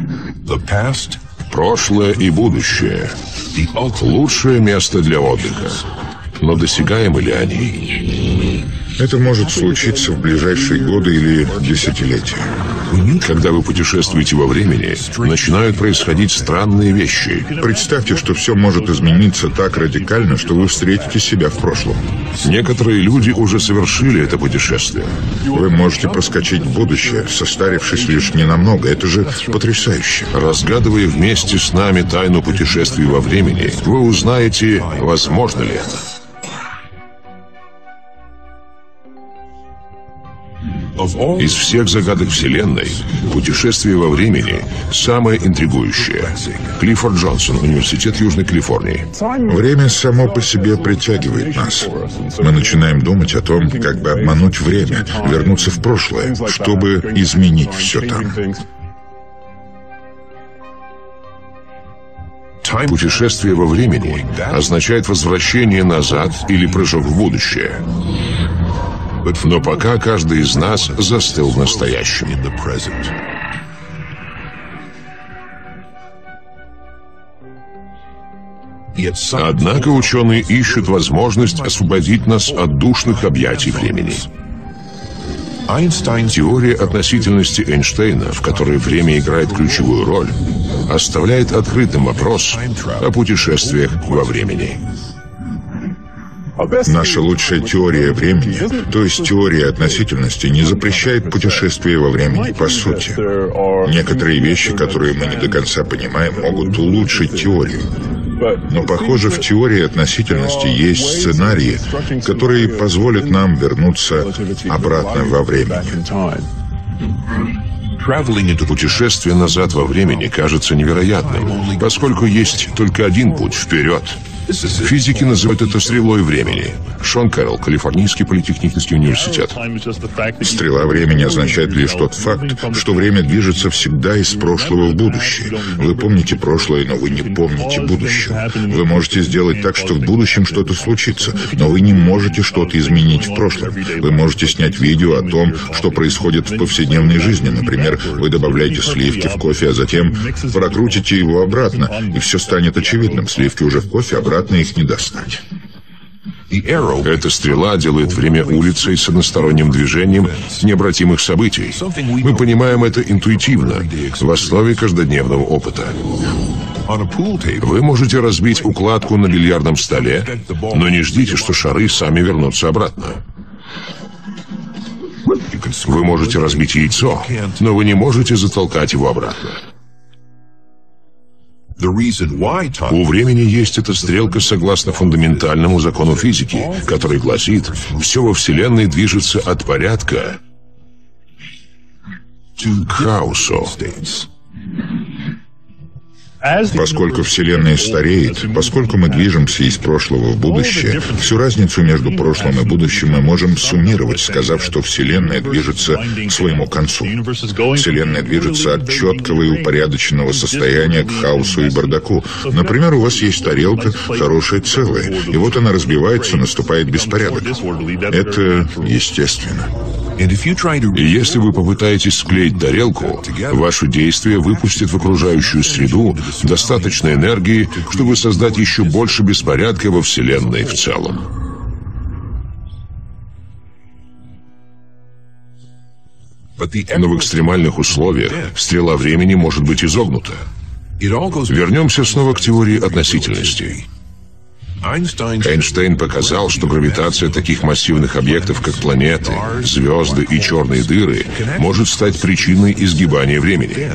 Прошлое и будущее. Лучшее место для отдыха. Но достигаемы ли они? Это может случиться в ближайшие годы или десятилетия. Когда вы путешествуете во времени, начинают происходить странные вещи. Представьте, что все может измениться так радикально, что вы встретите себя в прошлом. Некоторые люди уже совершили это путешествие. Вы можете проскочить в будущее, состарившись лишь ненамного. Это же потрясающе. Разгадывая вместе с нами тайну путешествий во времени, вы узнаете, возможно ли это. Из всех загадок Вселенной путешествие во времени самое интригующее. Клиффорд Джонсон, Университет Южной Калифорнии. Время само по себе притягивает нас. Мы начинаем думать о том, как бы обмануть время, вернуться в прошлое, чтобы изменить все там. Путешествие во времени означает возвращение назад или прыжок в будущее. Но пока каждый из нас застыл в настоящем. Однако ученые ищут возможность освободить нас от душных объятий времени. Теория относительности Эйнштейна, в которой время играет ключевую роль, оставляет открытым вопрос о путешествиях во времени. Наша лучшая теория времени, то есть теория относительности, не запрещает путешествие во времени, по сути. Некоторые вещи, которые мы не до конца понимаем, могут улучшить теорию. Но, похоже, в теории относительности есть сценарии, которые позволят нам вернуться обратно во времени. Путешествие назад во времени кажется невероятным, поскольку есть только один путь вперед. Физики называют это стрелой времени. Шон Кэрролл, Калифорнийский политехнический университет. Стрела времени означает лишь тот факт, что время движется всегда из прошлого в будущее. Вы помните прошлое, но вы не помните будущее. Вы можете сделать так, что в будущем что-то случится, но вы не можете что-то изменить в прошлом. Вы можете снять видео о том, что происходит в повседневной жизни. Например, вы добавляете сливки в кофе, а затем прокрутите его обратно, и все станет очевидным. Сливки уже в кофе, обратно их не достать. Эта стрела делает время улицей с односторонним движением необратимых событий. Мы понимаем это интуитивно, в основе каждодневного опыта. Вы можете разбить укладку на бильярдном столе, но не ждите, что шары сами вернутся обратно. Вы можете разбить яйцо, но вы не можете затолкать его обратно. У времени есть эта стрелка согласно фундаментальному закону физики, который гласит, все во Вселенной движется от порядка к хаосу. Поскольку Вселенная стареет, поскольку мы движемся из прошлого в будущее, всю разницу между прошлым и будущим мы можем суммировать, сказав, что Вселенная движется к своему концу. Вселенная движется от четкого и упорядоченного состояния к хаосу и бардаку. Например, у вас есть тарелка, хорошая целая, и вот она разбивается, наступает беспорядок. Это естественно. И если вы попытаетесь склеить тарелку, ваше действие выпустит в окружающую среду достаточно энергии, чтобы создать еще больше беспорядка во Вселенной в целом. Но в экстремальных условиях стрела времени может быть изогнута. Вернемся снова к теории относительности. Эйнштейн показал, что гравитация таких массивных объектов, как планеты, звезды и черные дыры, может стать причиной изгибания времени.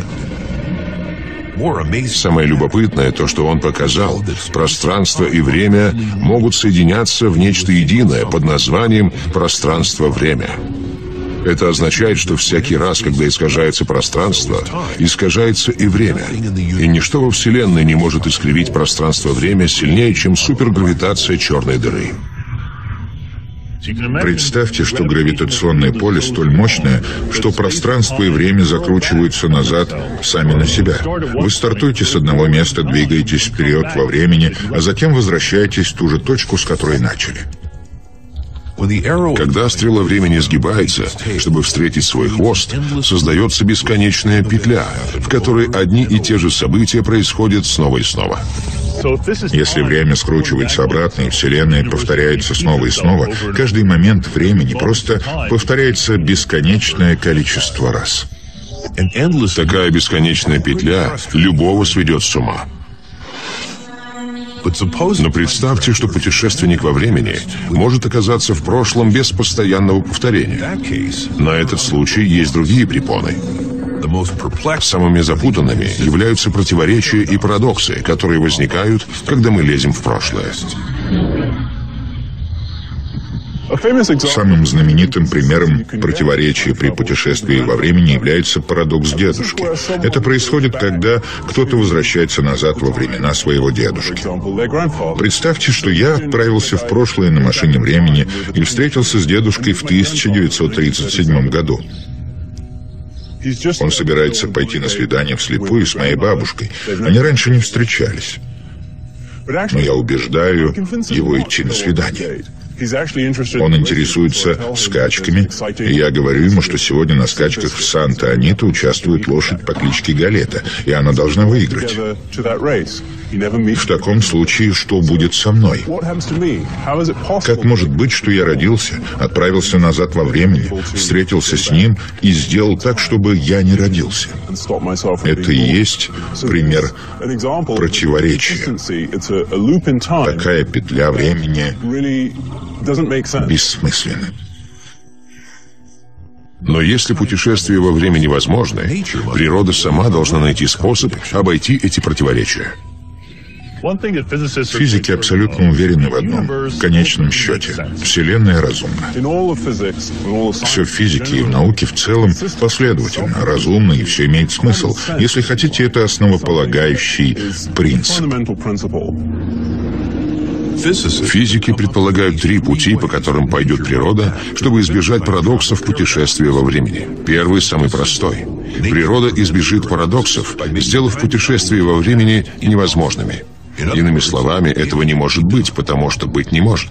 Самое любопытное то, что он показал, пространство и время могут соединяться в нечто единое под названием пространство-время. Это означает, что всякий раз, когда искажается пространство, искажается и время. И ничто во Вселенной не может искривить пространство-время сильнее, чем супергравитация черной дыры. Представьте, что гравитационное поле столь мощное, что пространство и время закручиваются назад сами на себя. Вы стартуете с одного места, двигаетесь вперед во времени, а затем возвращаетесь в ту же точку, с которой начали. Когда стрела времени сгибается, чтобы встретить свой хвост, создается бесконечная петля, в которой одни и те же события происходят снова и снова. Если время скручивается обратно и Вселенная повторяется снова и снова, каждый момент времени просто повторяется бесконечное количество раз. Такая бесконечная петля любого сведет с ума. Но представьте, что путешественник во времени может оказаться в прошлом без постоянного повторения. На этот случай есть другие препоны. Самыми запутанными являются противоречия и парадоксы, которые возникают, когда мы лезем в прошлое. Самым знаменитым примером противоречия при путешествии во времени является парадокс дедушки. Это происходит, когда кто-то возвращается назад во времена своего дедушки. Представьте, что я отправился в прошлое на машине времени и встретился с дедушкой в 1937 году. Он собирается пойти на свидание вслепую с моей бабушкой. Они раньше не встречались. Но я убеждаю его идти на свидание. Он интересуется скачками, и я говорю ему, что сегодня на скачках в Санта-Анита участвует лошадь по кличке Галета, и она должна выиграть. В таком случае, что будет со мной? Как может быть, что я родился, отправился назад во времени, встретился с ним и сделал так, чтобы я не родился? Это и есть пример противоречия. Такая петля времени бессмысленна. Но если путешествия во времени возможны, природа сама должна найти способ обойти эти противоречия. Физики абсолютно уверены в одном. В конечном счете, Вселенная разумна. Все в физике и в науке в целом последовательно, разумно, и все имеет смысл. Если хотите, это основополагающий принцип. Физики предполагают 3 пути, по которым пойдет природа, чтобы избежать парадоксов путешествия во времени. Первый, самый простой. Природа избежит парадоксов, сделав путешествия во времени невозможными. Иными словами, этого не может быть, потому что быть не может.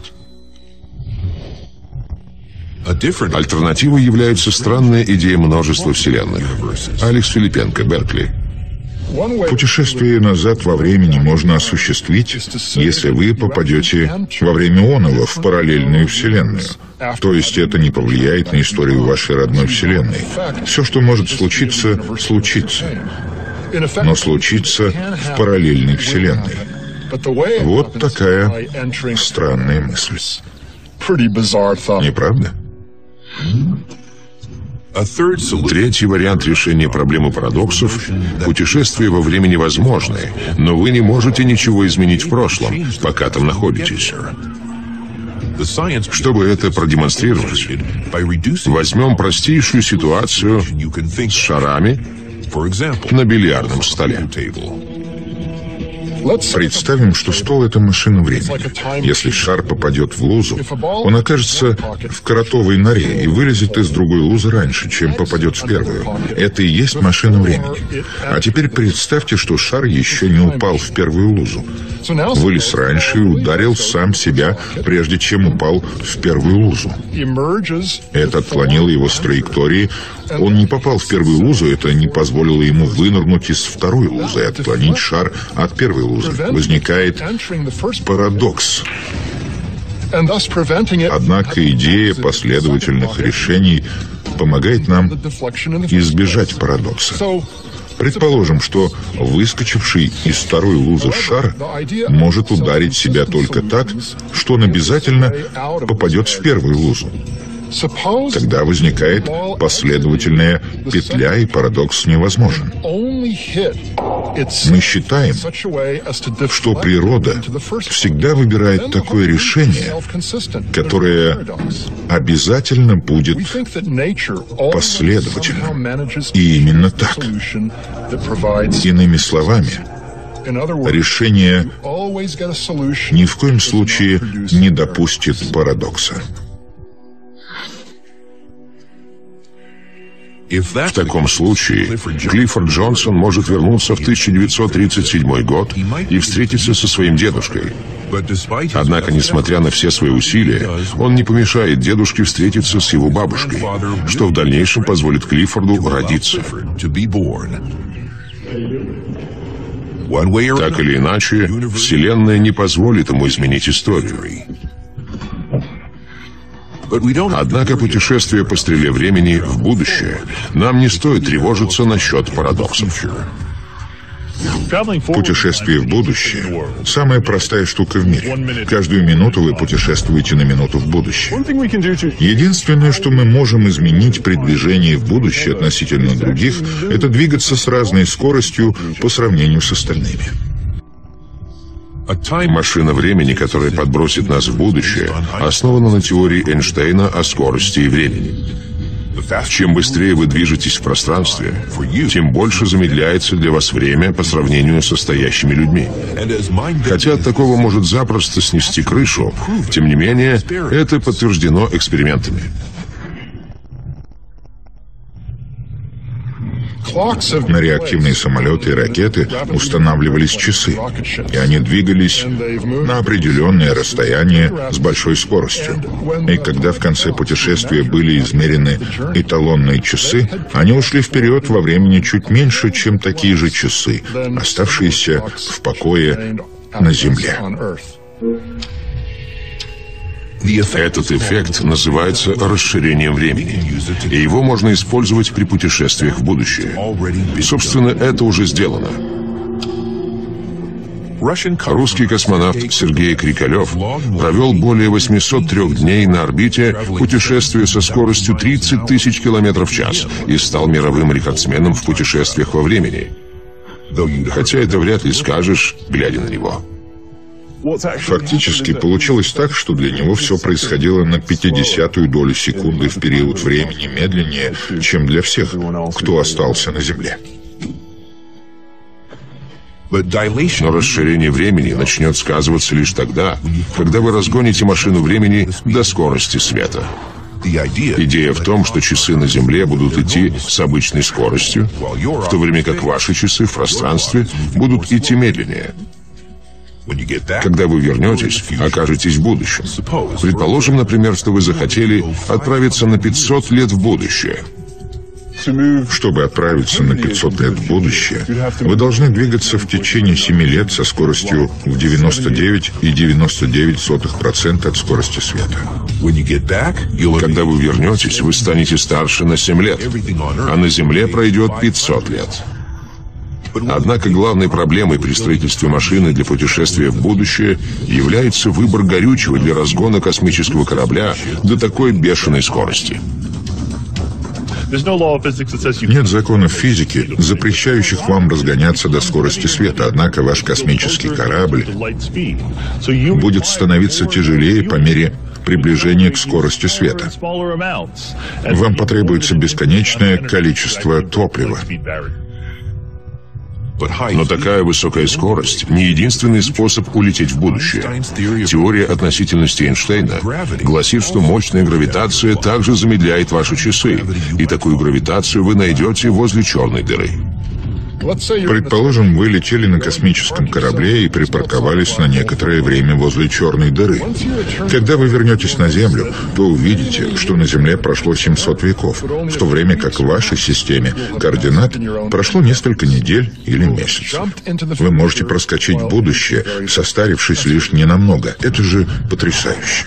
Альтернативой является странная идея множества вселенных. Алекс Филипенко, Беркли. Путешествие назад во времени можно осуществить, если вы попадете во время оного в параллельную вселенную. То есть это не повлияет на историю вашей родной вселенной. Все, что может случиться, случится. Но случится в параллельной вселенной. Вот такая странная мысль. Не правда? Третий вариант решения проблемы парадоксов – путешествия во времени возможны, но вы не можете ничего изменить в прошлом, пока там находитесь. Чтобы это продемонстрировать, возьмем простейшую ситуацию с шарами на бильярдном столе. Представим, что стол — это машина времени. Если шар попадет в лузу, он окажется в кротовой норе и вылезет из другой лузы раньше, чем попадет в первую. Это и есть машина времени. А теперь представьте, что шар еще не упал в первую лузу. Вылез раньше и ударил сам себя, прежде чем упал в первую лузу. Это отклонило его с траектории. Он не попал в первую лузу, это не позволило ему вынырнуть из второй лузы и отклонить шар от первой лузы. Возникает парадокс. Однако идея последовательных решений помогает нам избежать парадокса. Предположим, что выскочивший из второй лузы шар может ударить себя только так, что он обязательно попадет в первую лузу. Тогда возникает последовательная петля, и парадокс невозможен. Мы считаем, что природа всегда выбирает такое решение, которое обязательно будет последовательным. И именно так. Иными словами, решение ни в коем случае не допустит парадокса. В таком случае Клиффорд Джонсон может вернуться в 1937 год и встретиться со своим дедушкой. Однако, несмотря на все свои усилия, он не помешает дедушке встретиться с его бабушкой, что в дальнейшем позволит Клиффорду родиться. Так или иначе, Вселенная не позволит ему изменить историю. Однако путешествие по стреле времени в будущее нам не стоит тревожиться насчет парадоксов. Путешествие в будущее – самая простая штука в мире. Каждую минуту вы путешествуете на минуту в будущее. Единственное, что мы можем изменить при движении в будущее относительно других, это двигаться с разной скоростью по сравнению с остальными. Машина времени, которая подбросит нас в будущее, основана на теории Эйнштейна о скорости и времени. Чем быстрее вы движетесь в пространстве, тем больше замедляется для вас время по сравнению с настоящими людьми. Хотя от такого может запросто снести крышу, тем не менее, это подтверждено экспериментами. На реактивные самолеты и ракеты устанавливались часы, и они двигались на определенное расстояние с большой скоростью. И когда в конце путешествия были измерены эталонные часы, они ушли вперед во времени чуть меньше, чем такие же часы, оставшиеся в покое на Земле. Этот эффект называется расширением времени, и его можно использовать при путешествиях в будущее. И, собственно, это уже сделано. Русский космонавт Сергей Крикалев провел более 803 дней на орбите, путешествуя со скоростью 30 тысяч километров в час, и стал мировым рекордсменом в путешествиях во времени. Хотя это вряд ли скажешь, глядя на него. Фактически получилось так, что для него все происходило на 50-ю долю секунды в период времени медленнее, чем для всех, кто остался на Земле. Но расширение времени начнет сказываться лишь тогда, когда вы разгоните машину времени до скорости света. Идея в том, что часы на Земле будут идти с обычной скоростью, в то время как ваши часы в пространстве будут идти медленнее. Когда вы вернетесь, окажетесь в будущем. Предположим, например, что вы захотели отправиться на 500 лет в будущее. Чтобы отправиться на 500 лет в будущее, вы должны двигаться в течение 7 лет со скоростью в 99,99% от скорости света. Когда вы вернетесь, вы станете старше на 7 лет, а на Земле пройдет 500 лет. Однако главной проблемой при строительстве машины для путешествия в будущее является выбор горючего для разгона космического корабля до такой бешеной скорости. Нет законов физики, запрещающих вам разгоняться до скорости света, однако ваш космический корабль будет становиться тяжелее по мере приближения к скорости света. Вам потребуется бесконечное количество топлива. Но такая высокая скорость не единственный способ улететь в будущее. Теория относительности Эйнштейна гласит, что мощная гравитация также замедляет ваши часы, и такую гравитацию вы найдете возле черной дыры. Предположим, вы летели на космическом корабле и припарковались на некоторое время возле черной дыры. Когда вы вернетесь на Землю, то увидите, что на Земле прошло 700 веков, в то время как в вашей системе координат прошло несколько недель или месяцев. Вы можете проскочить в будущее, состарившись лишь ненамного. Это же потрясающе.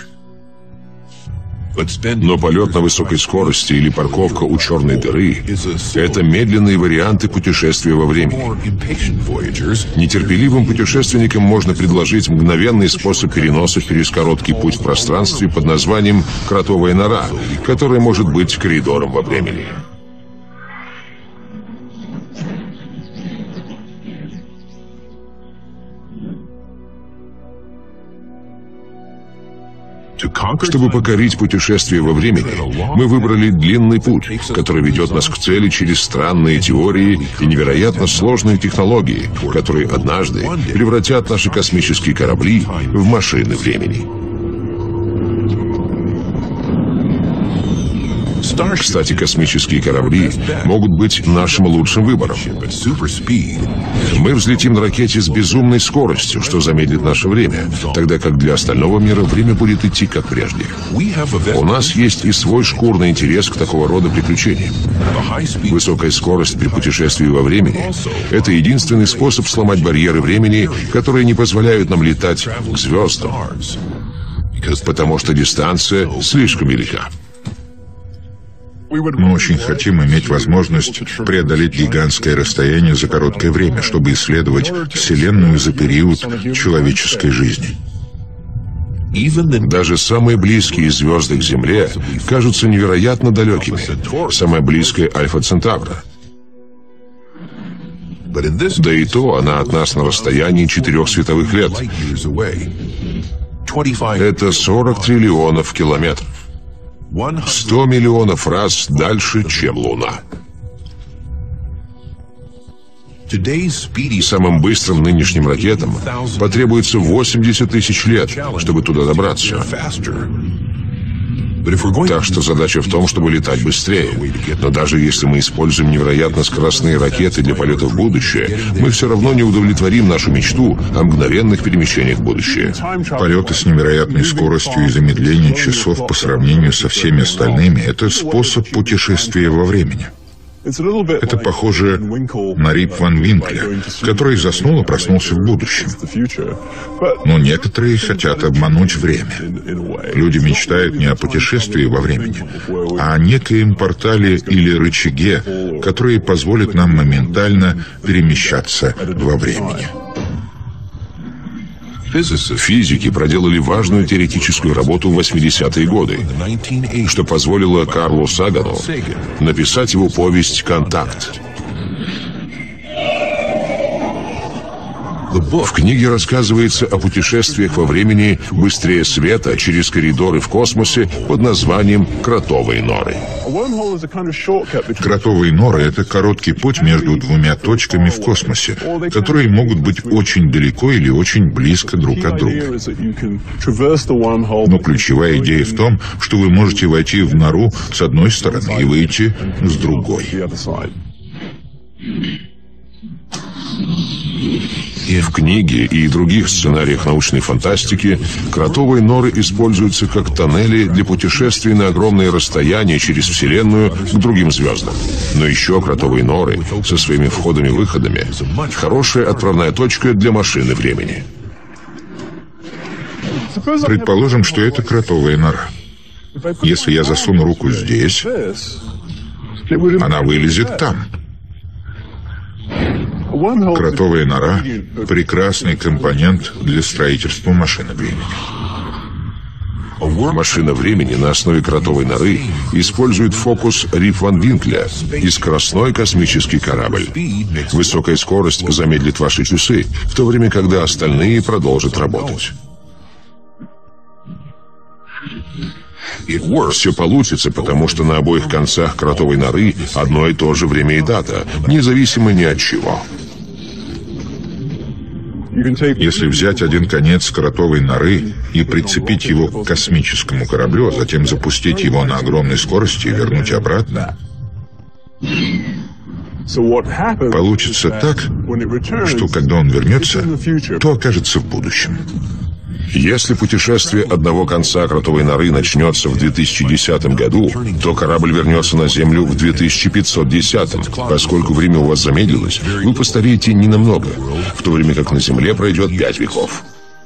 Но полет на высокой скорости или парковка у черной дыры – это медленные варианты путешествия во времени. Нетерпеливым путешественникам можно предложить мгновенный способ переноса через короткий путь в пространстве под названием «кротовая нора», который может быть коридором во времени. Чтобы покорить путешествие во времени, мы выбрали длинный путь, который ведет нас к цели через странные теории и невероятно сложные технологии, которые однажды превратят наши космические корабли в машины времени. Кстати, космические корабли могут быть нашим лучшим выбором. Мы взлетим на ракете с безумной скоростью, что замедлит наше время, тогда как для остального мира время будет идти как прежде. У нас есть и свой шкурный интерес к такого рода приключениям. Высокая скорость при путешествии во времени — это единственный способ сломать барьеры времени, которые не позволяют нам летать к звездам, потому что дистанция слишком велика. Мы очень хотим иметь возможность преодолеть гигантское расстояние за короткое время, чтобы исследовать Вселенную за период человеческой жизни. Даже самые близкие звезды к Земле кажутся невероятно далекими. Самая близкая Альфа Центавра. Да и то она от нас на расстоянии 4 световых лет. Это 40 триллионов километров. 100 миллионов раз дальше, чем Луна. Самым быстрым нынешним ракетам потребуется 80 тысяч лет, чтобы туда добраться. Так что задача в том, чтобы летать быстрее. Но даже если мы используем невероятно скоростные ракеты для полета в будущее, мы все равно не удовлетворим нашу мечту о мгновенных перемещениях в будущее. Полеты с невероятной скоростью и замедление часов по сравнению со всеми остальными — это способ путешествия во времени. Это похоже на Рип Ван Винкля, который заснул и проснулся в будущем. Но некоторые хотят обмануть время. Люди мечтают не о путешествии во времени, а о некоем портале или рычаге, которые позволят нам моментально перемещаться во времени. Физики проделали важную теоретическую работу в 80-е годы, что позволило Карлу Сагану написать его повесть «Контакт». В книге рассказывается о путешествиях во времени быстрее света через коридоры в космосе под названием «Кротовые норы». Кротовые норы — это короткий путь между двумя точками в космосе, которые могут быть очень далеко или очень близко друг от друга. Но ключевая идея в том, что вы можете войти в нору с одной стороны и выйти с другой. В книге и других сценариях научной фантастики кротовые норы используются как тоннели для путешествий на огромные расстояния через Вселенную к другим звездам. Но еще кротовые норы со своими входами-выходами — хорошая отправная точка для машины времени. Предположим, что это кротовая нора. Если я засуну руку здесь, она вылезет там. Кротовая нора — прекрасный компонент для строительства машины времени. Машина времени на основе кротовой норы использует фокус Рип Ван Винкля и скоростной космический корабль. Высокая скорость замедлит ваши часы, в то время, когда остальные продолжат работать. Все получится, потому что на обоих концах кротовой норы одно и то же время и дата, независимо ни от чего. Если взять один конец кротовой норы и прицепить его к космическому кораблю, а затем запустить его на огромной скорости и вернуть обратно, получится так, что когда он вернется, то окажется в будущем. Если путешествие одного конца кротовой норы начнется в 2010 году, то корабль вернется на Землю в 2510. Поскольку время у вас замедлилось, вы постареете ненамного, в то время как на Земле пройдет 5 веков.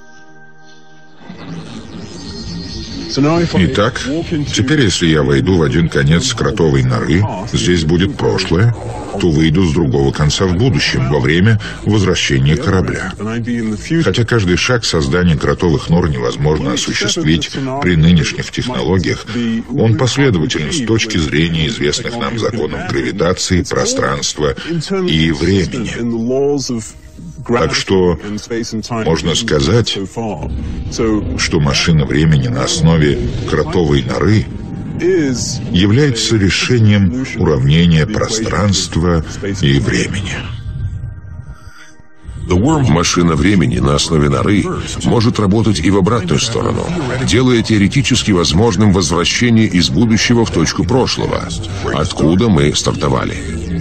Итак, теперь если я войду в один конец кротовой норы, здесь будет прошлое, то выйду с другого конца в будущем, во время возвращения корабля. Хотя каждый шаг создания кротовых нор невозможно осуществить при нынешних технологиях, он последователен с точки зрения известных нам законов гравитации, пространства и времени. Так что можно сказать, что машина времени на основе кротовой норы является решением уравнения пространства и времени. Машина времени на основе норы может работать и в обратную сторону, делая теоретически возможным возвращение из будущего в точку прошлого, откуда мы стартовали.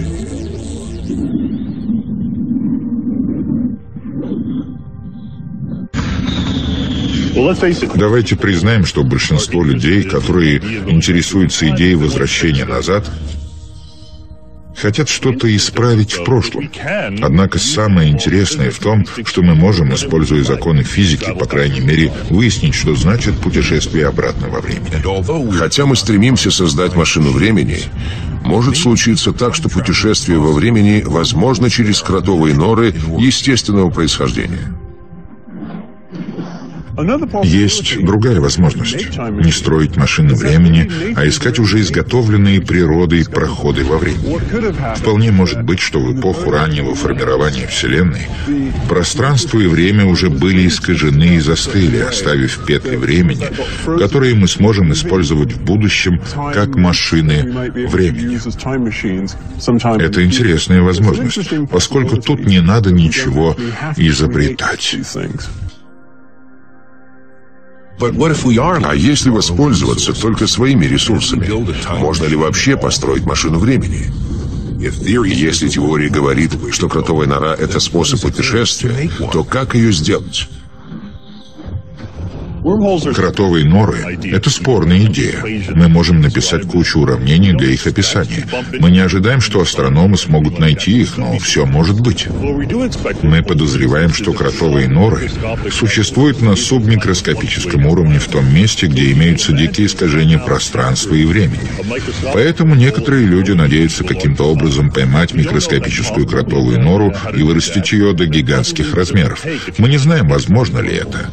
Давайте признаем, что большинство людей, которые интересуются идеей возвращения назад, хотят что-то исправить в прошлом. Однако самое интересное в том, что мы можем, используя законы физики, по крайней мере, выяснить, что значит путешествие обратно во времени. Хотя мы стремимся создать машину времени, может случиться так, что путешествие во времени возможно через кротовые норы естественного происхождения. Есть другая возможность. Не строить машины времени, а искать уже изготовленные природой проходы во времени. Вполне может быть, что в эпоху раннего формирования Вселенной пространство и время уже были искажены и застыли, оставив петли времени, которые мы сможем использовать в будущем как машины времени. Это интересная возможность, поскольку тут не надо ничего изобретать. А если воспользоваться только своими ресурсами, можно ли вообще построить машину времени? Если теория говорит, что кротовая нора — это способ путешествия, то как ее сделать? Кротовые норы — это спорная идея. Мы можем написать кучу уравнений для их описания. Мы не ожидаем, что астрономы смогут найти их, но все может быть. Мы подозреваем, что кротовые норы существуют на субмикроскопическом уровне в том месте, где имеются дикие искажения пространства и времени. Поэтому некоторые люди надеются каким-то образом поймать микроскопическую кротовую нору и вырастить ее до гигантских размеров. Мы не знаем, возможно ли это.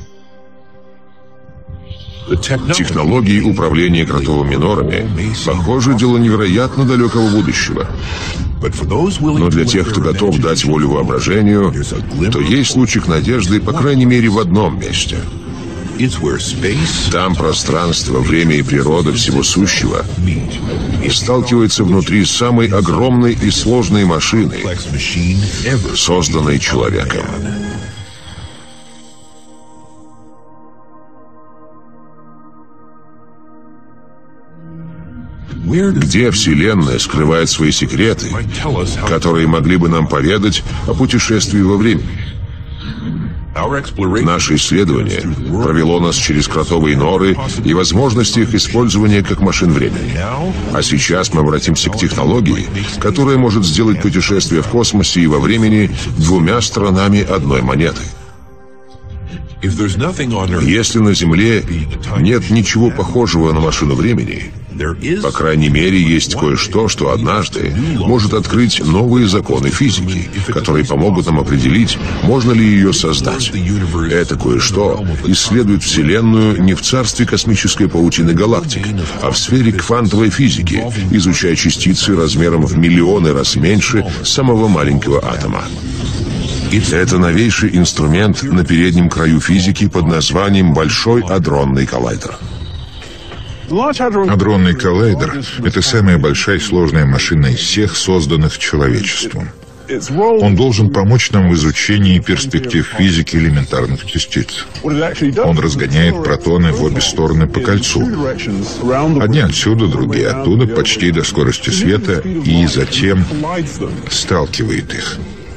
Технологии управления кротовыми норами, похоже, дело невероятно далекого будущего. Но для тех, кто готов дать волю воображению, то есть лучик надежды, по крайней мере, в одном месте. Там пространство, время и природа всего сущего сталкиваются внутри самой огромной и сложной машины, созданной человеком. Где Вселенная скрывает свои секреты, которые могли бы нам поведать о путешествии во времени? Наше исследование провело нас через кротовые норы и возможности их использования как машин времени. А сейчас мы обратимся к технологии, которая может сделать путешествие в космосе и во времени двумя сторонами одной монеты. Если на Земле нет ничего похожего на машину времени, по крайней мере, есть кое-что, что однажды может открыть новые законы физики, которые помогут нам определить, можно ли ее создать. Это кое-что исследует Вселенную не в царстве космической паутины галактик, а в сфере квантовой физики, изучая частицы размером в миллионы раз меньше самого маленького атома. Это новейший инструмент на переднем краю физики под названием Большой адронный коллайдер. Адронный коллайдер — это самая большая и сложная машина из всех, созданных человечеством. Он должен помочь нам в изучении перспектив физики элементарных частиц. Он разгоняет протоны в обе стороны по кольцу. Одни отсюда, другие оттуда, почти до скорости света, и затем сталкивает их.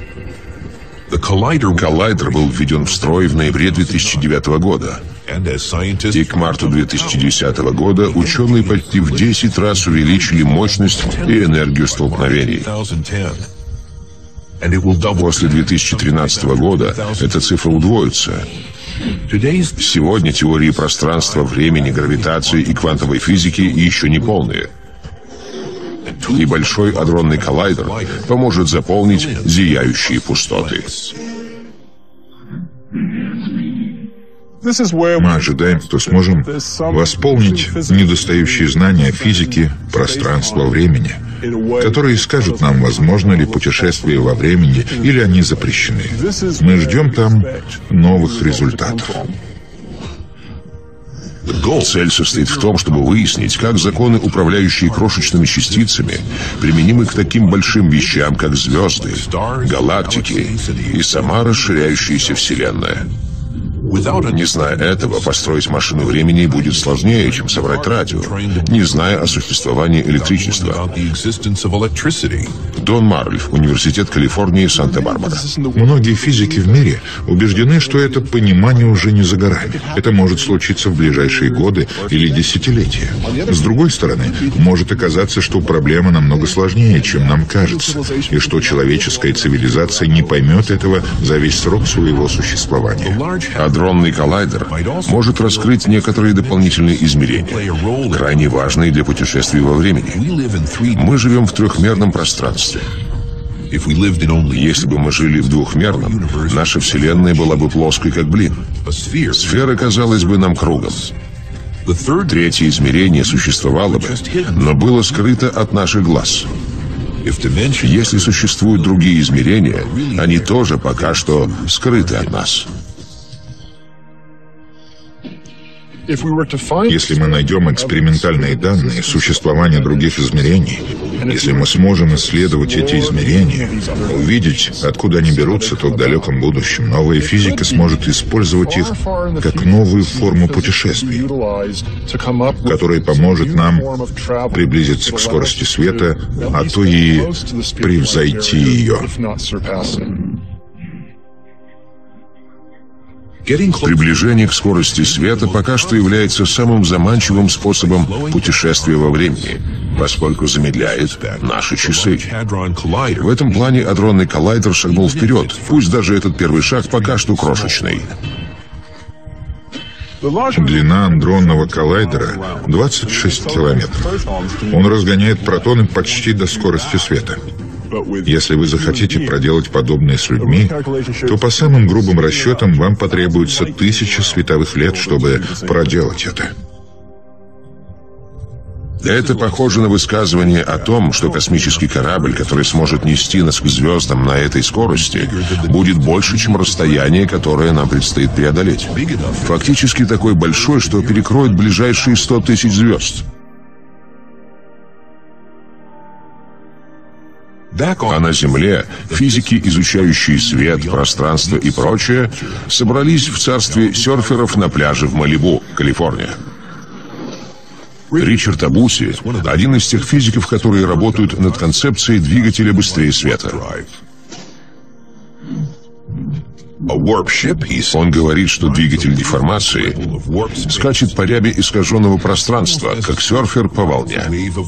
Коллайдер был введен в строй в ноябре 2009 года. И к марту 2010 года ученые почти в 10 раз увеличили мощность и энергию столкновений. После 2013 года эта цифра удвоится. Сегодня теории пространства, времени, гравитации и квантовой физики еще не полные. И Большой адронный коллайдер поможет заполнить зияющие пустоты. Мы ожидаем, что сможем восполнить недостающие знания о физике пространства времени, которые скажут нам, возможно ли путешествие во времени или они запрещены. Мы ждем там новых результатов. Цель состоит в том, чтобы выяснить, как законы, управляющие крошечными частицами, применимы к таким большим вещам, как звезды, галактики и сама расширяющаяся Вселенная. Не зная этого, построить машину времени будет сложнее, чем собрать радио, не зная о существовании электричества. Дон Марль, Университет Калифорнии, Санта-Барбара. Многие физики в мире убеждены, что это понимание уже не за горами. Это может случиться в ближайшие годы или десятилетия. С другой стороны, может оказаться, что проблема намного сложнее, чем нам кажется, и что человеческая цивилизация не поймет этого за весь срок своего существования. Адронный коллайдер может раскрыть некоторые дополнительные измерения, крайне важные для путешествий во времени. Мы живем в трехмерном пространстве. Если бы мы жили в двухмерном, наша Вселенная была бы плоской, как блин. Сфера казалась бы нам кругом. Третье измерение существовало бы, но было скрыто от наших глаз. Если существуют другие измерения, они тоже пока что скрыты от нас. Если мы найдем экспериментальные данные существования других измерений, если мы сможем исследовать эти измерения, увидеть, откуда они берутся, то в далеком будущем новая физика сможет использовать их как новую форму путешествий, которая поможет нам приблизиться к скорости света, а то и превзойти ее. Приближение к скорости света пока что является самым заманчивым способом путешествия во времени, поскольку замедляет наши часы. В этом плане адронный коллайдер шагнул вперед, пусть даже этот первый шаг пока что крошечный. Длина адронного коллайдера 26 километров. Он разгоняет протоны почти до скорости света. Если вы захотите проделать подобное с людьми, то по самым грубым расчетам вам потребуется 1000 световых лет, чтобы проделать это. Это похоже на высказывание о том, что космический корабль, который сможет нести нас к звездам на этой скорости, будет больше, чем расстояние, которое нам предстоит преодолеть. Фактически такой большой, что перекроет ближайшие 100 тысяч звезд. А на Земле физики, изучающие свет, пространство и прочее, собрались в царстве серферов на пляже в Малибу, Калифорния. Ричард Абуси – один из тех физиков, которые работают над концепцией двигателя быстрее света. Он говорит, что двигатель деформации скачет по ряби искаженного пространства, как серфер по волне.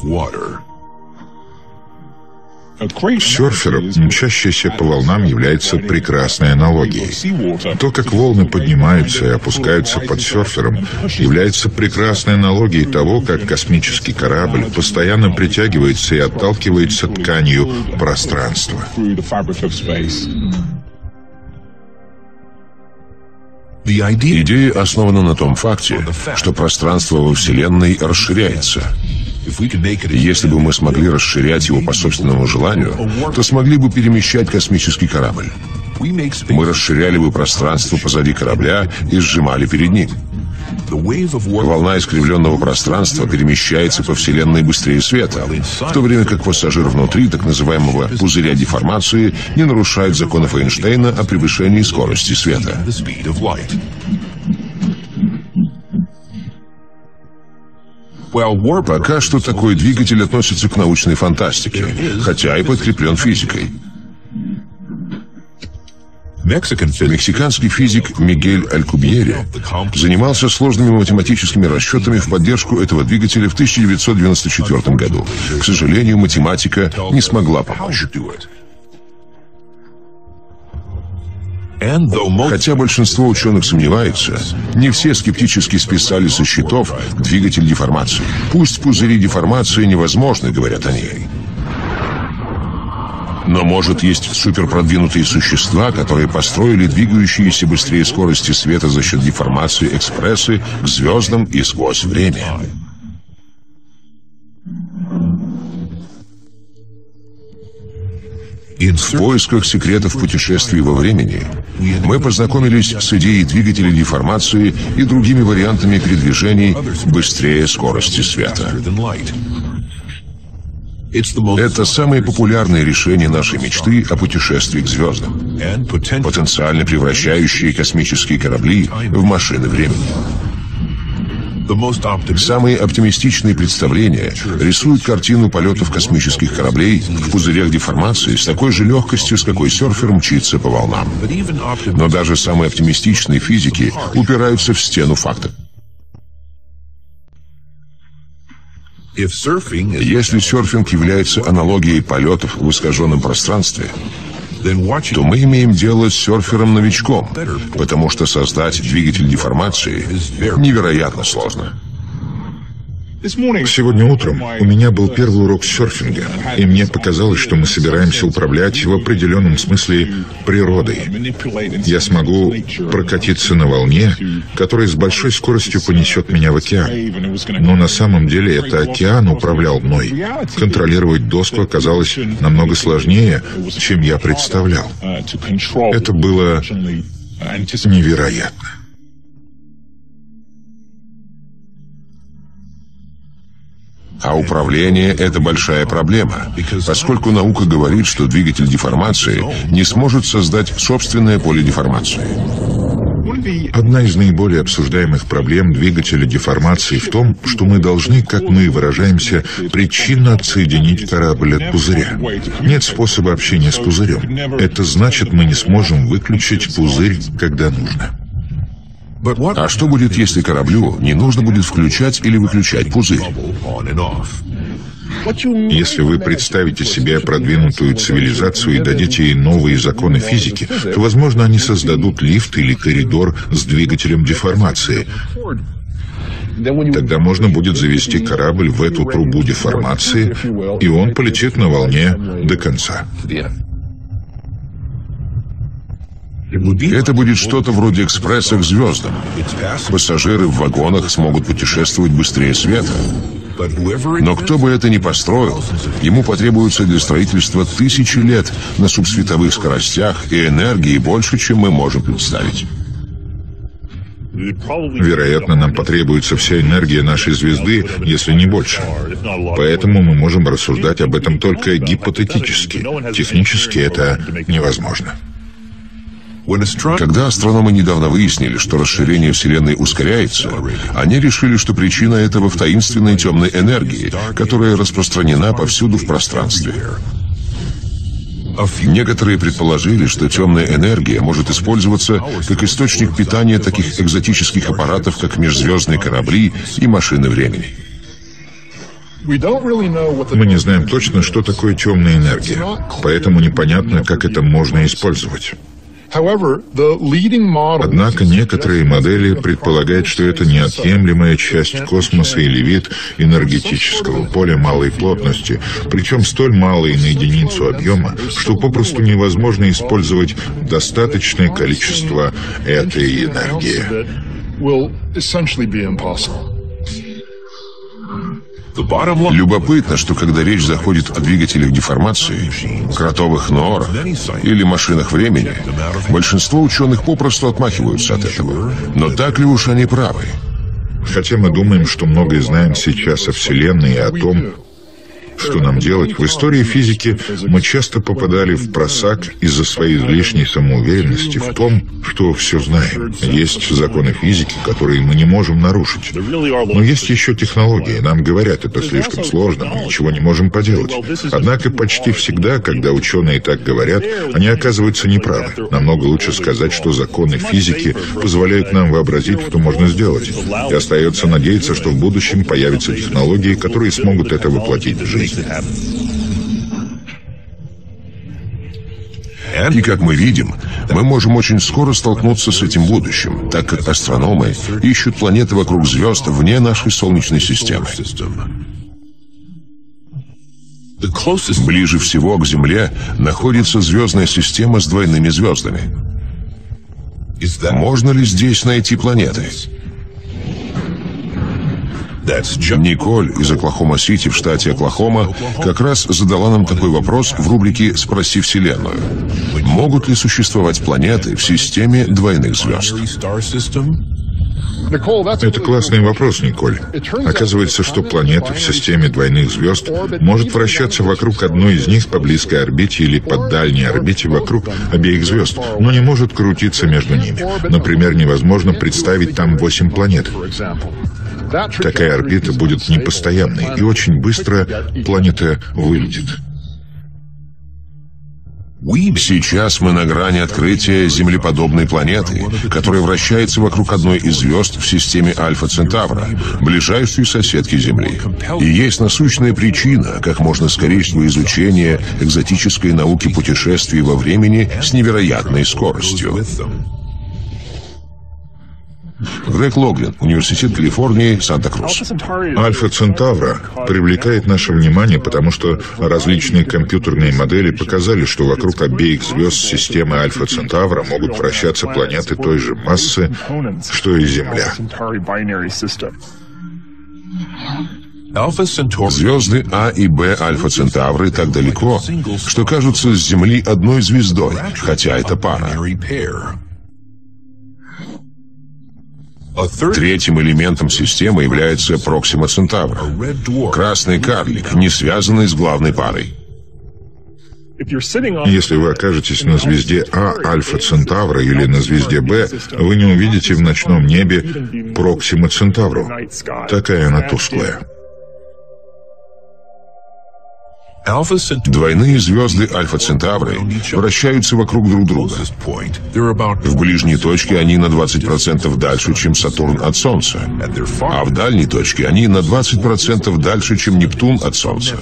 Серферам, мчащийся по волнам, является прекрасной аналогией. То, как волны поднимаются и опускаются под серфером, является прекрасной аналогией того, как космический корабль постоянно притягивается и отталкивается тканью пространства. Идея основана на том факте, что пространство во Вселенной расширяется. Если бы мы смогли расширять его по собственному желанию, то смогли бы перемещать космический корабль. Мы расширяли бы пространство позади корабля и сжимали перед ним. Волна искривленного пространства перемещается по Вселенной быстрее света, в то время как пассажир внутри так называемого пузыря деформации не нарушает законов Эйнштейна о превышении скорости света. Пока что такой двигатель относится к научной фантастике, хотя и подкреплен физикой. Мексиканский физик Мигель Алькубьери занимался сложными математическими расчетами в поддержку этого двигателя в 1994 году. К сожалению, математика не смогла помочь. Хотя большинство ученых сомневается, не все скептически списали со счетов двигатель деформации. Пусть пузыри деформации невозможны, говорят они. Но, может, есть суперпродвинутые существа, которые построили двигающиеся быстрее скорости света за счет деформации экспрессы к звездам и сквозь время. В поисках секретов путешествий во времени мы познакомились с идеей двигателей деформации и другими вариантами передвижений быстрее скорости света. Это самое популярное решение нашей мечты о путешествии к звездам, потенциально превращающие космические корабли в машины времени. Самые оптимистичные представления рисуют картину полетов космических кораблей в пузырях деформации с такой же легкостью, с какой серфер мчится по волнам. Но даже самые оптимистичные физики упираются в стену фактов. Если серфинг является аналогией полетов в искаженном пространстве, то мы имеем дело с серфером-новичком, потому что создать двигатель деформации невероятно сложно. Сегодня утром у меня был первый урок серфинга, и мне показалось, что мы собираемся управлять в определенном смысле природой. Я смогу прокатиться на волне, которая с большой скоростью понесет меня в океан. Но на самом деле это океан управлял мной. Контролировать доску оказалось намного сложнее, чем я представлял. Это было невероятно. А управление — это большая проблема, поскольку наука говорит, что двигатель деформации не сможет создать собственное поле деформации. Одна из наиболее обсуждаемых проблем двигателя деформации в том, что мы должны, как мы выражаемся, причинно отсоединить корабль от пузыря. Нет способа общения с пузырем. Это значит, мы не сможем выключить пузырь, когда нужно. А что будет, если кораблю не нужно будет включать или выключать пузырь? Если вы представите себе продвинутую цивилизацию и дадите ей новые законы физики, то, возможно, они создадут лифт или коридор с двигателем деформации. Тогда можно будет завести корабль в эту трубу деформации, и он полетит на волне до конца. Это будет что-то вроде экспресса к звездам. Пассажиры в вагонах смогут путешествовать быстрее света. Но кто бы это ни построил, ему потребуется для строительства тысячи лет на субсветовых скоростях и энергии больше, чем мы можем представить. Вероятно, нам потребуется вся энергия нашей звезды, если не больше. Поэтому мы можем рассуждать об этом только гипотетически. Технически это невозможно. Когда астрономы недавно выяснили, что расширение Вселенной ускоряется, они решили, что причина этого в таинственной темной энергии, которая распространена повсюду в пространстве. Некоторые предположили, что темная энергия может использоваться как источник питания таких экзотических аппаратов, как межзвездные корабли и машины времени. Мы не знаем точно, что такое темная энергия, поэтому непонятно, как это можно использовать. Однако некоторые модели предполагают, что это неотъемлемая часть космоса или вид энергетического поля малой плотности, причем столь малой на единицу объема, что попросту невозможно использовать достаточное количество этой энергии. Любопытно, что когда речь заходит о двигателях деформации, кротовых норах или машинах времени, большинство ученых попросту отмахиваются от этого. Но так ли уж они правы? Хотя мы думаем, что многое знаем сейчас о Вселенной и о том, что нам делать, в истории физики мы часто попадали в просак из-за своей излишней самоуверенности в том, что все знаем. Есть законы физики, которые мы не можем нарушить. Но есть еще технологии. Нам говорят, это слишком сложно, мы ничего не можем поделать. Однако почти всегда, когда ученые так говорят, они оказываются неправы. Намного лучше сказать, что законы физики позволяют нам вообразить, что можно сделать. И остается надеяться, что в будущем появятся технологии, которые смогут это воплотить в жизнь. И, как мы видим, мы можем очень скоро столкнуться с этим будущим, так как астрономы ищут планеты вокруг звезд вне нашей Солнечной системы. Ближе всего к Земле находится звездная система с двойными звездами. Можно ли здесь найти планеты? Николь из Оклахома-Сити в штате Оклахома как раз задала нам такой вопрос в рубрике «Спроси Вселенную». Могут ли существовать планеты в системе двойных звезд? Это классный вопрос, Николь. Оказывается, что планета в системе двойных звезд может вращаться вокруг одной из них по близкой орбите или по дальней орбите вокруг обеих звезд, но не может крутиться между ними. Например, невозможно представить там 8 планет. Такая орбита будет непостоянной, и очень быстро планета вылетит. Сейчас мы на грани открытия землеподобной планеты, которая вращается вокруг одной из звезд в системе Альфа Центавра, ближайшей соседки Земли. И есть насущная причина как можно скорейшего изучения экзотической науки путешествий во времени с невероятной скоростью. Грег Логлин, Университет Калифорнии, Санта-Крус. Альфа Центавра привлекает наше внимание, потому что различные компьютерные модели показали, что вокруг обеих звезд системы Альфа Центавра могут вращаться планеты той же массы, что и Земля. Звезды А и Б Альфа Центавры так далеко, что кажутся с Земли одной звездой, хотя это пара. Третьим элементом системы является Проксима Центавра, красный карлик, не связанный с главной парой. Если вы окажетесь на звезде А Альфа Центавра или на звезде Б, вы не увидите в ночном небе Проксима Центавру. Такая она тусклая. Двойные звезды Альфа Центавры вращаются вокруг друг друга. В ближней точке они на 20% дальше, чем Сатурн от Солнца, а в дальней точке они на 20% дальше, чем Нептун от Солнца.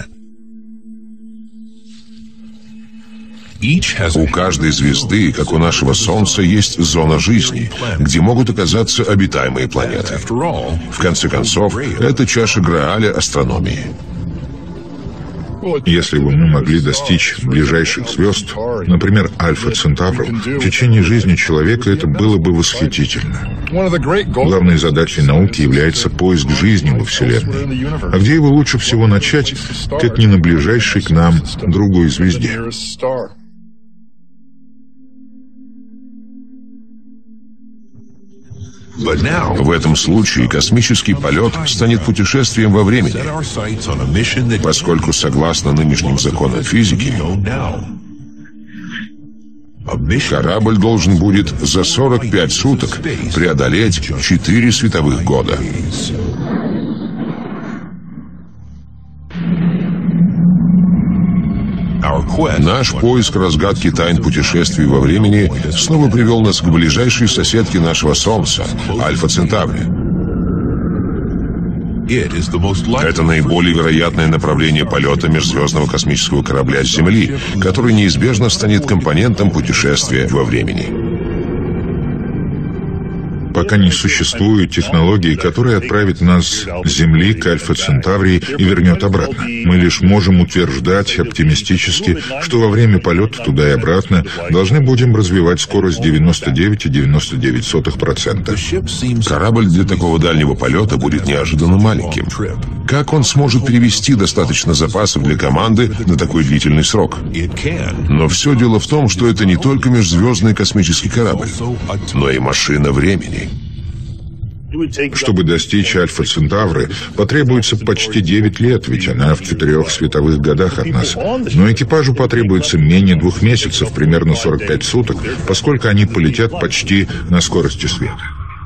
У каждой звезды, как у нашего Солнца, есть зона жизни, где могут оказаться обитаемые планеты. В конце концов, это чаша Грааля астрономии. Если бы мы могли достичь ближайших звезд, например, Альфа Центавру, в течение жизни человека это было бы восхитительно. Главной задачей науки является поиск жизни во Вселенной. А где его лучше всего начать, как не на ближайшей к нам другой звезде? В этом случае космический полет станет путешествием во времени, поскольку, согласно нынешним законам физики, корабль должен будет за 45 суток преодолеть 4 световых года. Наш поиск разгадки тайн путешествий во времени снова привел нас к ближайшей соседке нашего Солнца, Альфа Центавре. Это наиболее вероятное направление полета межзвездного космического корабля с Земли, который неизбежно станет компонентом путешествия во времени. Пока не существует технологии, которая отправит нас с Земли к Альфа Центаврии и вернет обратно. Мы лишь можем утверждать оптимистически, что во время полета туда и обратно должны будем развивать скорость 99,99%. Корабль для такого дальнего полета будет неожиданно маленьким. Как он сможет перевести достаточно запасов для команды на такой длительный срок? Но все дело в том, что это не только межзвездный космический корабль, но и машина времени. Чтобы достичь Альфа Центавры, потребуется почти 9 лет, ведь она в 4 световых годах от нас. Но экипажу потребуется менее 2 месяцев, примерно 45 суток, поскольку они полетят почти на скорости света.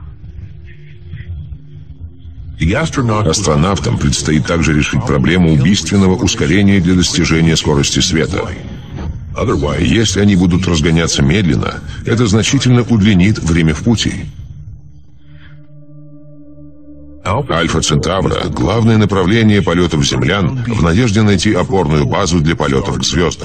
Астронавтам предстоит также решить проблему убийственного ускорения для достижения скорости света. Если они будут разгоняться медленно, это значительно удлинит время в пути. Альфа Центавра – главное направление полетов землян в надежде найти опорную базу для полетов к звездам.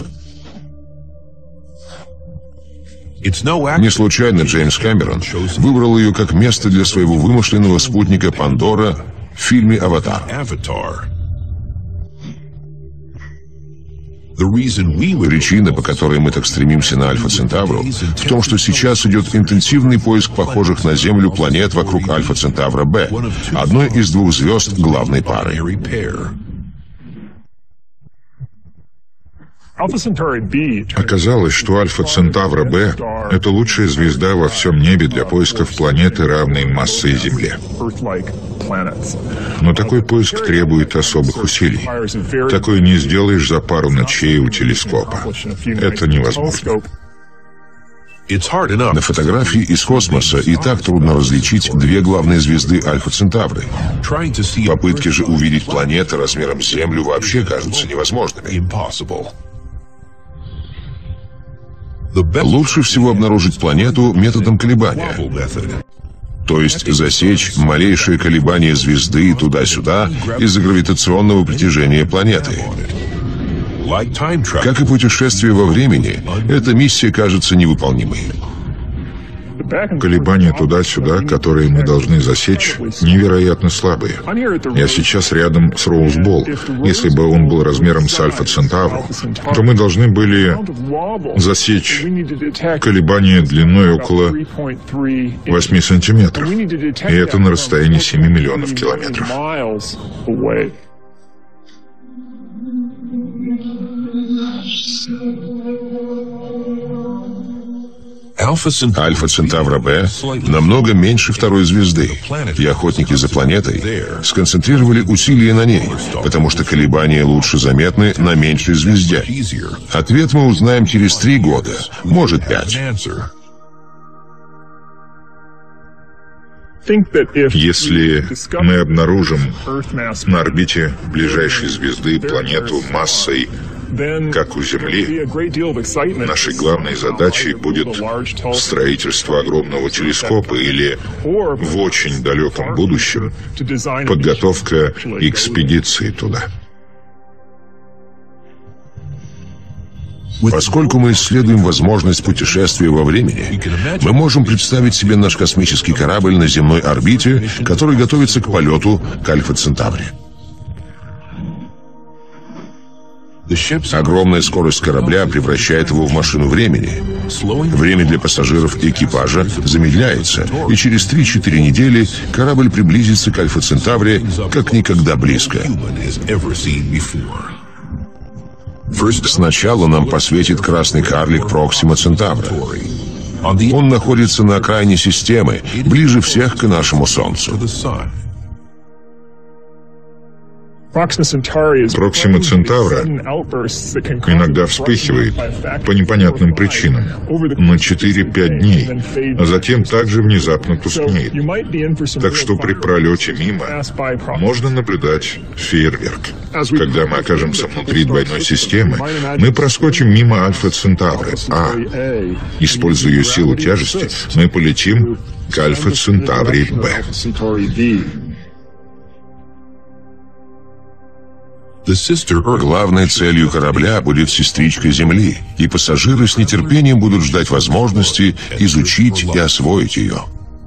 Не случайно Джеймс Кэмерон выбрал ее как место для своего вымышленного спутника Пандора в фильме «Аватар». Причина, по которой мы так стремимся на Альфа Центавру, в том, что сейчас идет интенсивный поиск похожих на Землю планет вокруг Альфа Центавра Б, одной из двух звезд главной пары. Оказалось, что Альфа Центавра Б — это лучшая звезда во всем небе для поисков планеты, равной массой Земле. Но такой поиск требует особых усилий. Такое не сделаешь за пару ночей у телескопа. Это невозможно. На фотографии из космоса и так трудно различить две главные звезды Альфа Центавры. Попытки же увидеть планеты размером с Землю вообще кажутся невозможными. Лучше всего обнаружить планету методом колебания. То есть засечь малейшее колебание звезды туда-сюда из-за гравитационного притяжения планеты. Как и путешествие во времени, эта миссия кажется невыполнимой. Колебания туда-сюда, которые мы должны засечь, невероятно слабые. Я сейчас рядом с Роузболл. Если бы он был размером с Альфа Центавру, то мы должны были засечь колебания длиной около 8 сантиметров. И это на расстоянии 7 миллионов километров. Альфа Центавра Б намного меньше второй звезды, и охотники за планетой сконцентрировали усилия на ней, потому что колебания лучше заметны на меньшей звезде. Ответ мы узнаем через 3 года, может 5. Если мы обнаружим на орбите ближайшей звезды планету массой, как у Земли, нашей главной задачей будет строительство огромного телескопа или в очень далеком будущем подготовка экспедиции туда. Поскольку мы исследуем возможность путешествия во времени, мы можем представить себе наш космический корабль на земной орбите, который готовится к полету к Альфа Центавре. Огромная скорость корабля превращает его в машину времени. Время для пассажиров и экипажа замедляется, и через 3-4 недели корабль приблизится к Альфа Центавре как никогда близко. Сначала нам посветит красный карлик Проксима Центавра. Он находится на окраине системы, ближе всех к нашему Солнцу. Проксима Центавра иногда вспыхивает по непонятным причинам на 4-5 дней, а затем также внезапно тускнеет. Так что при пролете мимо можно наблюдать фейерверк. Когда мы окажемся внутри двойной системы, мы проскочим мимо Альфа Центавры, а, используя ее силу тяжести, мы полетим к Альфа Центавре Б. Главной целью корабля будет сестричка Земли, и пассажиры с нетерпением будут ждать возможности изучить и освоить ее.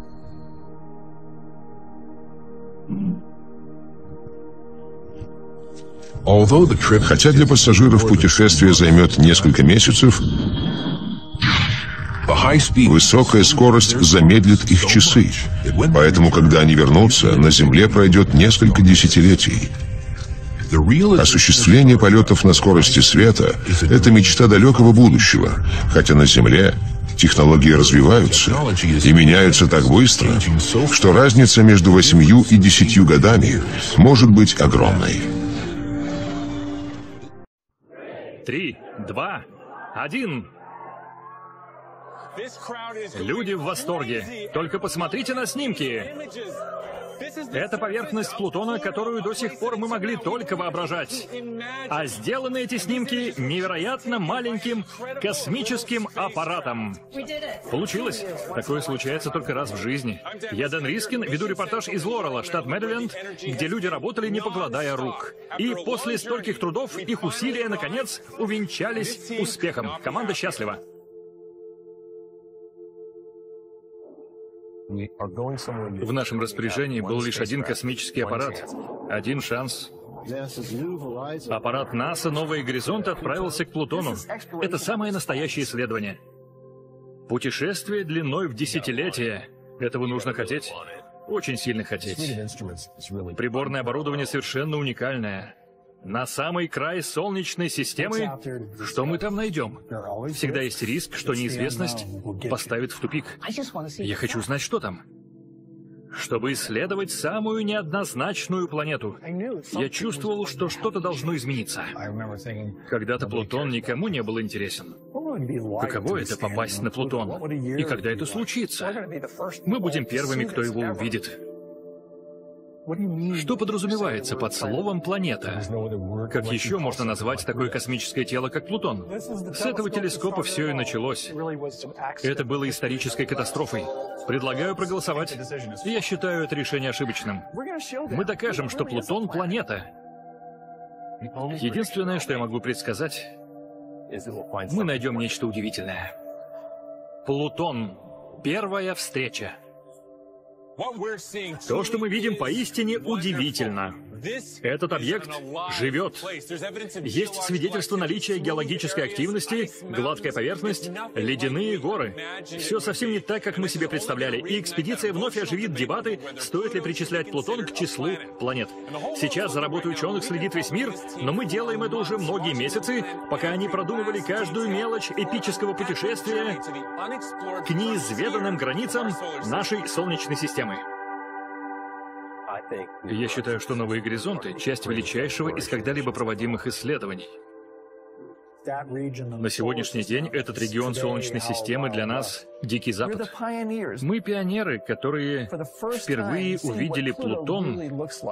Хотя для пассажиров путешествие займет несколько месяцев, высокая скорость замедлит их часы, поэтому, когда они вернутся, на Земле пройдет несколько десятилетий. Осуществление полетов на скорости света – это мечта далекого будущего, хотя на Земле технологии развиваются и меняются так быстро, что разница между 8 и 10 годами может быть огромной. 3, 2, 1. Люди в восторге. Только посмотрите на снимки. Это поверхность Плутона, которую до сих пор мы могли только воображать. А сделаны эти снимки невероятно маленьким космическим аппаратом. Получилось. Такое случается только раз в жизни. Я Дэн Рискин, веду репортаж из Лорелла, штат Мэриленд, где люди работали, не покладая рук. И после стольких трудов их усилия, наконец, увенчались успехом. Команда счастлива. В нашем распоряжении был лишь один космический аппарат. Один шанс. Аппарат НАСА «Новые горизонты» отправился к Плутону. Это самое настоящее исследование. Путешествие длиной в десятилетия. Этого нужно хотеть. Очень сильно хотеть. Приборное оборудование совершенно уникальное. На самый край Солнечной системы. Что мы там найдем? Всегда есть риск, что неизвестность поставит в тупик. Я хочу знать, что там. Чтобы исследовать самую неоднозначную планету. Я чувствовал, что что-то должно измениться. Когда-то Плутон никому не был интересен. Каково это — попасть на Плутон? И когда это случится? Мы будем первыми, кто его увидит. Что подразумевается под словом «планета»? Как еще можно назвать такое космическое тело, как Плутон? С этого телескопа все и началось. Это было исторической катастрофой. Предлагаю проголосовать. Я считаю это решение ошибочным. Мы докажем, что Плутон — планета. Единственное, что я могу предсказать, мы найдем нечто удивительное. Плутон. Первая встреча. То, что мы видим, поистине удивительно. Этот объект живет. Есть свидетельство наличия геологической активности, гладкая поверхность, ледяные горы. Все совсем не так, как мы себе представляли. И экспедиция вновь оживит дебаты, стоит ли причислять Плутон к числу планет. Сейчас за работой ученых следит весь мир, но мы делаем это уже многие месяцы, пока они продумывали каждую мелочь эпического путешествия к неизведанным границам нашей Солнечной системы. Я считаю, что «Новые горизонты» — часть величайшего из когда-либо проводимых исследований. На сегодняшний день этот регион Солнечной системы для нас — Дикий Запад. Мы пионеры, которые впервые увидели Плутон,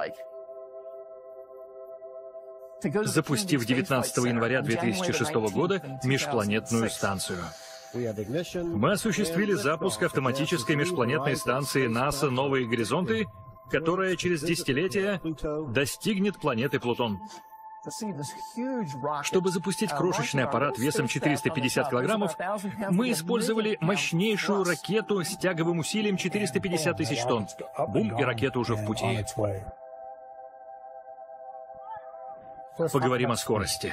запустив 19 января 2006 года межпланетную станцию. Мы осуществили запуск автоматической межпланетной станции НАСА «Новые горизонты», которая через десятилетия достигнет планеты Плутон. Чтобы запустить крошечный аппарат весом 450 килограммов, мы использовали мощнейшую ракету с тяговым усилием 450 тысяч тонн. Бум, и ракета уже в пути. Поговорим о скорости.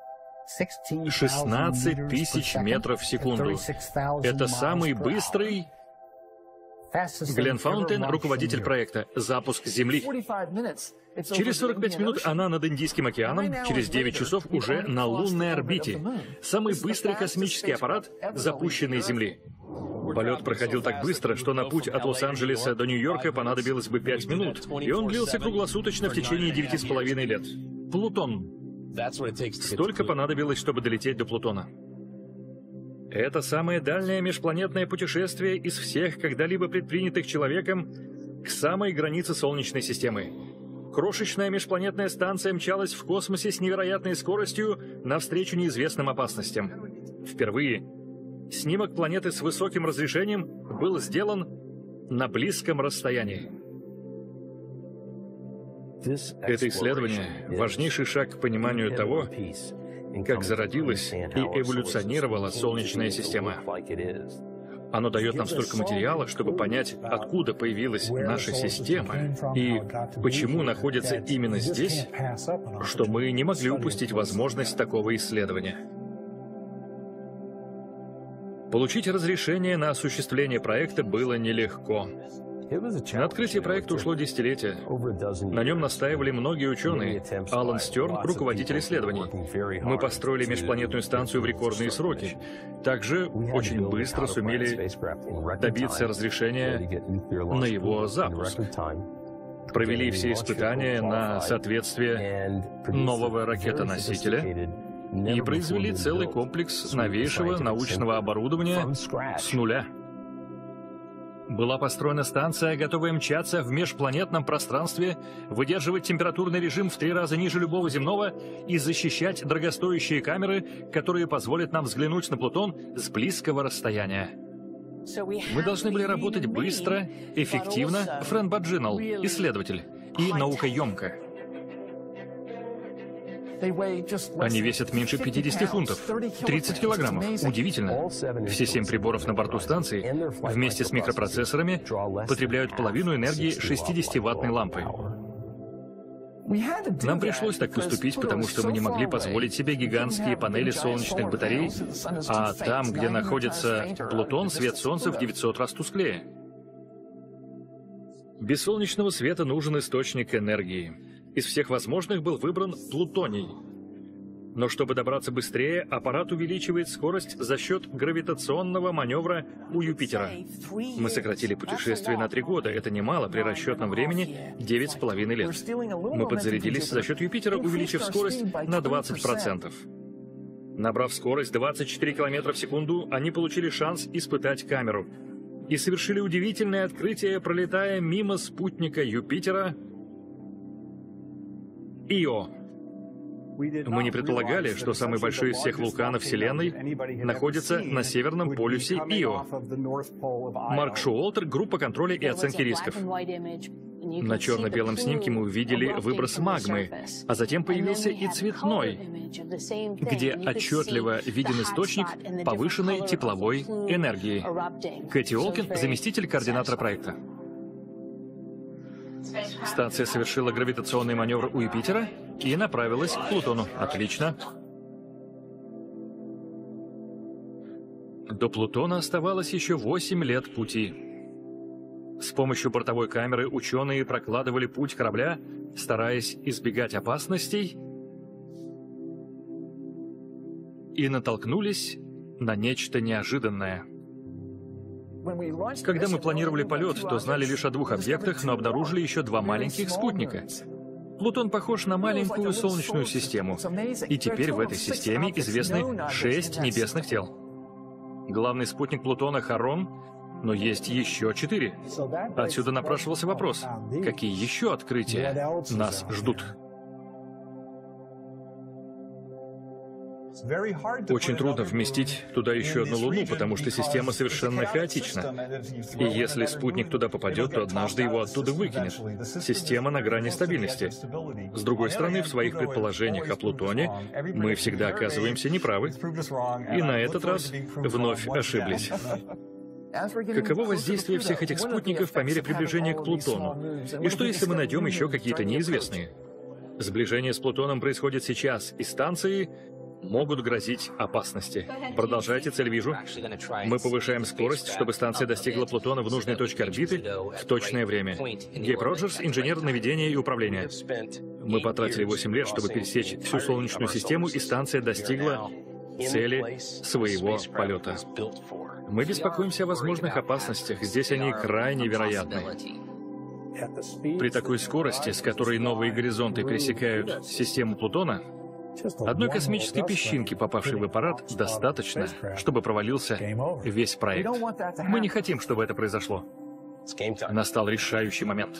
16 тысяч метров в секунду. Это самый быстрый... Глен Фаунтейн, руководитель проекта «Запуск Земли». Через 45 минут она над Индийским океаном, через 9 часов уже на лунной орбите. Самый быстрый космический аппарат, запущенный с Земли. Полет проходил так быстро, что на путь от Лос-Анджелеса до Нью-Йорка понадобилось бы 5 минут, и он длился круглосуточно в течение 9,5 лет. Плутон. Столько понадобилось, чтобы долететь до Плутона. Это самое дальнее межпланетное путешествие из всех когда-либо предпринятых человеком к самой границе Солнечной системы. Крошечная межпланетная станция мчалась в космосе с невероятной скоростью навстречу неизвестным опасностям. Впервые снимок планеты с высоким разрешением был сделан на близком расстоянии. Это исследование — важнейший шаг к пониманию того, как зародилась и эволюционировала Солнечная система. Оно дает нам столько материала, чтобы понять, откуда появилась наша система и почему находится именно здесь, что мы не могли упустить возможность такого исследования. Получить разрешение на осуществление проекта было нелегко. На открытие проекта ушло десятилетие. На нем настаивали многие ученые. Алан Стерн — руководитель исследований. Мы построили межпланетную станцию в рекордные сроки. Также очень быстро сумели добиться разрешения на его запуск. Провели все испытания на соответствие нового ракетоносителя и произвели целый комплекс новейшего научного оборудования с нуля. Была построена станция, готовая мчаться в межпланетном пространстве, выдерживать температурный режим в 3 раза ниже любого земного и защищать дорогостоящие камеры, которые позволят нам взглянуть на Плутон с близкого расстояния. Мы должны были работать быстро, эффективно, Фрэн Баджинал, исследователь, и наукоемко. Они весят меньше 50 фунтов, 30 килограммов. Удивительно. Все 7 приборов на борту станции вместе с микропроцессорами потребляют половину энергии 60-ваттной лампы. Нам пришлось так поступить, потому что мы не могли позволить себе гигантские панели солнечных батарей, а там, где находится Плутон, свет Солнца в 900 раз тусклее. Без солнечного света нужен источник энергии. Из всех возможных был выбран плутоний. Но чтобы добраться быстрее, аппарат увеличивает скорость за счет гравитационного маневра у Юпитера. Мы сократили путешествие на 3 года. Это немало, при расчетном времени 9,5 лет. Мы подзарядились за счет Юпитера, увеличив скорость на 20%. Набрав скорость 24 км в секунду, они получили шанс испытать камеру. И совершили удивительное открытие, пролетая мимо спутника Юпитера Ио. Мы не предполагали, что самый большой из всех вулканов Вселенной находится на северном полюсе Ио. Марк Шоуолтер, группа контроля и оценки рисков. На черно-белом снимке мы увидели выброс магмы, а затем появился и цветной, где отчетливо виден источник повышенной тепловой энергии. Кэти Олкин, заместитель координатора проекта. Станция совершила гравитационный маневр у Юпитера и направилась к Плутону. Отлично. До Плутона оставалось еще 8 лет пути. С помощью бортовой камеры ученые прокладывали путь корабля, стараясь избегать опасностей, и натолкнулись на нечто неожиданное. Когда мы планировали полет, то знали лишь о 2 объектах, но обнаружили еще 2 маленьких спутника. Плутон похож на маленькую Солнечную систему, и теперь в этой системе известны 6 небесных тел. Главный спутник Плутона — Харон, но есть еще 4. Отсюда напрашивался вопрос, какие еще открытия нас ждут? Очень трудно вместить туда еще одну Луну, потому что система совершенно хаотична. И если спутник туда попадет, то однажды его оттуда выкинет. Система на грани стабильности. С другой стороны, в своих предположениях о Плутоне мы всегда оказываемся неправы. И на этот раз вновь ошиблись. Каково воздействие всех этих спутников по мере приближения к Плутону? И что, если мы найдем еще какие-то неизвестные? Сближение с Плутоном происходит сейчас, и станции могут грозить опасности. Продолжайте, цель вижу. Мы повышаем скорость, чтобы станция достигла Плутона в нужной точке орбиты в точное время. Гейб Роджерс, инженер наведения и управления. Мы потратили 8 лет, чтобы пересечь всю Солнечную систему, и станция достигла цели своего полета. Мы беспокоимся о возможных опасностях. Здесь они крайне вероятны. При такой скорости, с которой новые горизонты пересекают систему Плутона, одной космической песчинки, попавшей в аппарат, достаточно, чтобы провалился весь проект. Мы не хотим, чтобы это произошло. Настал решающий момент.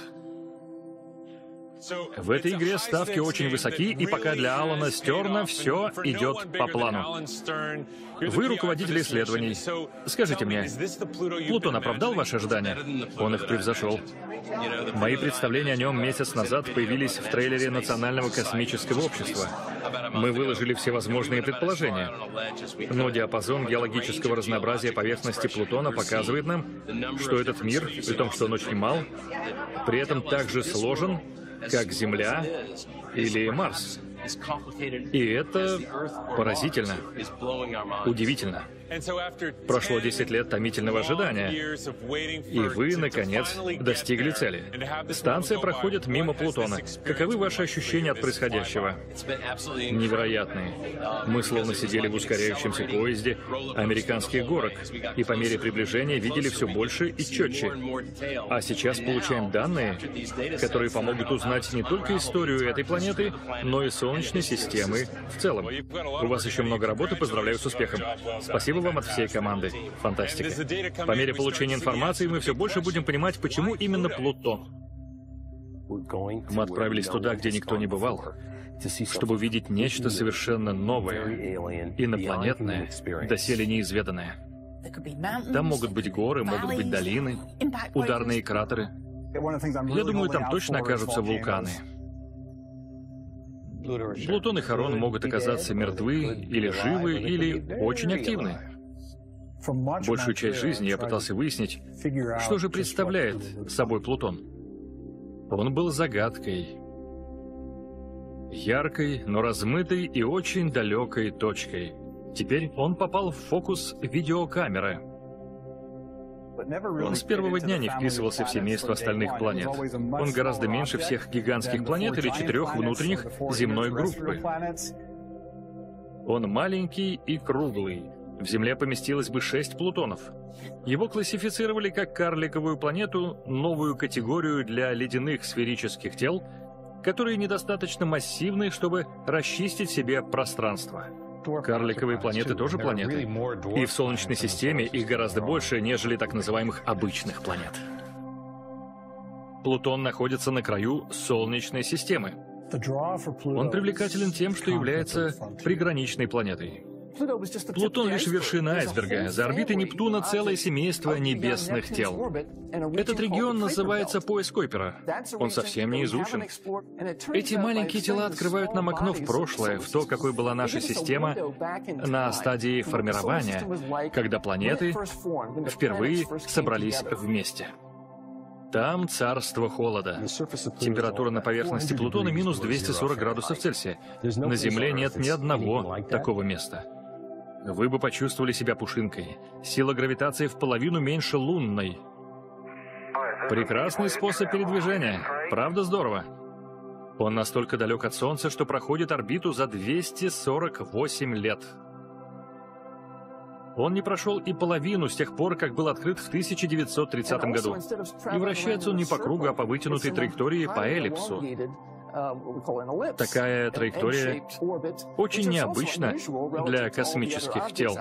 В этой игре ставки очень высоки, и пока для Алана Стерна все идет по плану. Вы руководитель исследований. Скажите мне, Плутон оправдал ваши ожидания? Он их превзошел. Мои представления о нем месяц назад появились в трейлере Национального космического общества. Мы выложили всевозможные предположения. Но диапазон геологического разнообразия поверхности Плутона показывает нам, что этот мир, при том, что он очень мал, при этом также сложен, как Земля или Марс. И это поразительно, удивительно. Прошло 10 лет томительного ожидания, и вы, наконец, достигли цели. Станция проходит мимо Плутона. Каковы ваши ощущения от происходящего? Невероятные. Мы словно сидели в ускоряющемся поезде американских горок, и по мере приближения видели все больше и четче. А сейчас получаем данные, которые помогут узнать не только историю этой планеты, но и Солнечной системы в целом. У вас еще много работы, поздравляю с успехом. Спасибо вам от всей команды. Фантастика. По мере получения информации мы все больше будем понимать, почему именно Плутон. Мы отправились туда, где никто не бывал, чтобы увидеть нечто совершенно новое, инопланетное, доселе неизведанное. Там могут быть горы, могут быть долины, ударные кратеры. Я думаю, там точно окажутся вулканы. Плутон и Харон могут оказаться мертвы, или живы, или очень активны. Большую часть жизни я пытался выяснить, что же представляет собой Плутон. Он был загадкой. яркой, но размытой и очень далекой точкой. Теперь он попал в фокус видеокамеры. Он с первого дня не вписывался в семейство остальных планет. Он гораздо меньше всех гигантских планет или 4 внутренних земной группы. Он маленький и круглый. В Земле поместилось бы 6 Плутонов. Его классифицировали как карликовую планету, новую категорию для ледяных сферических тел, которые недостаточно массивны, чтобы расчистить себе пространство. Карликовые планеты тоже планеты. И в Солнечной системе их гораздо больше, нежели так называемых обычных планет. Плутон находится на краю Солнечной системы. Он привлекателен тем, что является приграничной планетой. Плутон лишь вершина айсберга. За орбитой Нептуна целое семейство небесных тел. Этот регион называется пояс Койпера. Он совсем не изучен. Эти маленькие тела открывают нам окно в прошлое, в то, какой была наша система на стадии формирования, когда планеты впервые собрались вместе. Там царство холода. Температура на поверхности Плутона минус 240 градусов Цельсия. На Земле нет ни одного такого места. Вы бы почувствовали себя пушинкой. Сила гравитации в половину меньше лунной. Прекрасный способ передвижения. Правда здорово? Он настолько далек от Солнца, что проходит орбиту за 248 лет. Он не прошел и половину с тех пор, как был открыт в 1930 году. И вращается он не по кругу, а по вытянутой траектории по эллипсу. Такая траектория очень необычна для космических тел.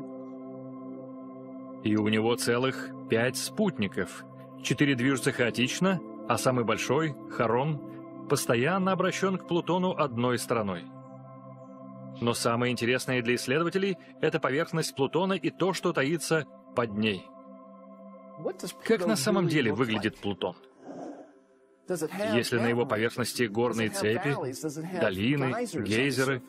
И у него целых 5 спутников. 4 движутся хаотично, а самый большой, Харон, постоянно обращен к Плутону одной стороной. Но самое интересное для исследователей — это поверхность Плутона и то, что таится под ней. Как на самом деле выглядит Плутон? Если на его поверхности горные цепи, долины, гейзеры...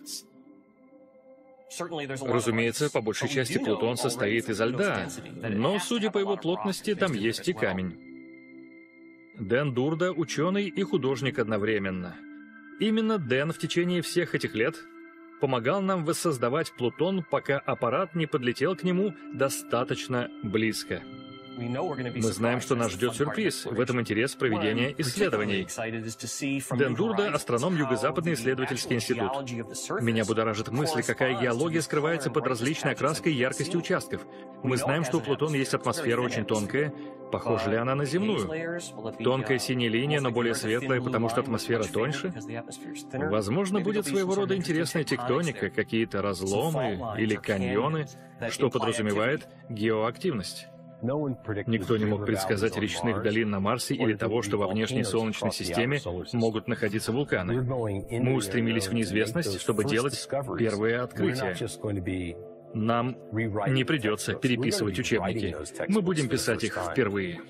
Разумеется, по большей части Плутон состоит изо льда, но, судя по его плотности, там есть и камень. Дэн Дурда — ученый и художник одновременно. Именно Дэн в течение всех этих лет помогал нам воссоздавать Плутон, пока аппарат не подлетел к нему достаточно близко. Мы знаем, что нас ждет сюрприз. В этом интерес проведения исследований. Дэн Дурда — астроном Юго-Западный исследовательский институт. Меня будоражит мысль, какая геология скрывается под различной окраской и яркостью участков. Мы знаем, что у Плутона есть атмосфера очень тонкая. Похожа ли она на земную? Тонкая синяя линия, но более светлая, потому что атмосфера тоньше? Возможно, будет своего рода интересная тектоника, какие-то разломы или каньоны, что подразумевает геоактивность. Никто не мог предсказать речных долин на Марсе или того, что во внешней Солнечной системе могут находиться вулканы. Мы устремились в неизвестность, чтобы делать первые открытия. Нам не придется переписывать учебники. Мы будем писать их впервые.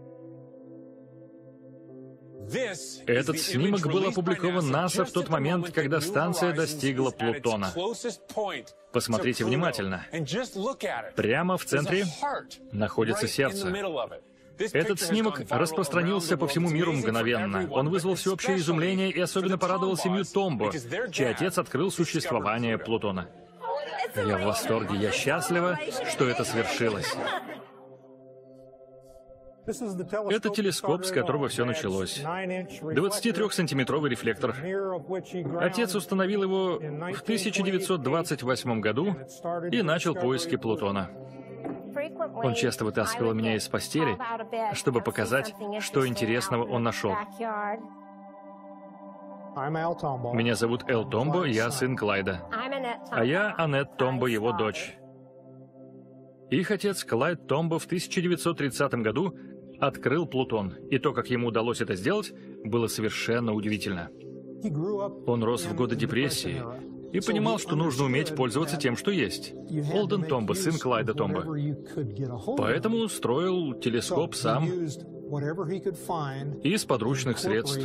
Этот снимок был опубликован НАСА в тот момент, когда станция достигла Плутона. Посмотрите внимательно. Прямо в центре находится сердце. Этот снимок распространился по всему миру мгновенно. Он вызвал всеобщее изумление и особенно порадовал семью Томбо, чей отец открыл существование Плутона. Я в восторге, я счастлива, что это свершилось. Это телескоп, с которого все началось. 23-сантиметровый рефлектор. Отец установил его в 1928 году и начал поиски Плутона. Он часто вытаскивал меня из постели, чтобы показать, что интересного он нашел. Меня зовут Эл Томбо, я сын Клайда. А я Аннет Томбо, его дочь. Их отец Клайд Томбо в 1930 году открыл Плутон, и то, как ему удалось это сделать, было совершенно удивительно. Он рос в годы депрессии и понимал, что нужно уметь пользоваться тем, что есть. Олден Томбо, сын Клайда Томбо. Поэтому строил телескоп сам из подручных средств.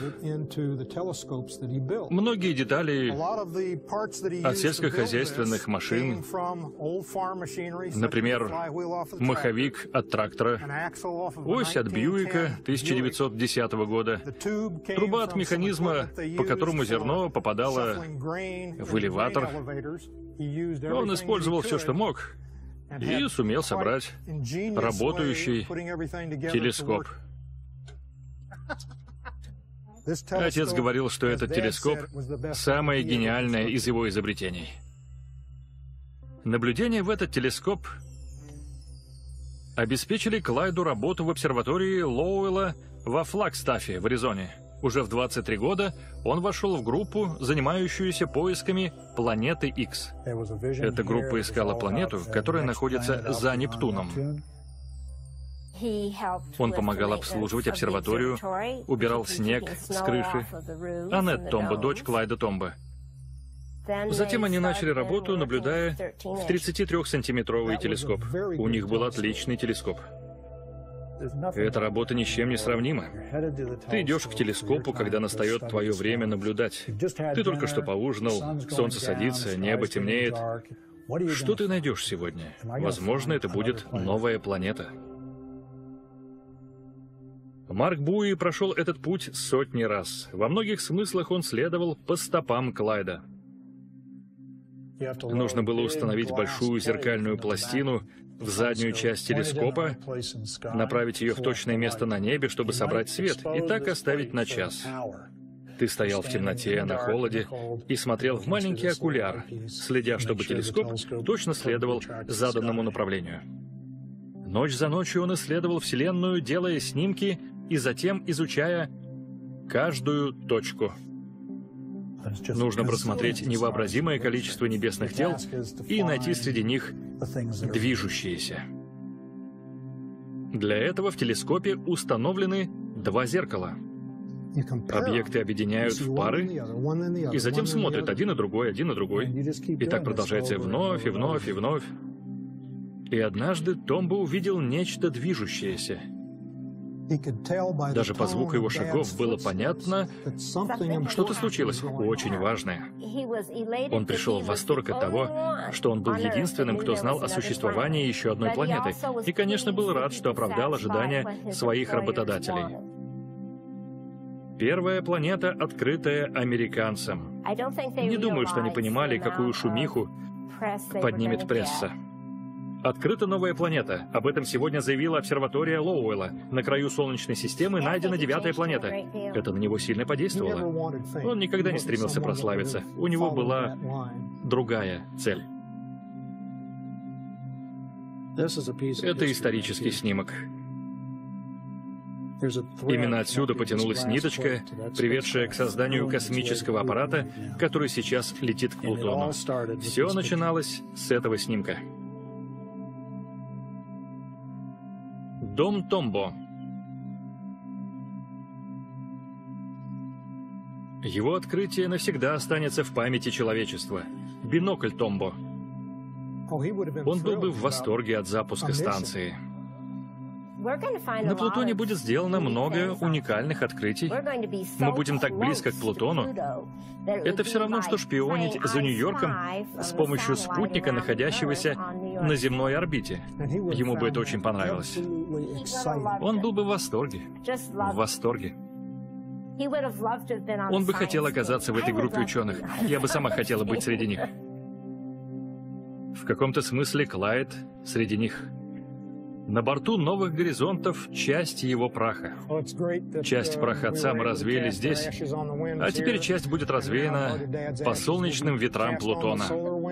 Многие детали от сельскохозяйственных машин, например, маховик от трактора, ось от Бьюика 1910 года, труба от механизма, по которому зерно попадало в элеватор. Он использовал все, что мог, и сумел собрать работающий телескоп. Отец говорил, что этот телескоп — самое гениальное из его изобретений. Наблюдения в этот телескоп обеспечили Клайду работу в обсерватории Лоуэлла во Флагстафе в Аризоне. Уже в 23 года он вошел в группу, занимающуюся поисками планеты Икс. Эта группа искала планету, которая находится за Нептуном. Он помогал обслуживать обсерваторию, убирал снег с крыши. Аннет Томбо, дочь Клайда Томбо. Затем они начали работу, наблюдая в 33-сантиметровый телескоп. У них был отличный телескоп. Эта работа ни с чем не сравнима. Ты идешь к телескопу, когда настает твое время наблюдать. Ты только что поужинал, солнце садится, небо темнеет. Что ты найдешь сегодня? Возможно, это будет новая планета. Марк Буи прошел этот путь сотни раз. Во многих смыслах он следовал по стопам Клайда. Нужно было установить большую зеркальную пластину в заднюю часть телескопа, направить ее в точное место на небе, чтобы собрать свет, и так оставить на час. Ты стоял в темноте, на холоде, и смотрел в маленький окуляр, следя, чтобы телескоп точно следовал заданному направлению. Ночь за ночью он исследовал Вселенную, делая снимки и затем изучая каждую точку. Нужно просмотреть невообразимое количество небесных тел и найти среди них движущиеся. Для этого в телескопе установлены два зеркала. Объекты объединяют в пары и затем смотрят один на другой, один на другой. И так продолжается вновь, и вновь, и вновь. И однажды Томбо увидел нечто движущееся. Даже по звуку его шагов было понятно, что-то случилось очень важное. Он пришел в восторг от того, что он был единственным, кто знал о существовании еще одной планеты, и, конечно, был рад, что оправдал ожидания своих работодателей. Первая планета, открытая американцам. Не думаю, что они понимали, какую шумиху поднимет пресса. Открыта новая планета. Об этом сегодня заявила обсерватория Лоуэлла. На краю Солнечной системы найдена 9-я планета. Это на него сильно подействовало. Он никогда не стремился прославиться. У него была другая цель. Это исторический снимок. Именно отсюда потянулась ниточка, приведшая к созданию космического аппарата, который сейчас летит к Плутону. Все начиналось с этого снимка. Дом Томбо. Его открытие навсегда останется в памяти человечества. Бинокль Томбо. Он был бы в восторге от запуска станции. На Плутоне будет сделано много уникальных открытий. Мы будем так близко к Плутону. Это все равно, что шпионить за Нью-Йорком с помощью спутника, находящегося на земной орбите. Ему бы это очень понравилось. Он был бы в восторге. В восторге. Он бы хотел оказаться в этой группе ученых. Я бы сама хотела быть среди них. В каком-то смысле Клайд среди них. На борту «Новых горизонтов» часть его праха. Часть праха отца мы развеяли здесь, а теперь часть будет развеяна по солнечным ветрам Плутона.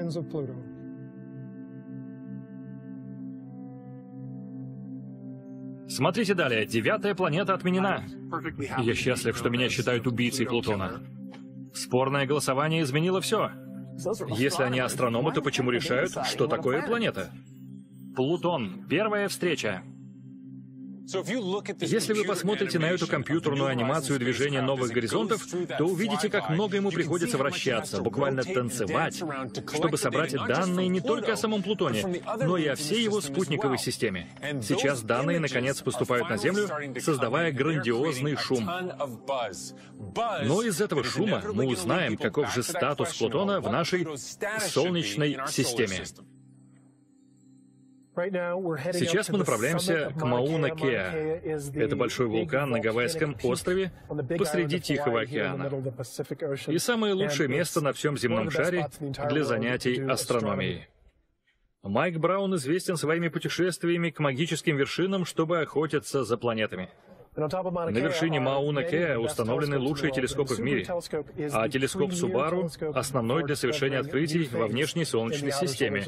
Смотрите далее. 9-я планета отменена. Я счастлив, что меня считают убийцей Плутона. Спорное голосование изменило все. Если они астрономы, то почему решают, что такое планета? Плутон. Первая встреча. Если вы посмотрите на эту компьютерную анимацию движения новых горизонтов, то увидите, как много ему приходится вращаться, буквально танцевать, чтобы собрать данные не только о самом Плутоне, но и о всей его спутниковой системе. Сейчас данные, наконец, поступают на Землю, создавая грандиозный шум. Но из этого шума мы узнаем, каков же статус Плутона в нашей Солнечной системе. Сейчас мы направляемся к Мауна-Кеа. Это большой вулкан на Гавайском острове посреди Тихого океана. И самое лучшее место на всем земном шаре для занятий астрономией. Майк Браун известен своими путешествиями к магическим вершинам, чтобы охотиться за планетами. На вершине Мауна-Кеа установлены лучшие телескопы в мире, а телескоп Субару — основной для совершения открытий во внешней Солнечной системе.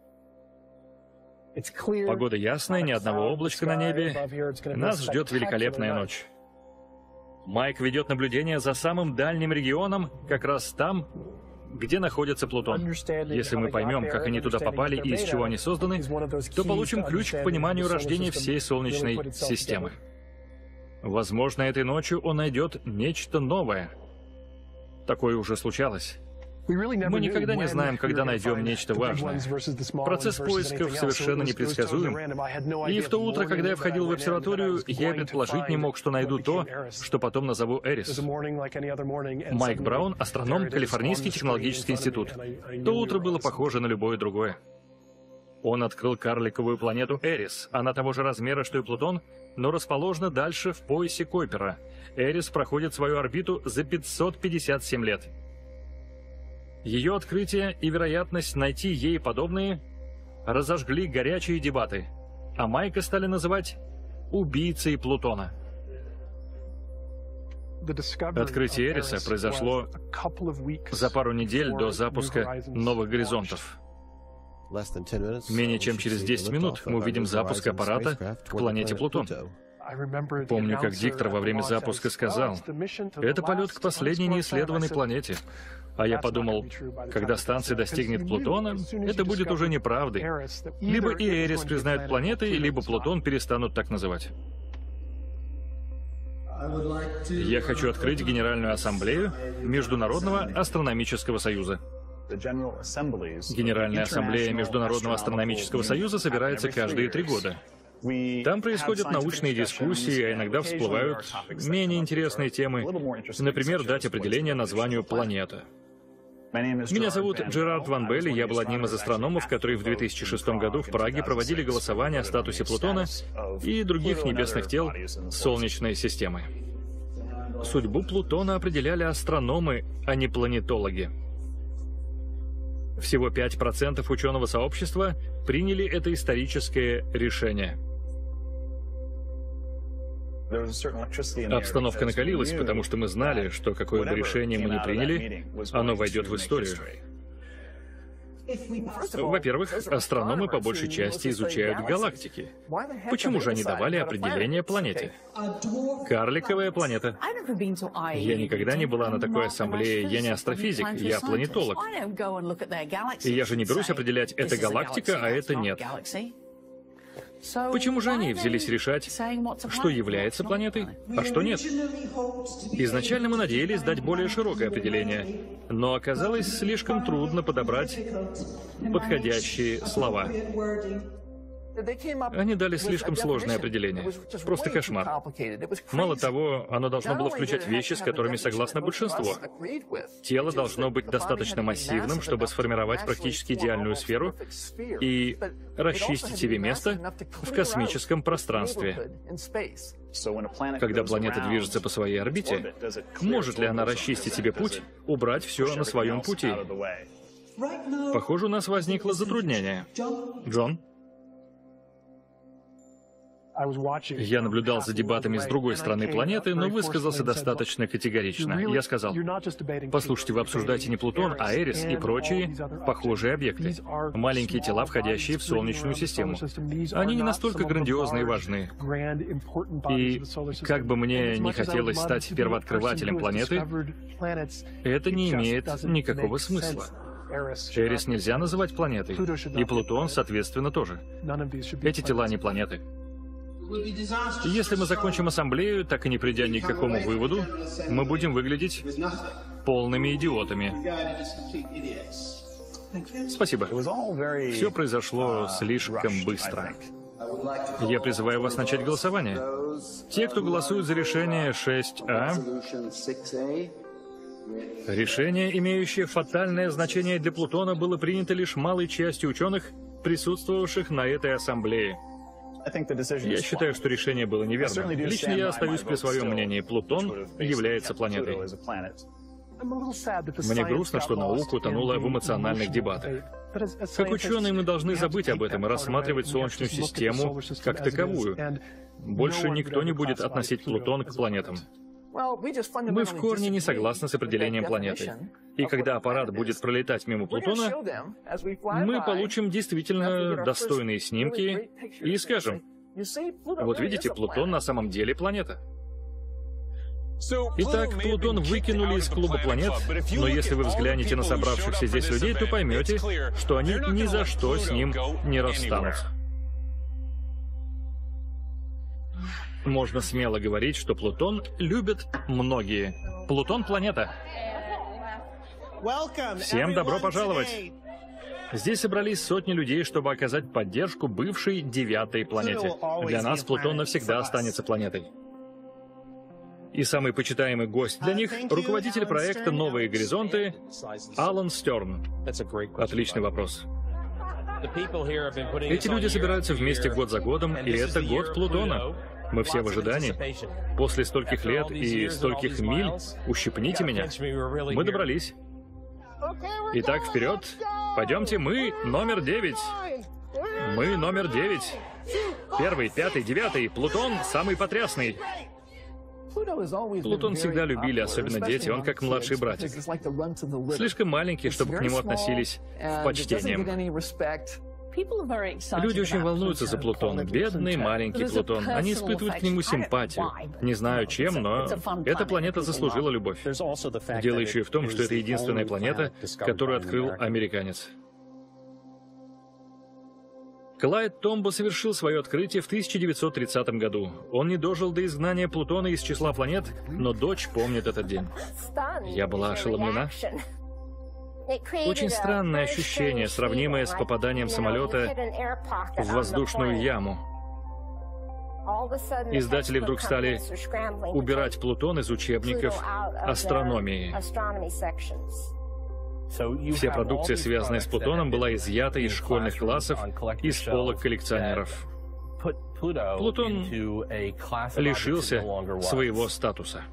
Погода ясная, ни одного облачка на небе. Нас ждет великолепная ночь. Майк ведет наблюдение за самым дальним регионом, как раз там, где находится Плутон. Если мы поймем, как они туда попали и из чего они созданы, то получим ключ к пониманию рождения всей Солнечной системы. Возможно, этой ночью он найдет нечто новое. Такое уже случалось. Мы никогда не знаем, когда найдем нечто важное. Процесс поисков совершенно непредсказуем. И в то утро, когда я входил в обсерваторию, я предположить не мог, что найду то, что потом назову Эрис. Майк Браун — астроном, Калифорнийский технологический институт. То утро было похоже на любое другое. Он открыл карликовую планету Эрис. Она того же размера, что и Плутон, но расположена дальше в поясе Койпера. Эрис проходит свою орбиту за 557 лет. Ее открытие и вероятность найти ей подобные разожгли горячие дебаты, а Майка стали называть «убийцей Плутона». Открытие Эриса произошло за пару недель до запуска новых горизонтов. Менее чем через 10 минут мы увидим запуск аппарата к планете Плутон. Помню, как диктор во время запуска сказал: «Это полет к последней неисследованной планете». А я подумал, когда станция достигнет Плутона, это будет уже неправдой. Либо и Эрис признают планетой, либо Плутон перестанут так называть. Я хочу открыть Генеральную Ассамблею Международного Астрономического Союза. Генеральная Ассамблея Международного Астрономического Союза собирается каждые 3 года. Там происходят научные дискуссии, а иногда всплывают менее интересные темы. Например, дать определение названию планета. Меня зовут Джерард Ван Белли, я был одним из астрономов, которые в 2006 году в Праге проводили голосование о статусе Плутона и других небесных тел Солнечной системы. Судьбу Плутона определяли астрономы, а не планетологи. Всего 5% ученого сообщества приняли это историческое решение. Обстановка накалилась, потому что мы знали, что какое бы решение мы ни приняли, оно войдет в историю. Во-первых, астрономы по большей части изучают галактики. Почему же они давали определение планете? Карликовая планета. Я никогда не была на такой ассамблее, я не астрофизик, я планетолог. И я же не берусь определять, это галактика, а это нет. Почему же они взялись решать, что является планетой, а что нет? Изначально мы надеялись дать более широкое определение, но оказалось слишком трудно подобрать подходящие слова. Они дали слишком сложное определение. Просто кошмар. Мало того, оно должно было включать вещи, с которыми согласно большинство. Тело должно быть достаточно массивным, чтобы сформировать практически идеальную сферу и расчистить себе место в космическом пространстве. Когда планета движется по своей орбите, может ли она расчистить себе путь, убрать все на своем пути? Похоже, у нас возникло затруднение. Джон? Я наблюдал за дебатами с другой стороны планеты, но высказался достаточно категорично. Я сказал: послушайте, вы обсуждаете не Плутон, а Эрис и прочие похожие объекты. Маленькие тела, входящие в Солнечную систему. Они не настолько грандиозны и важны. И как бы мне не хотелось стать первооткрывателем планеты, это не имеет никакого смысла. Эрис нельзя называть планетой, и Плутон, соответственно, тоже. Эти тела не планеты. Если мы закончим ассамблею, так и не придя ни к какому выводу, мы будем выглядеть полными идиотами. Спасибо. Все произошло слишком быстро. Я призываю вас начать голосование. Те, кто голосует за решение 6А, решение, имеющее фатальное значение для Плутона, было принято лишь малой частью ученых, присутствовавших на этой ассамблее. Я считаю, что решение было неверным. Лично я остаюсь при своем мнении. Плутон является планетой. Мне грустно, что наука утонула в эмоциональных дебатах. Как ученые мы должны забыть об этом и рассматривать Солнечную систему как таковую. Больше никто не будет относить Плутон к планетам. Мы в корне не согласны с определением планеты. И когда аппарат будет пролетать мимо Плутона, мы получим действительно достойные снимки и скажем: вот видите, Плутон на самом деле планета. Итак, Плутон выкинули из клуба планет, но если вы взглянете на собравшихся здесь людей, то поймете, что они ни за что с ним не расстанутся. Можно смело говорить, что Плутон любят многие. Плутон — планета. Всем добро пожаловать! Здесь собрались сотни людей, чтобы оказать поддержку бывшей 9-й планете. Для нас Плутон навсегда останется планетой. И самый почитаемый гость для них — руководитель проекта «Новые горизонты» Алан Стерн. Отличный вопрос. Эти люди собираются вместе год за годом, и это год Плутона. Мы все в ожидании. После стольких лет и стольких миль ущипните меня. Мы добрались. Итак, вперед. Пойдемте, мы номер 9. Мы номер 9. 1, 5, 9. Плутон самый потрясный. Плутон всегда любили, особенно дети, он как младший братик. Слишком маленький, чтобы к нему относились с почтением. Люди очень волнуются за Плутон. Бедный маленький Плутон. Они испытывают к нему симпатию. Не знаю чем, но эта планета заслужила любовь. Дело еще и в том, что это единственная планета, которую открыл американец. Клайд Томбо совершил свое открытие в 1930 году. Он не дожил до изгнания Плутона из числа планет, но дочь помнит этот день. Я была ошеломлена. Очень странное ощущение, сравнимое с попаданием самолета в воздушную яму. Издатели вдруг стали убирать Плутон из учебников астрономии. Вся продукция, связанная с Плутоном, была изъята из школьных классов, из полок коллекционеров. Плутон лишился своего статуса.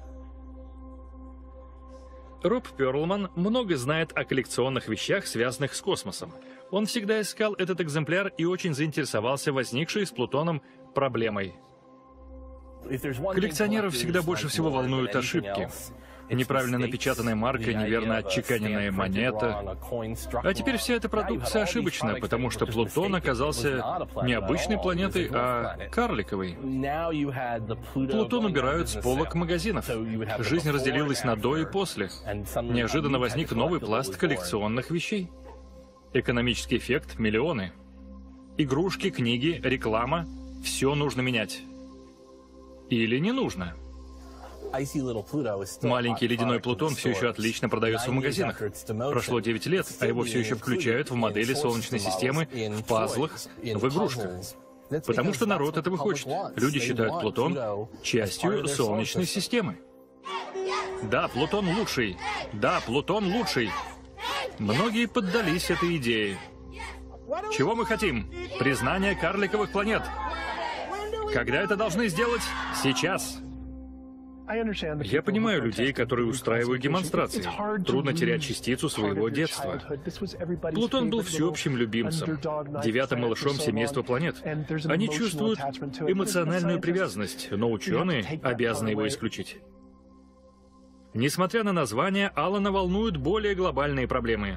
Роб Перлман много знает о коллекционных вещах, связанных с космосом. Он всегда искал этот экземпляр и очень заинтересовался возникшей с Плутоном проблемой. Коллекционеров всегда больше всего волнуют ошибки. Неправильно напечатанная марка, неверно отчеканенная монета. А теперь вся эта продукция ошибочна, потому что Плутон оказался не обычной планетой, а карликовой. Плутон убирают с полок магазинов. Жизнь разделилась на до и после. Неожиданно возник новый пласт коллекционных вещей. Экономический эффект — миллионы. Игрушки, книги, реклама — все нужно менять. Или не нужно. Маленький ледяной Плутон все еще отлично продается в магазинах. Прошло 9 лет, а его все еще включают в модели Солнечной системы, в пазлах, в игрушках. Потому что народ этого хочет. Люди считают Плутон частью Солнечной системы. Да, Плутон лучший. Да, Плутон лучший. Многие поддались этой идее. Чего мы хотим? Признание карликовых планет. Когда это должны сделать? Сейчас. Я понимаю людей, которые устраивают демонстрации. Трудно терять частицу своего детства. Плутон был всеобщим любимцем, 9-м малышом семейства планет. Они чувствуют эмоциональную привязанность, но ученые обязаны его исключить. Несмотря на название, Алана волнуют более глобальные проблемы.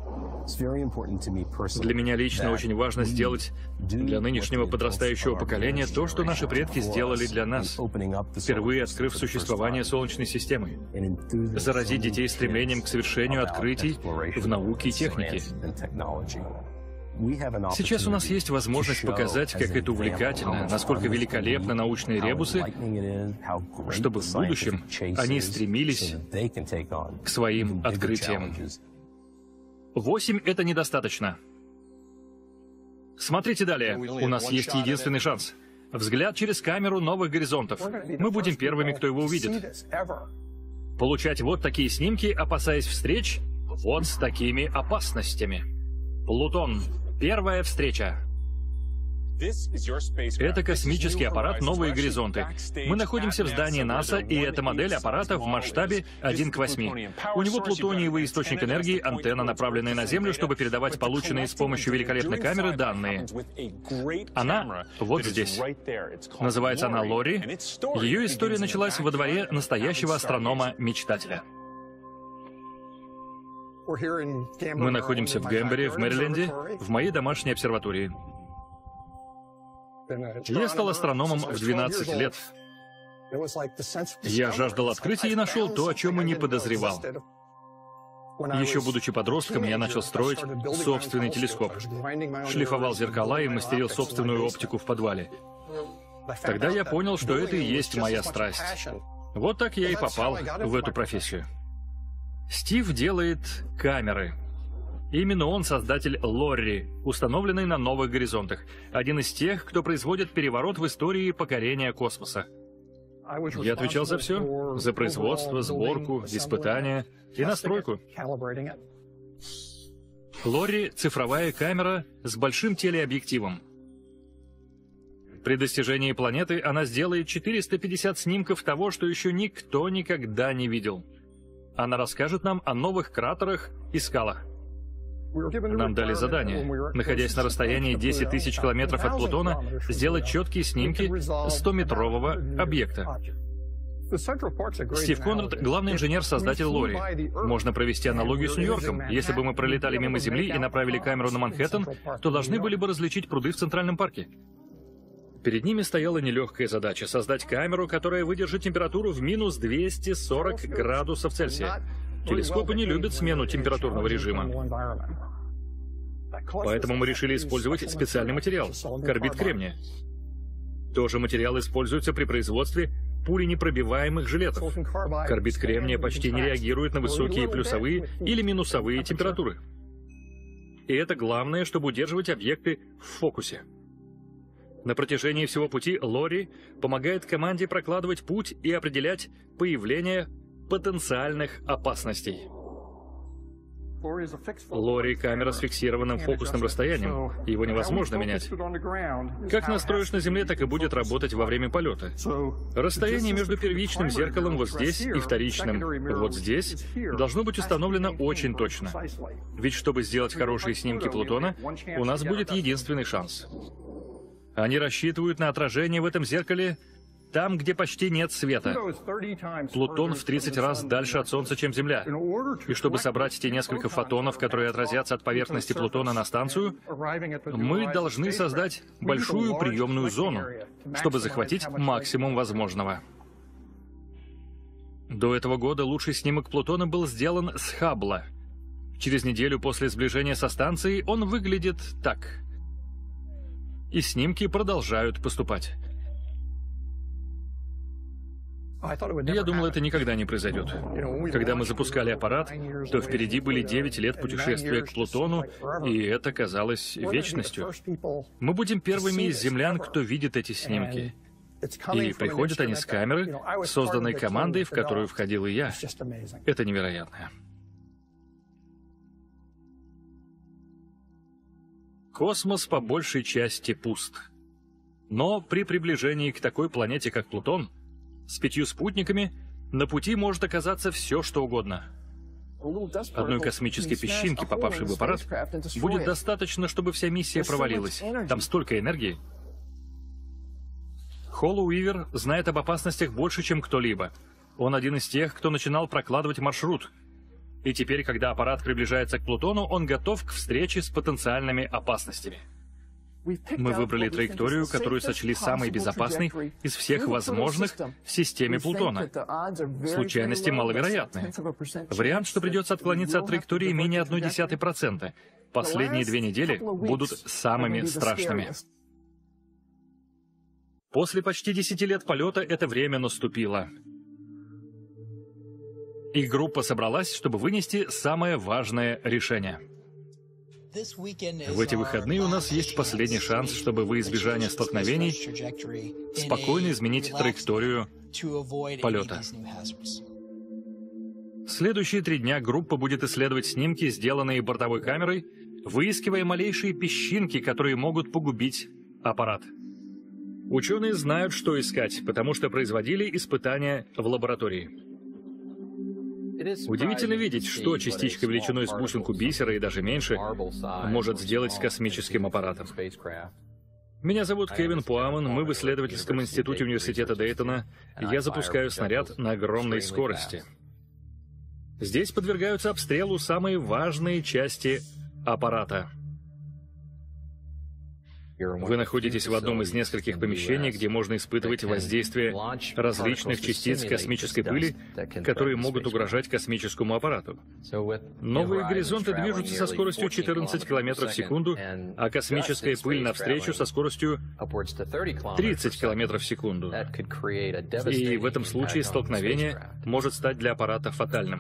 Для меня лично очень важно сделать для нынешнего подрастающего поколения то, что наши предки сделали для нас, впервые открыв существование Солнечной системы. Заразить детей стремлением к совершению открытий в науке и технике. Сейчас у нас есть возможность показать, как это увлекательно, насколько великолепны научные ребусы, чтобы в будущем они стремились к своим открытиям. 8 — это недостаточно. Смотрите далее. У нас есть единственный шанс. Взгляд через камеру новых горизонтов. Мы будем первыми, кто его увидит. Получать вот такие снимки, опасаясь встреч вот с такими опасностями. Плутон. Первая встреча. Это космический аппарат «Новые горизонты». Мы находимся в здании НАСА, и это модель аппарата в масштабе 1 к 8. У него плутониевый источник энергии, антенна, направленная на Землю, чтобы передавать полученные с помощью великолепной камеры данные. Она вот здесь. Называется она Лори. Ее история началась во дворе настоящего астронома-мечтателя. Мы находимся в Гэмбери, в Мэриленде, в моей домашней обсерватории. Я стал астрономом в 12 лет. Я жаждал открытия и нашел то, о чем и не подозревал. Еще будучи подростком, я начал строить собственный телескоп. Шлифовал зеркала и мастерил собственную оптику в подвале. Тогда я понял, что это и есть моя страсть. Вот так я и попал в эту профессию. Стив делает камеры. Именно он создатель Лори, установленной на новых горизонтах. Один из тех, кто производит переворот в истории покорения космоса. Я отвечал за все. За производство, сборку, испытания и настройку. Лори — цифровая камера с большим телеобъективом. При достижении планеты она сделает 450 снимков того, что еще никто никогда не видел. Она расскажет нам о новых кратерах и скалах. Нам дали задание, находясь на расстоянии 10 тысяч километров от Плутона, сделать четкие снимки 100-метрового объекта. Стив Конрад — главный инженер-создатель Лори. Можно провести аналогию с Нью-Йорком. Если бы мы пролетали мимо Земли и направили камеру на Манхэттен, то должны были бы различить пруды в Центральном парке. Перед ними стояла нелегкая задача — создать камеру, которая выдержит температуру в минус 240 градусов Цельсия. Телескопы не любят смену температурного режима. Поэтому мы решили использовать специальный материал — карбид кремния. Тоже материал используется при производстве пуленепробиваемых жилетов. Карбид кремния почти не реагирует на высокие плюсовые или минусовые температуры. И это главное, чтобы удерживать объекты в фокусе. На протяжении всего пути Лори помогает команде прокладывать путь и определять появление потенциальных опасностей. Лори — камера с фиксированным фокусным расстоянием, его невозможно менять. Как настроишь на Земле, так и будет работать во время полета. Расстояние между первичным зеркалом вот здесь и вторичным вот здесь должно быть установлено очень точно. Ведь чтобы сделать хорошие снимки Плутона, у нас будет единственный шанс. Они рассчитывают на отражение в этом зеркале там, где почти нет света. Плутон в 30 раз дальше от Солнца, чем Земля. И чтобы собрать те несколько фотонов, которые отразятся от поверхности Плутона на станцию, мы должны создать большую приемную зону, чтобы захватить максимум возможного. До этого года лучший снимок Плутона был сделан с Хаббла. Через неделю после сближения со станцией он выглядит так. И снимки продолжают поступать. Я думал, это никогда не произойдет. Когда мы запускали аппарат, то впереди были 9 лет путешествия к Плутону, и это казалось вечностью. Мы будем первыми из землян, кто видит эти снимки. И приходят они с камеры, созданной командой, в которую входил и я. Это невероятно. Космос по большей части пуст. Но при приближении к такой планете, как Плутон, с 5 спутниками, на пути может оказаться все, что угодно. Одной космической песчинки, попавшей в аппарат, будет достаточно, чтобы вся миссия провалилась. Там столько энергии. Холлоу Уивер знает об опасностях больше, чем кто-либо. Он один из тех, кто начинал прокладывать маршрут. И теперь, когда аппарат приближается к Плутону, он готов к встрече с потенциальными опасностями. Мы выбрали траекторию, которую сочли самой безопасной из всех возможных в системе Плутона. Случайности маловероятны. Вариант, что придется отклониться от траектории, менее 0,1%. Последние 2 недели будут самыми страшными. После почти 10 лет полета это время наступило. И группа собралась, чтобы вынести самое важное решение. В эти выходные у нас есть последний шанс, чтобы во избежание столкновений спокойно изменить траекторию полета. Следующие 3 дня группа будет исследовать снимки, сделанные бортовой камерой, выискивая малейшие песчинки, которые могут погубить аппарат. Ученые знают, что искать, потому что производили испытания в лаборатории. Удивительно видеть, что частичка величиной с бусинку бисера и даже меньше может сделать с космическим аппаратом. Меня зовут Кевин Пуаман, мы в исследовательском институте университета Дейтона. Я запускаю снаряд на огромной скорости. Здесь подвергаются обстрелу самые важные части аппарата. Вы находитесь в одном из нескольких помещений, где можно испытывать воздействие различных частиц космической пыли, которые могут угрожать космическому аппарату. Новые горизонты движутся со скоростью 14 км в секунду, а космическая пыль навстречу со скоростью 30 км в секунду. И в этом случае столкновение может стать для аппарата фатальным.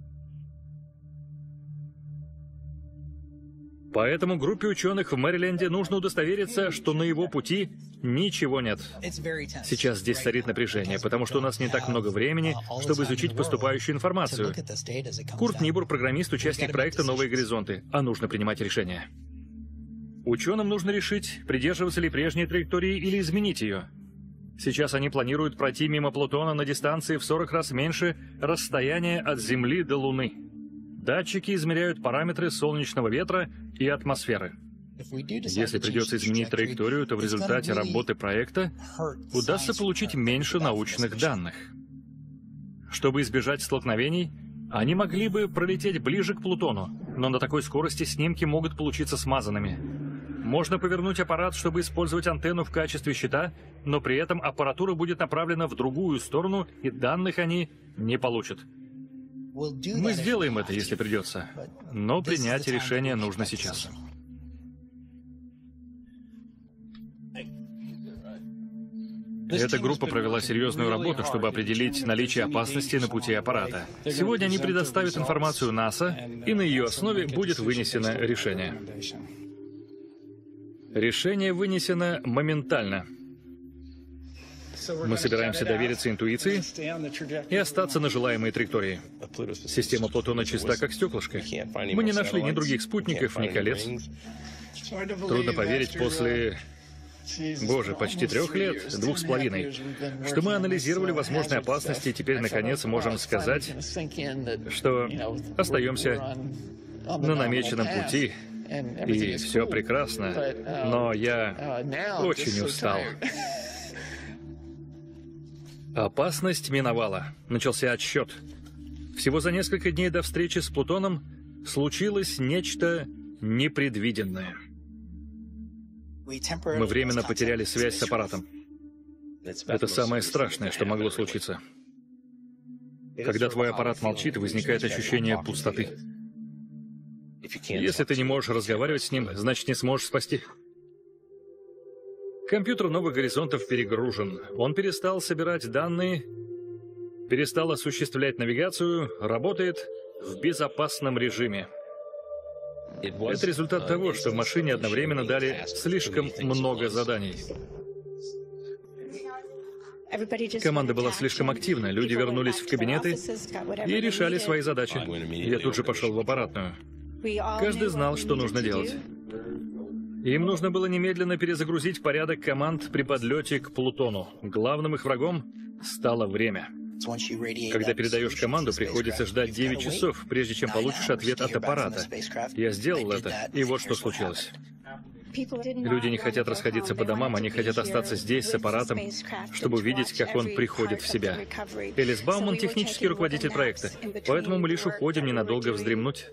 Поэтому группе ученых в Мэриленде нужно удостовериться, что на его пути ничего нет. Сейчас здесь царит напряжение, потому что у нас не так много времени, чтобы изучить поступающую информацию. Курт Нибур — программист, участник проекта «Новые горизонты», а нужно принимать решение. Ученым нужно решить, придерживаться ли прежней траектории или изменить ее. Сейчас они планируют пройти мимо Плутона на дистанции в 40 раз меньше расстояния от Земли до Луны. Датчики измеряют параметры солнечного ветра и атмосферы. Если придется изменить траекторию, то в результате работы проекта удастся получить меньше научных данных. Чтобы избежать столкновений, они могли бы пролететь ближе к Плутону, но на такой скорости снимки могут получиться смазанными. Можно повернуть аппарат, чтобы использовать антенну в качестве щита, но при этом аппаратура будет направлена в другую сторону, и данных они не получат. Мы сделаем это, если придется, но принять решение нужно сейчас. Эта группа провела серьезную работу, чтобы определить наличие опасности на пути аппарата. Сегодня они предоставят информацию НАСА, и на ее основе будет вынесено решение. Решение вынесено моментально. Мы собираемся довериться интуиции и остаться на желаемой траектории. Система Плутона чиста, как стеклышко. Мы не нашли ни других спутников, ни колец. Трудно поверить после, почти 3 лет, 2,5, что мы анализировали возможные опасности, и теперь, наконец, можем сказать, что остаемся на намеченном пути, и все прекрасно, но я очень устал. Опасность миновала. Начался отсчет. Всего за несколько дней до встречи с Плутоном случилось нечто непредвиденное. Мы временно потеряли связь с аппаратом. Это самое страшное, что могло случиться. Когда твой аппарат молчит, возникает ощущение пустоты. Если ты не можешь разговаривать с ним, значит, не сможешь спасти. Компьютер новых горизонтов перегружен. Он перестал собирать данные, перестал осуществлять навигацию, работает в безопасном режиме. Это результат того, что в машине одновременно дали слишком много заданий. Команда была слишком активна, люди вернулись в кабинеты и решали свои задачи. Я тут же пошел в аппаратную. Каждый знал, что нужно делать. Им нужно было немедленно перезагрузить порядок команд при подлете к Плутону. Главным их врагом стало время. Когда передаешь команду, приходится ждать 9 часов, прежде чем получишь ответ от аппарата. Я сделал это, и вот что случилось. Люди не хотят расходиться по домам, они хотят остаться здесь с аппаратом, чтобы увидеть, как он приходит в себя. Элис Бауман — технический руководитель проекта, поэтому мы лишь уходим ненадолго вздремнуть.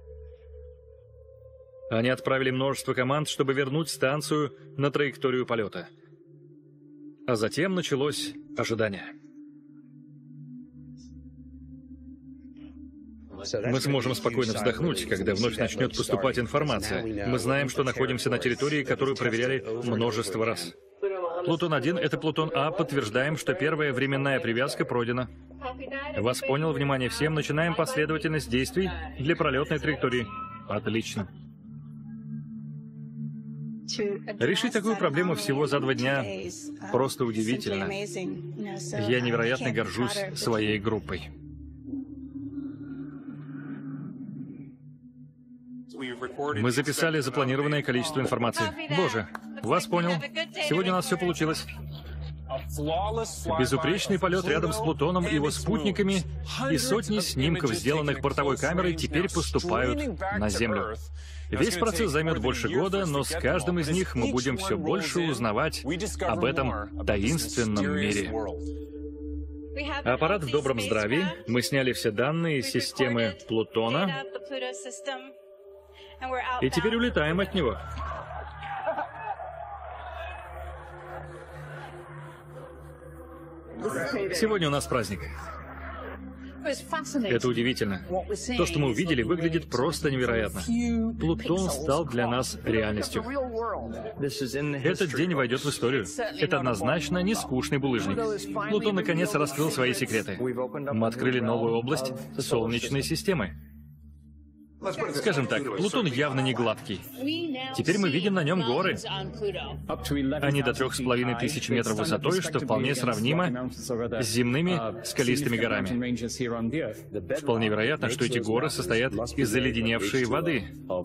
Они отправили множество команд, чтобы вернуть станцию на траекторию полета. А затем началось ожидание. Мы сможем спокойно вздохнуть, когда вновь начнет поступать информация. Мы знаем, что находимся на территории, которую проверяли множество раз. Плутон-1 — это Плутон А. Подтверждаем, что первая временная привязка пройдена. Вас понял. Внимание всем. Начинаем последовательность действий для пролетной траектории. Отлично. Решить такую проблему всего за 2 дня просто удивительно. Я невероятно горжусь своей группой. Мы записали запланированное количество информации. Боже, вас понял. Сегодня у нас все получилось. Безупречный полет рядом с Плутоном и его спутниками и сотни снимков, сделанных бортовой камерой, теперь поступают на Землю. Весь процесс займет больше года, но с каждым из них мы будем все больше узнавать об этом таинственном мире. Аппарат в добром здравии. Мы сняли все данные из системы Плутона. И теперь улетаем от него. Сегодня у нас праздник. Это удивительно. То, что мы увидели, выглядит просто невероятно. Плутон стал для нас реальностью. Этот день войдет в историю. Это однозначно не скучный булыжник. Плутон наконец раскрыл свои секреты. Мы открыли новую область Солнечной системы. Скажем так, Плутон явно не гладкий. Теперь мы видим на нем горы. Они до 3500 метров высотой, что вполне сравнимо с земными скалистыми горами. Вполне вероятно, что эти горы состоят из заледеневшей воды.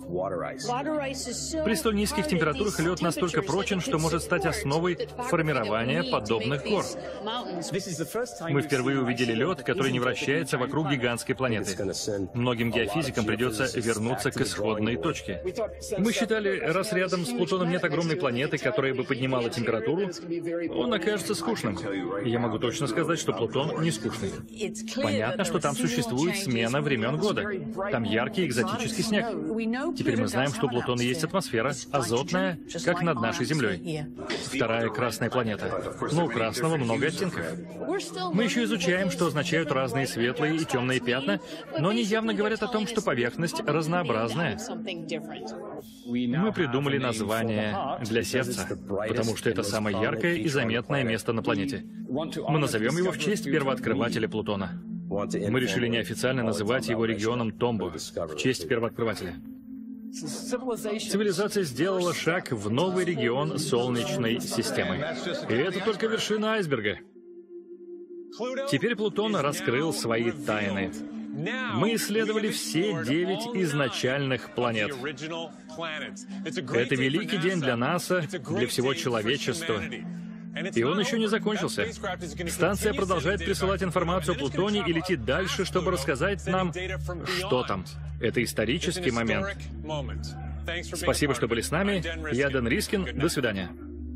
При столь низких температурах лед настолько прочен, что может стать основой формирования подобных гор. Мы впервые увидели лед, который не вращается вокруг гигантской планеты. Многим геофизикам придется вернуться к исходной точке. Мы считали, раз рядом с Плутоном нет огромной планеты, которая бы поднимала температуру, он окажется скучным. Я могу точно сказать, что Плутон не скучный. Понятно, что там существует смена времен года. Там яркий экзотический снег. Теперь мы знаем, что у Плутона есть атмосфера, азотная, как над нашей Землей. Вторая красная планета. Но у красного много оттенков. Мы еще изучаем, что означают разные светлые и темные пятна, но они явно говорят о том, что поверхность разнообразная. Мы придумали название для сердца, потому что это самое яркое и заметное место на планете. Мы назовем его в честь первооткрывателя Плутона. Мы решили неофициально называть его регионом Томбо, в честь первооткрывателя. Цивилизация сделала шаг в новый регион Солнечной системы. И это только вершина айсберга. Теперь Плутон раскрыл свои тайны. Мы исследовали все 9 изначальных планет. Это великий день для НАСА, для всего человечества. И он еще не закончился. Станция продолжает присылать информацию о Плутоне и летит дальше, чтобы рассказать нам, что там. Это исторический момент. Спасибо, что были с нами. Я Дэн Рискин. До свидания.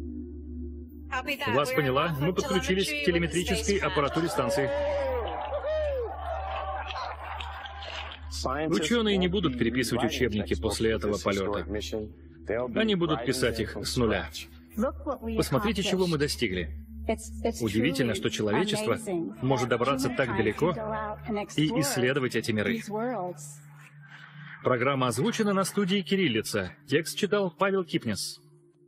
Вас поняла. Мы подключились к телеметрической аппаратуре станции. Ученые не будут переписывать учебники после этого полета. Они будут писать их с нуля. Посмотрите, чего мы достигли. Удивительно, что человечество может добраться так далеко и исследовать эти миры. Программа озвучена на студии «Кириллица». Текст читал Павел Кипнес.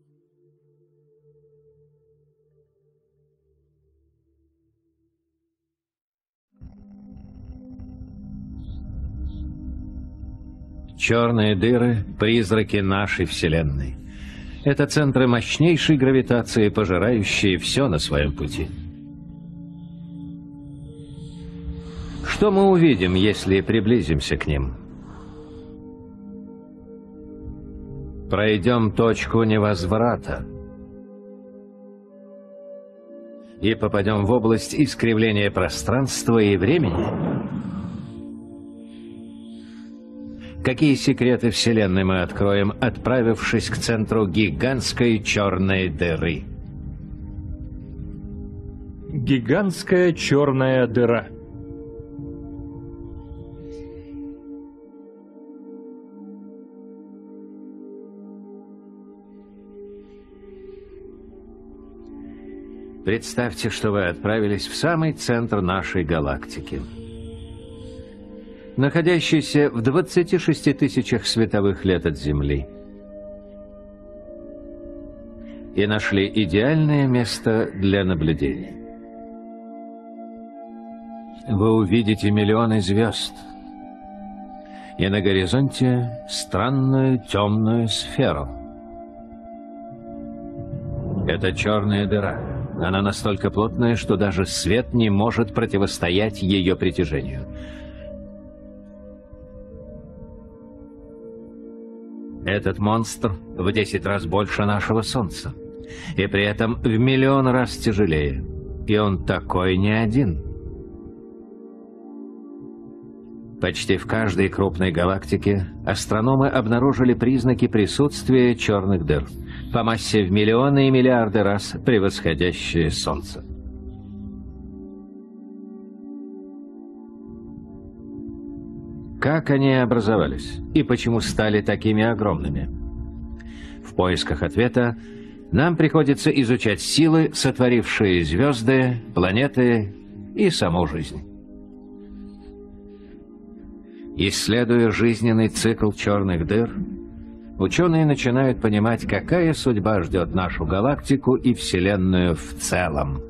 Черные дыры — призраки нашей Вселенной. Это центры мощнейшей гравитации, пожирающие все на своем пути. Что мы увидим, если приблизимся к ним? Пройдем точку невозврата и попадем в область искривления пространства и времени. Какие секреты Вселенной мы откроем, отправившись к центру гигантской черной дыры? Гигантская черная дыра. Представьте, что вы отправились в самый центр нашей галактики. находящийся в 26 тысячах световых лет от Земли. И нашли идеальное место для наблюдений. Вы увидите миллионы звезд, и на горизонте странную темную сферу. Это черная дыра. Она настолько плотная, что даже свет не может противостоять ее притяжению. Этот монстр в 10 раз больше нашего Солнца, и при этом в миллион раз тяжелее. И он такой не один. Почти в каждой крупной галактике астрономы обнаружили признаки присутствия черных дыр, по массе в миллионы и миллиарды раз превосходящие Солнце. Как они образовались и почему стали такими огромными? В поисках ответа нам приходится изучать силы, сотворившие звезды, планеты и саму жизнь. Исследуя жизненный цикл черных дыр, ученые начинают понимать, какая судьба ждет нашу галактику и Вселенную в целом.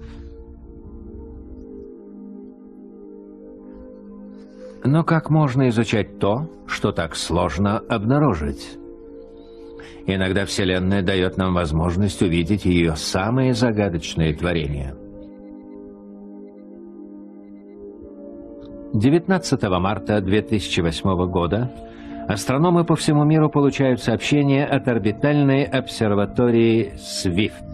Но как можно изучать то, что так сложно обнаружить? Иногда Вселенная дает нам возможность увидеть ее самые загадочные творения. 19 марта 2008 года астрономы по всему миру получают сообщение от орбитальной обсерватории Свифт.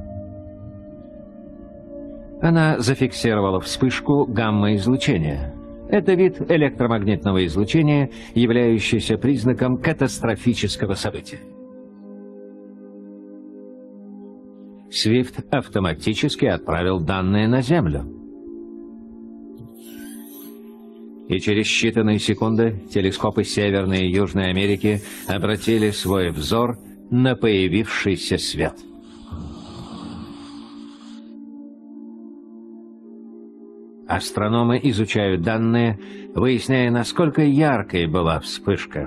Она зафиксировала вспышку гамма-излучения. Это вид электромагнитного излучения, являющийся признаком катастрофического события. Свифт автоматически отправил данные на Землю. И через считанные секунды телескопы Северной и Южной Америки обратили свой взор на появившийся свет. Астрономы изучают данные, выясняя, насколько яркой была вспышка.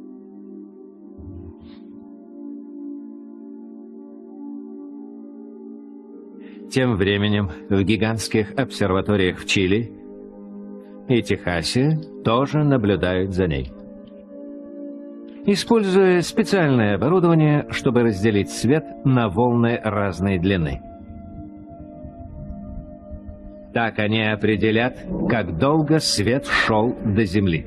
Тем временем в гигантских обсерваториях в Чили и Техасе тоже наблюдают за ней. Используя специальное оборудование, чтобы разделить свет на волны разной длины. Так они определят, как долго свет шел до Земли.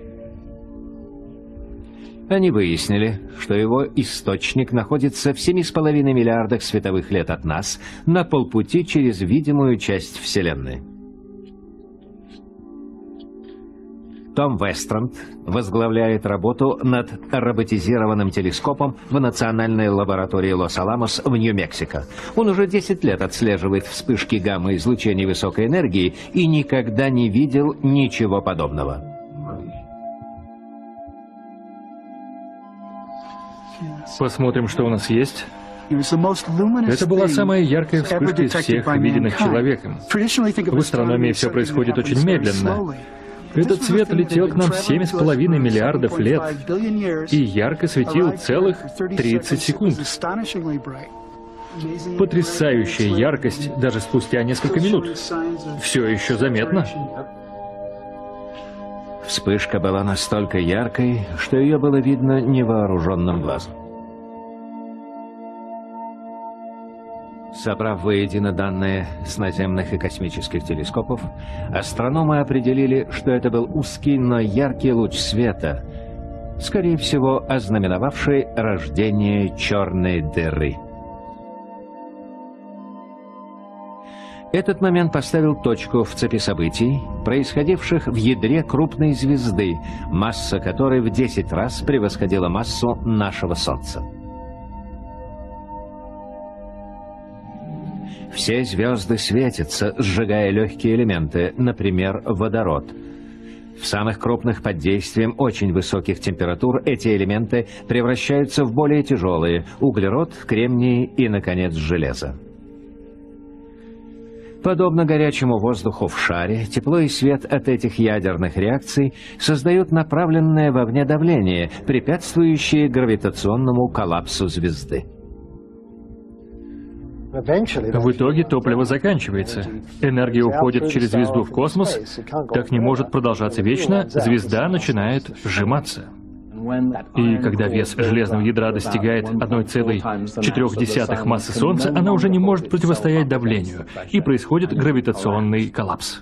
Они выяснили, что его источник находится в 7,5 миллиардах световых лет от нас, на полпути через видимую часть Вселенной. Том Вестранд возглавляет работу над роботизированным телескопом в Национальной лаборатории Лос-Аламос в Нью-Мексико. Он уже 10 лет отслеживает вспышки гамма-излучений высокой энергии и никогда не видел ничего подобного. Посмотрим, что у нас есть. Это была самая яркая вспышка из всех виденных человеком. В астрономии все происходит очень медленно. Этот свет летел к нам 7,5 миллиардов лет и ярко светил целых 30 секунд. Потрясающая яркость даже спустя несколько минут. Все еще заметно. Вспышка была настолько яркой, что ее было видно невооруженным глазом. Собрав воедино данные с наземных и космических телескопов, астрономы определили, что это был узкий, но яркий луч света, скорее всего, ознаменовавший рождение черной дыры. Этот момент поставил точку в цепи событий, происходивших в ядре крупной звезды, масса которой в 10 раз превосходила массу нашего Солнца. Все звезды светятся, сжигая легкие элементы, например, водород. В самых крупных под действием очень высоких температур эти элементы превращаются в более тяжелые – углерод, кремний и, наконец, железо. Подобно горячему воздуху в шаре, тепло и свет от этих ядерных реакций создают направленное вовне давление, препятствующее гравитационному коллапсу звезды. В итоге топливо заканчивается. Энергия уходит через звезду в космос. Так не может продолжаться вечно. Звезда начинает сжиматься. И когда вес железного ядра достигает 1,4 массы Солнца, она уже не может противостоять давлению, и происходит гравитационный коллапс.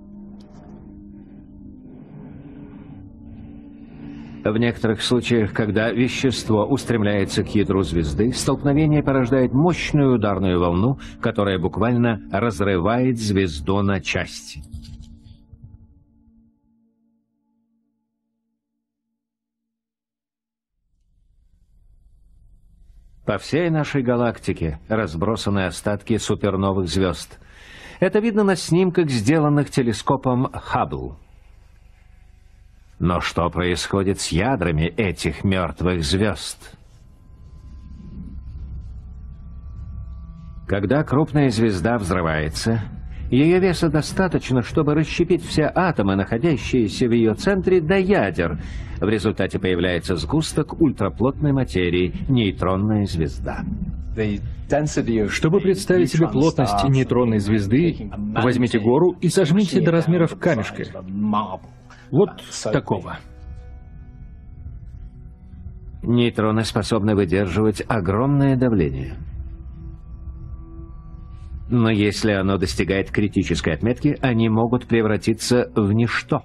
В некоторых случаях, когда вещество устремляется к ядру звезды, столкновение порождает мощную ударную волну, которая буквально разрывает звезду на части. По всей нашей галактике разбросаны остатки суперновых звезд. Это видно на снимках, сделанных телескопом Хаббл. Но что происходит с ядрами этих мертвых звезд? Когда крупная звезда взрывается, ее веса достаточно, чтобы расщепить все атомы, находящиеся в ее центре, до ядер. В результате появляется сгусток ультраплотной материи — нейтронная звезда. Чтобы представить себе плотность нейтронной звезды, возьмите гору и сожмите до размеров камешка. Вот такого. Нейтроны способны выдерживать огромное давление. Но если оно достигает критической отметки, они могут превратиться в ничто.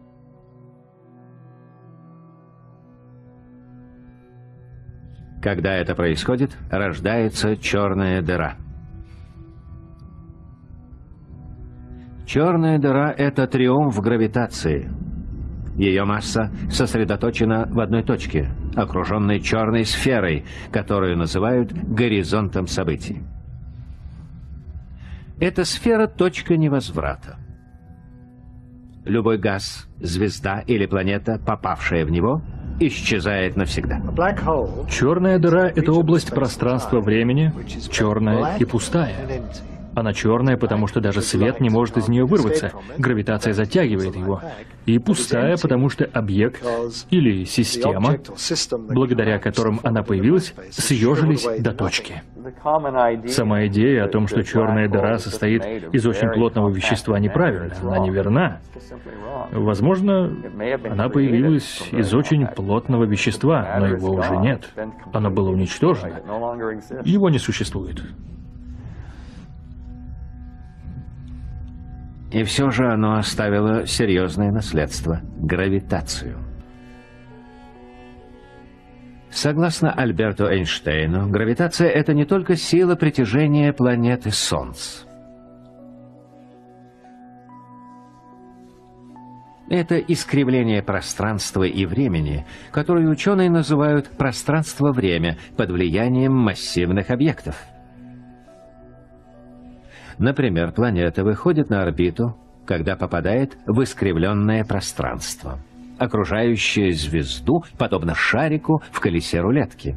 Когда это происходит, рождается черная дыра. Черная дыра — это триумф гравитации. Ее масса сосредоточена в одной точке, окруженной черной сферой, которую называют горизонтом событий. Эта сфера — точка невозврата. Любой газ, звезда или планета, попавшая в него, исчезает навсегда. Черная дыра — это область пространства-времени, черная и пустая. Она черная, потому что даже свет не может из нее вырваться. Гравитация затягивает его. И пустая, потому что объект или система, благодаря которым она появилась, съежились до точки. Сама идея о том, что черная дыра состоит из очень плотного вещества, неправильна. Она неверна. Возможно, она появилась из очень плотного вещества, но его уже нет. Оно было уничтожено. Его не существует. И все же оно оставило серьезное наследство — гравитацию. Согласно Альберту Эйнштейну, гравитация — это не только сила притяжения планеты Солнца. Это искривление пространства и времени, которое ученые называют пространство-время под влиянием массивных объектов. Например, планета выходит на орбиту, когда попадает в искривленное пространство, окружающее звезду, подобно шарику в колесе рулетки.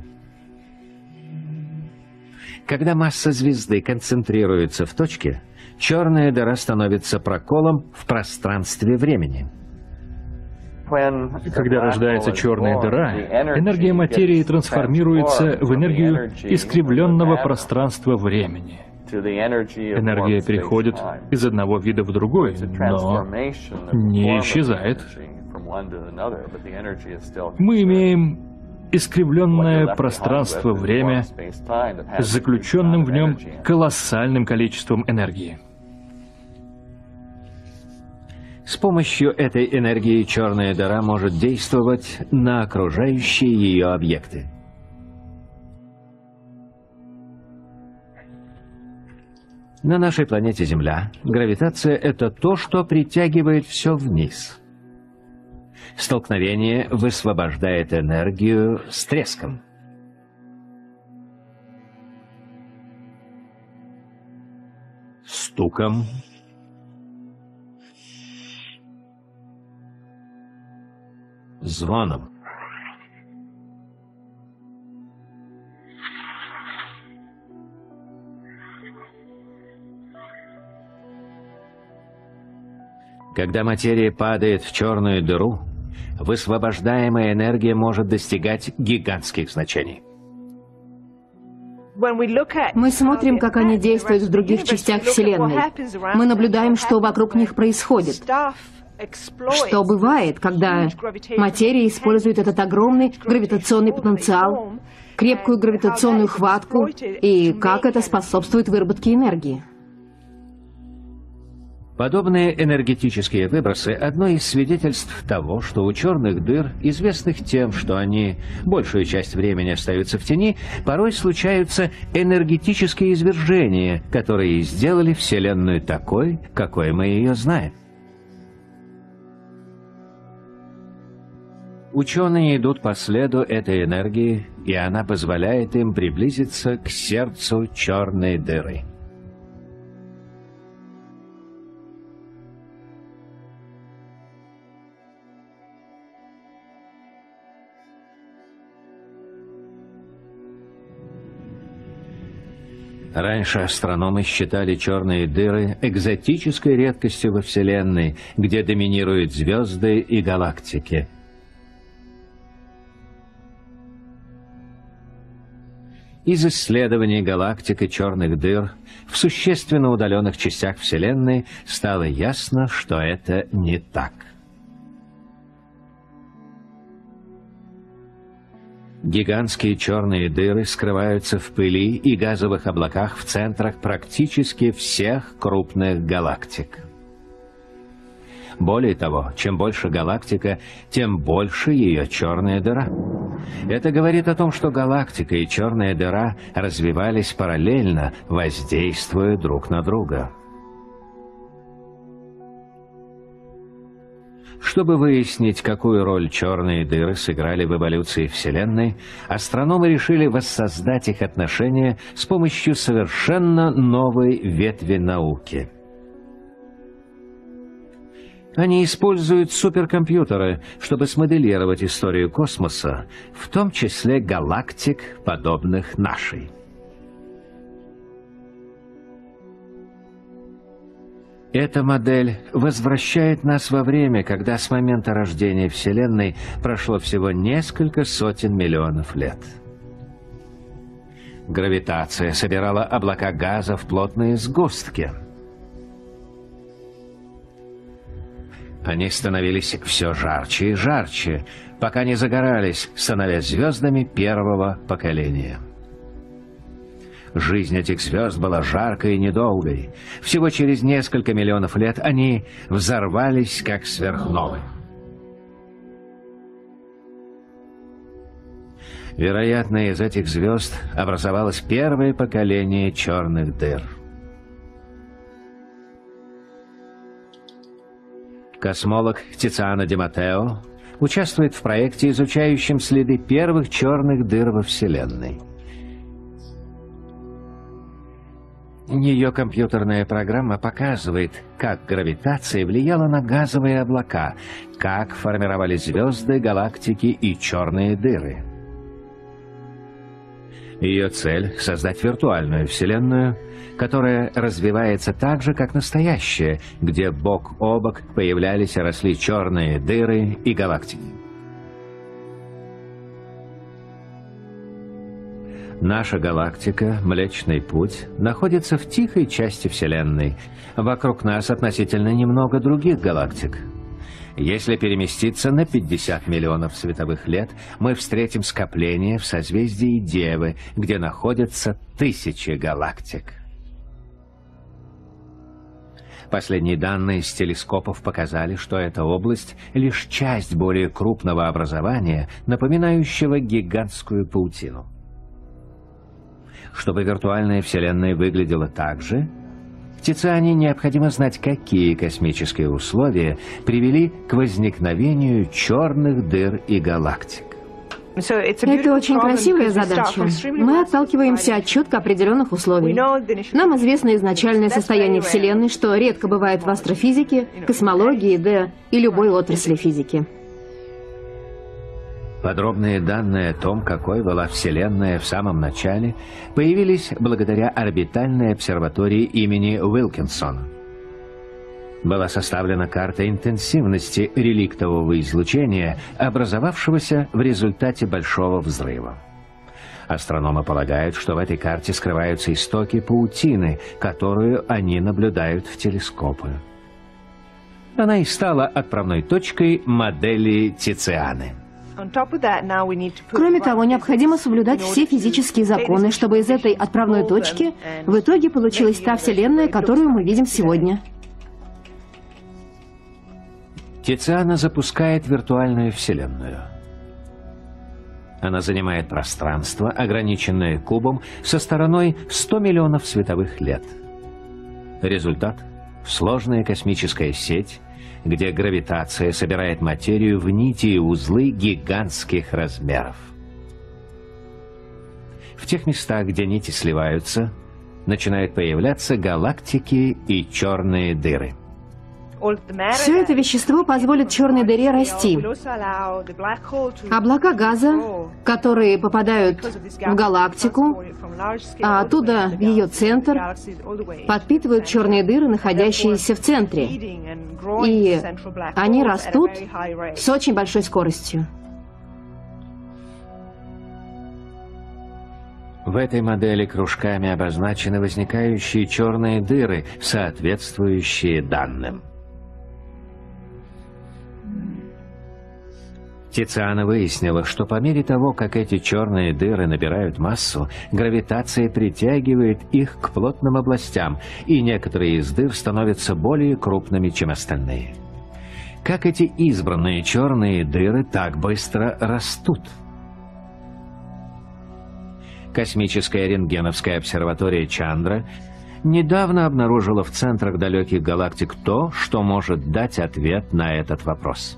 Когда масса звезды концентрируется в точке, черная дыра становится проколом в пространстве времени. Когда рождается черная дыра, энергия материи трансформируется в энергию искривленного пространства-времени. Энергия переходит из одного вида в другой, но не исчезает. Мы имеем искривленное пространство-время с заключенным в нем колоссальным количеством энергии. С помощью этой энергии черная дыра может действовать на окружающие ее объекты. На нашей планете Земля гравитация — это то, что притягивает все вниз. Столкновение высвобождает энергию с треском. Стуком. Звоном. Когда материя падает в черную дыру, высвобождаемая энергия может достигать гигантских значений. Мы смотрим, как они действуют в других частях Вселенной. Мы наблюдаем, что вокруг них происходит. Что бывает, когда материя использует этот огромный гравитационный потенциал, крепкую гравитационную хватку, и как это способствует выработке энергии. Подобные энергетические выбросы – одно из свидетельств того, что у черных дыр, известных тем, что они большую часть времени остаются в тени, порой случаются энергетические извержения, которые сделали Вселенную такой, какой мы ее знаем. Ученые идут по следу этой энергии, и она позволяет им приблизиться к сердцу черной дыры. Раньше астрономы считали черные дыры экзотической редкостью во Вселенной, где доминируют звезды и галактики. Из исследований галактик и черных дыр в существенно удаленных частях Вселенной стало ясно, что это не так. Гигантские черные дыры скрываются в пыли и газовых облаках в центрах практически всех крупных галактик. Более того, чем больше галактика, тем больше ее черная дыра. Это говорит о том, что галактика и черная дыра развивались параллельно, воздействуя друг на друга. Чтобы выяснить, какую роль черные дыры сыграли в эволюции Вселенной, астрономы решили воссоздать их отношения с помощью совершенно новой ветви науки. Они используют суперкомпьютеры, чтобы смоделировать историю космоса, в том числе галактик, подобных нашей. Эта модель возвращает нас во время, когда с момента рождения Вселенной прошло всего несколько сотен миллионов лет. Гравитация собирала облака газа в плотные сгустки. Они становились все жарче и жарче, пока не загорались, становясь звездами первого поколения. Жизнь этих звезд была жаркой и недолгой. Всего через несколько миллионов лет они взорвались, как сверхновые. Вероятно, из этих звезд образовалось первое поколение черных дыр. Космолог Тициано Ди Маттео участвует в проекте, изучающем следы первых черных дыр во Вселенной. Ее компьютерная программа показывает, как гравитация влияла на газовые облака, как формировались звезды, галактики и черные дыры. Ее цель — создать виртуальную Вселенную, которая развивается так же, как настоящая, где бок о бок появлялись и росли черные дыры и галактики. Наша галактика, Млечный Путь, находится в тихой части Вселенной. Вокруг нас относительно немного других галактик. Если переместиться на 50 миллионов световых лет, мы встретим скопление в созвездии Девы, где находятся тысячи галактик. Последние данные с телескопов показали, что эта область — лишь часть более крупного образования, напоминающего гигантскую паутину. Чтобы виртуальная Вселенная выглядела так же, Тициане необходимо знать, какие космические условия привели к возникновению черных дыр и галактик. Это очень красивая задача. Мы отталкиваемся от четко определенных условий. Нам известно изначальное состояние Вселенной, что редко бывает в астрофизике, космологии, да и любой отрасли физики. Подробные данные о том, какой была Вселенная в самом начале, появились благодаря орбитальной обсерватории имени Уилкинсона. Была составлена карта интенсивности реликтового излучения, образовавшегося в результате Большого взрыва. Астрономы полагают, что в этой карте скрываются истоки паутины, которую они наблюдают в телескопы. Она и стала отправной точкой модели Тицианы. Кроме того, необходимо соблюдать все физические законы, чтобы из этой отправной точки в итоге получилась та Вселенная, которую мы видим сегодня. Тициана запускает виртуальную Вселенную. Она занимает пространство, ограниченное кубом, со стороной 100 миллионов световых лет. Результат – сложная космическая сеть, где гравитация собирает материю в нити и узлы гигантских размеров. В тех местах, где нити сливаются, начинают появляться галактики и черные дыры. Все это вещество позволит черной дыре расти. Облака газа, которые попадают в галактику, а оттуда в ее центр, подпитывают черные дыры, находящиеся в центре. И они растут с очень большой скоростью. В этой модели кружками обозначены возникающие черные дыры, соответствующие данным. Тициана выяснила, что по мере того, как эти черные дыры набирают массу, гравитация притягивает их к плотным областям, и некоторые из дыр становятся более крупными, чем остальные. Как эти избранные черные дыры так быстро растут? Космическая рентгеновская обсерватория Чандра недавно обнаружила в центрах далеких галактик то, что может дать ответ на этот вопрос.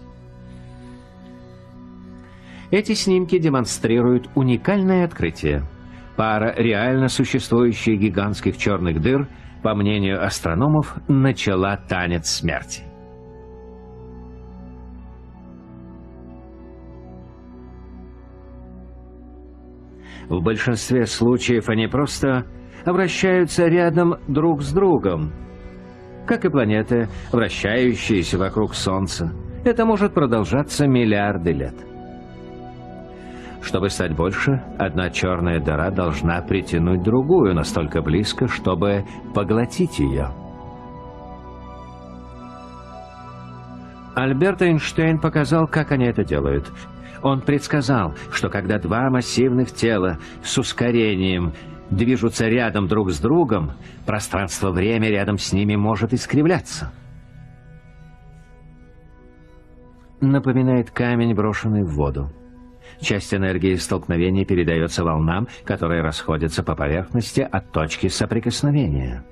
Эти снимки демонстрируют уникальное открытие. Пара реально существующих гигантских черных дыр, по мнению астрономов, начала танец смерти. В большинстве случаев они просто вращаются рядом друг с другом, как и планеты, вращающиеся вокруг Солнца. Это может продолжаться миллиарды лет. Чтобы стать больше, одна черная дыра должна притянуть другую настолько близко, чтобы поглотить ее. Альберт Эйнштейн показал, как они это делают. Он предсказал, что когда два массивных тела с ускорением движутся рядом друг с другом, пространство-время рядом с ними может искривляться. Напоминает камень, брошенный в воду. Часть энергии столкновения передается волнам, которые расходятся по поверхности от точки соприкосновения.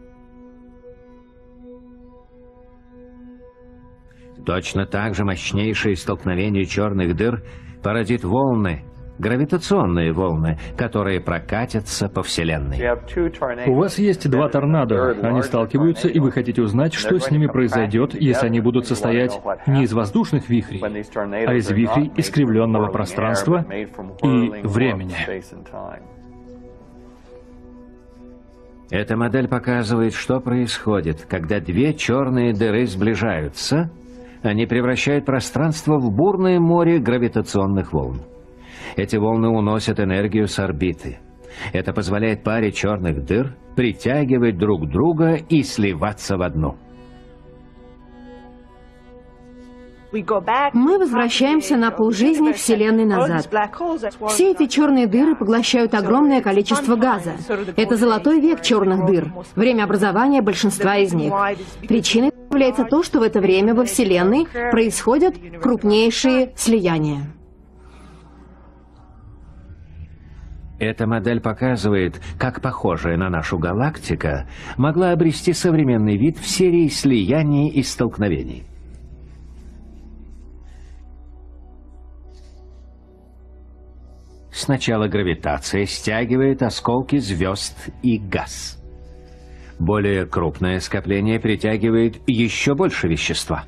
Точно так же мощнейшее столкновение черных дыр породит волны, гравитационные волны, которые прокатятся по Вселенной. У вас есть два торнадо. Они сталкиваются, и вы хотите узнать, что с ними произойдет, если они будут состоять не из воздушных вихрей, а из вихрей искривленного пространства и времени. Эта модель показывает, что происходит, когда две черные дыры сближаются. Они превращают пространство в бурное море гравитационных волн. Эти волны уносят энергию с орбиты. Это позволяет паре черных дыр притягивать друг друга и сливаться в одну. Мы возвращаемся на полжизни Вселенной назад. Все эти черные дыры поглощают огромное количество газа. Это золотой век черных дыр, время образования большинства из них. Причиной является то, что в это время во Вселенной происходят крупнейшие слияния. Эта модель показывает, как похожая на нашу галактика могла обрести современный вид в серии слияний и столкновений. Сначала гравитация стягивает осколки звезд и газ. Более крупное скопление притягивает еще больше вещества.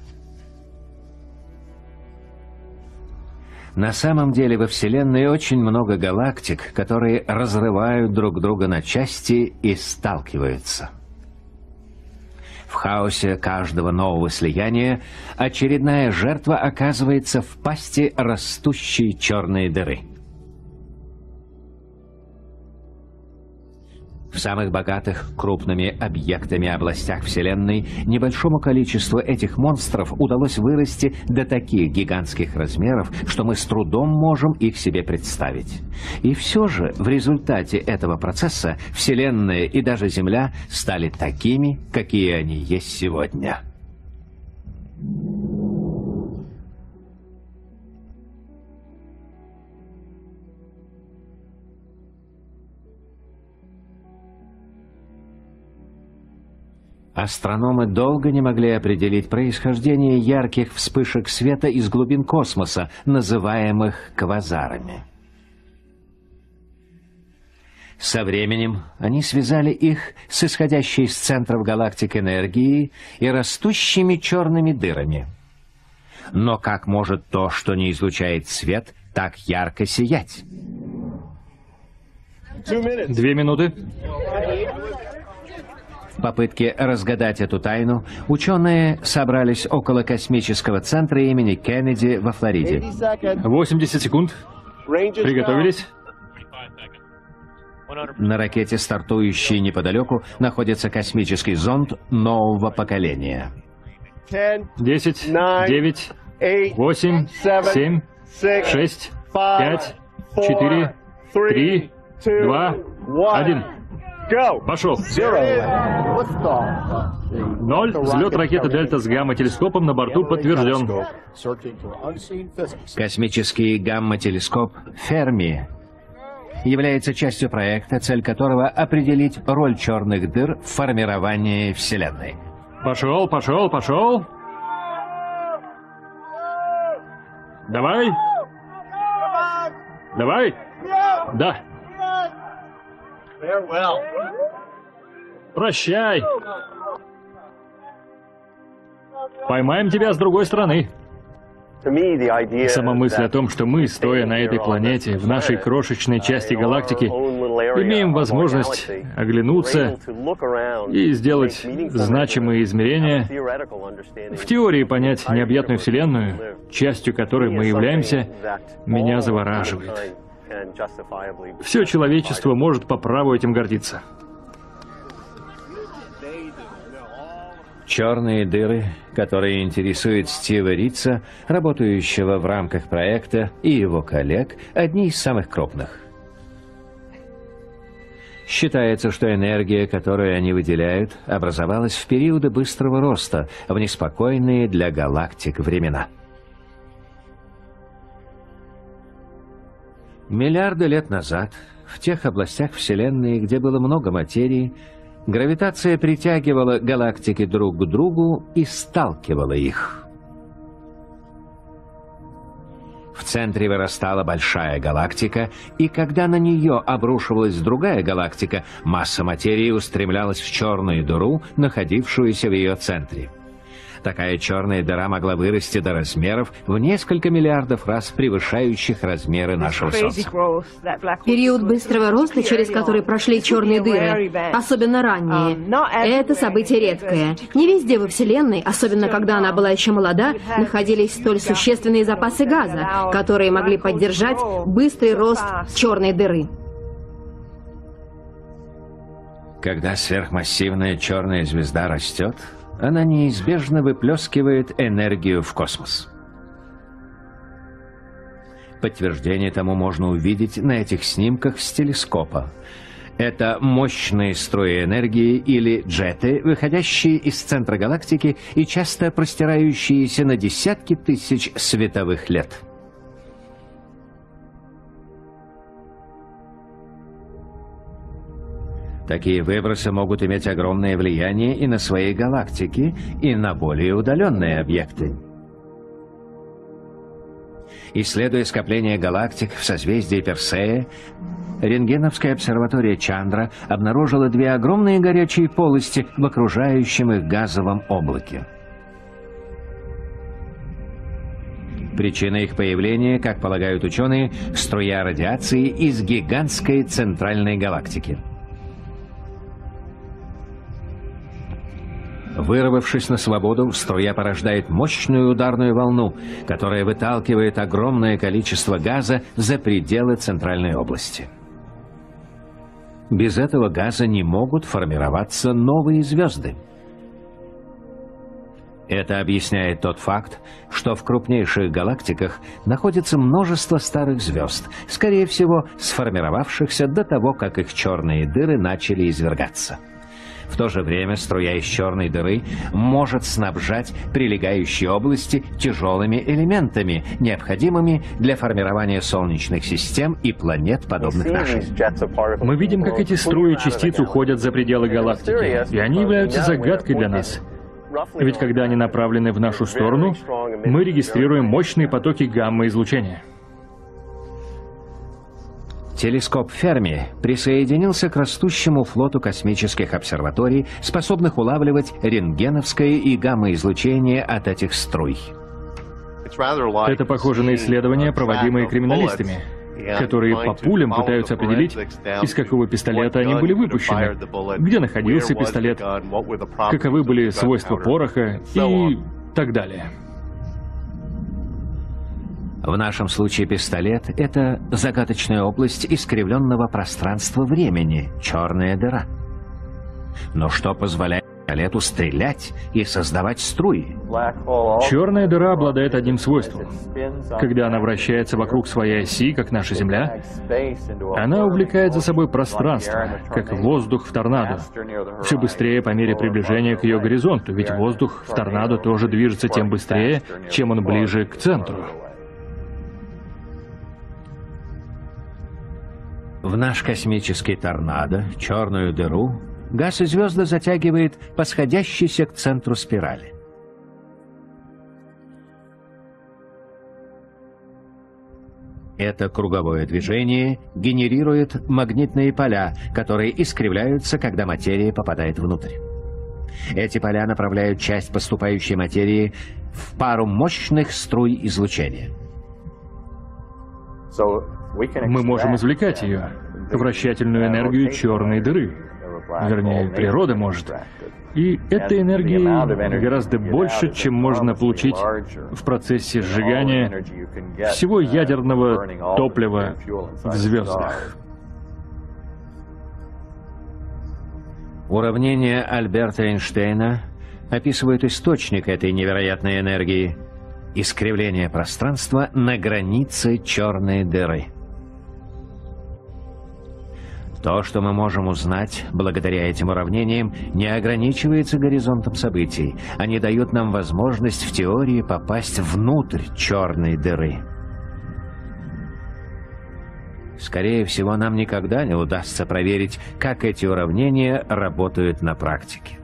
На самом деле во Вселенной очень много галактик, которые разрывают друг друга на части и сталкиваются. В хаосе каждого нового слияния очередная жертва оказывается в пасти растущей черной дыры. В самых богатых крупными объектами областях Вселенной небольшому количеству этих монстров удалось вырасти до таких гигантских размеров, что мы с трудом можем их себе представить. И все же в результате этого процесса Вселенная и даже Земля стали такими, какие они есть сегодня. Астрономы долго не могли определить происхождение ярких вспышек света из глубин космоса, называемых квазарами. Со временем они связали их с исходящей из центров галактик энергией и растущими черными дырами. Но как может то, что не излучает свет, так ярко сиять? 2 минуты. В попытке разгадать эту тайну ученые собрались около космического центра имени Кеннеди во Флориде. 80 секунд. Приготовились. На ракете, стартующей неподалеку, находится космический зонд нового поколения. 10, 9, 8, 7, 6, 5, 4, 3, 2, 1. Пошел. 0. Взлет ракеты «Дельта» с гамма-телескопом на борту подтвержден. Космический гамма-телескоп «Ферми» является частью проекта, цель которого — определить роль черных дыр в формировании Вселенной. Пошел, пошел, пошел. Давай. Давай. Да. Прощай. Поймаем тебя с другой стороны. Сама мысль о том, что мы, стоя на этой планете, в нашей крошечной части галактики, имеем возможность оглянуться и сделать значимые измерения, в теории понять необъятную Вселенную, частью которой мы являемся, меня завораживает. Все человечество может по праву этим гордиться. Черные дыры, которые интересуют Стива Ритца, работающего в рамках проекта, и его коллег, одни из самых крупных. Считается, что энергия, которую они выделяют, образовалась в периоды быстрого роста, в неспокойные для галактик времена. Миллиарды лет назад, в тех областях Вселенной, где было много материи, гравитация притягивала галактики друг к другу и сталкивала их. В центре вырастала большая галактика, и когда на нее обрушивалась другая галактика, масса материи устремлялась в черную дыру, находившуюся в ее центре. Такая черная дыра могла вырасти до размеров в несколько миллиардов раз превышающих размеры нашего Солнца. Период быстрого роста, через который прошли черные дыры, особенно ранние, это событие редкое. Не везде во Вселенной, особенно когда она была еще молода, находились столь существенные запасы газа, которые могли поддержать быстрый рост черной дыры. Когда сверхмассивная черная звезда растет, она неизбежно выплескивает энергию в космос. Подтверждение тому можно увидеть на этих снимках с телескопа. Это мощные струи энергии или джеты, выходящие из центра галактики и часто простирающиеся на десятки тысяч световых лет. Такие выбросы могут иметь огромное влияние и на свои галактики, и на более удаленные объекты. Исследуя скопление галактик в созвездии Персея, рентгеновская обсерватория Чандра обнаружила 2 огромные горячие полости в окружающем их газовом облаке. Причина их появления, как полагают ученые, струя радиации из гигантской центральной галактики. Вырвавшись на свободу, струя порождает мощную ударную волну, которая выталкивает огромное количество газа за пределы центральной области. Без этого газа не могут формироваться новые звезды. Это объясняет тот факт, что в крупнейших галактиках находится множество старых звезд, скорее всего, сформировавшихся до того, как их черные дыры начали извергаться. В то же время струя из черной дыры может снабжать прилегающие области тяжелыми элементами, необходимыми для формирования солнечных систем и планет, подобных нашей. Мы видим, как эти струи частиц уходят за пределы галактики, и они являются загадкой для нас. Ведь когда они направлены в нашу сторону, мы регистрируем мощные потоки гамма-излучения. Телескоп Ферми присоединился к растущему флоту космических обсерваторий, способных улавливать рентгеновское и гамма-излучение от этих струй. Это похоже на исследования, проводимые криминалистами, которые по пулям пытаются определить, из какого пистолета они были выпущены, где находился пистолет, каковы были свойства пороха и так далее. В нашем случае пистолет — это загадочная область искривленного пространства-времени, черная дыра. Но что позволяет пистолету стрелять и создавать струи? Черная дыра обладает одним свойством. Когда она вращается вокруг своей оси, как наша Земля, она увлекает за собой пространство, как воздух в торнадо. Все быстрее по мере приближения к ее горизонту, ведь воздух в торнадо тоже движется тем быстрее, чем он ближе к центру. В наш космический торнадо, черную дыру, газ и звезды затягивает по сходящейся к центру спирали. Это круговое движение генерирует магнитные поля, которые искривляются, когда материя попадает внутрь. Эти поля направляют часть поступающей материи в пару мощных струй излучения. Мы можем извлекать ее, вращательную энергию черной дыры. Вернее, природа может. И этой энергии гораздо больше, чем можно получить в процессе сжигания всего ядерного топлива в звездах. Уравнения Альберта Эйнштейна описывают источник этой невероятной энергии — искривление пространства на границе черной дыры. То, что мы можем узнать благодаря этим уравнениям, не ограничивается горизонтом событий. Они дают нам возможность в теории попасть внутрь черной дыры. Скорее всего, нам никогда не удастся проверить, как эти уравнения работают на практике.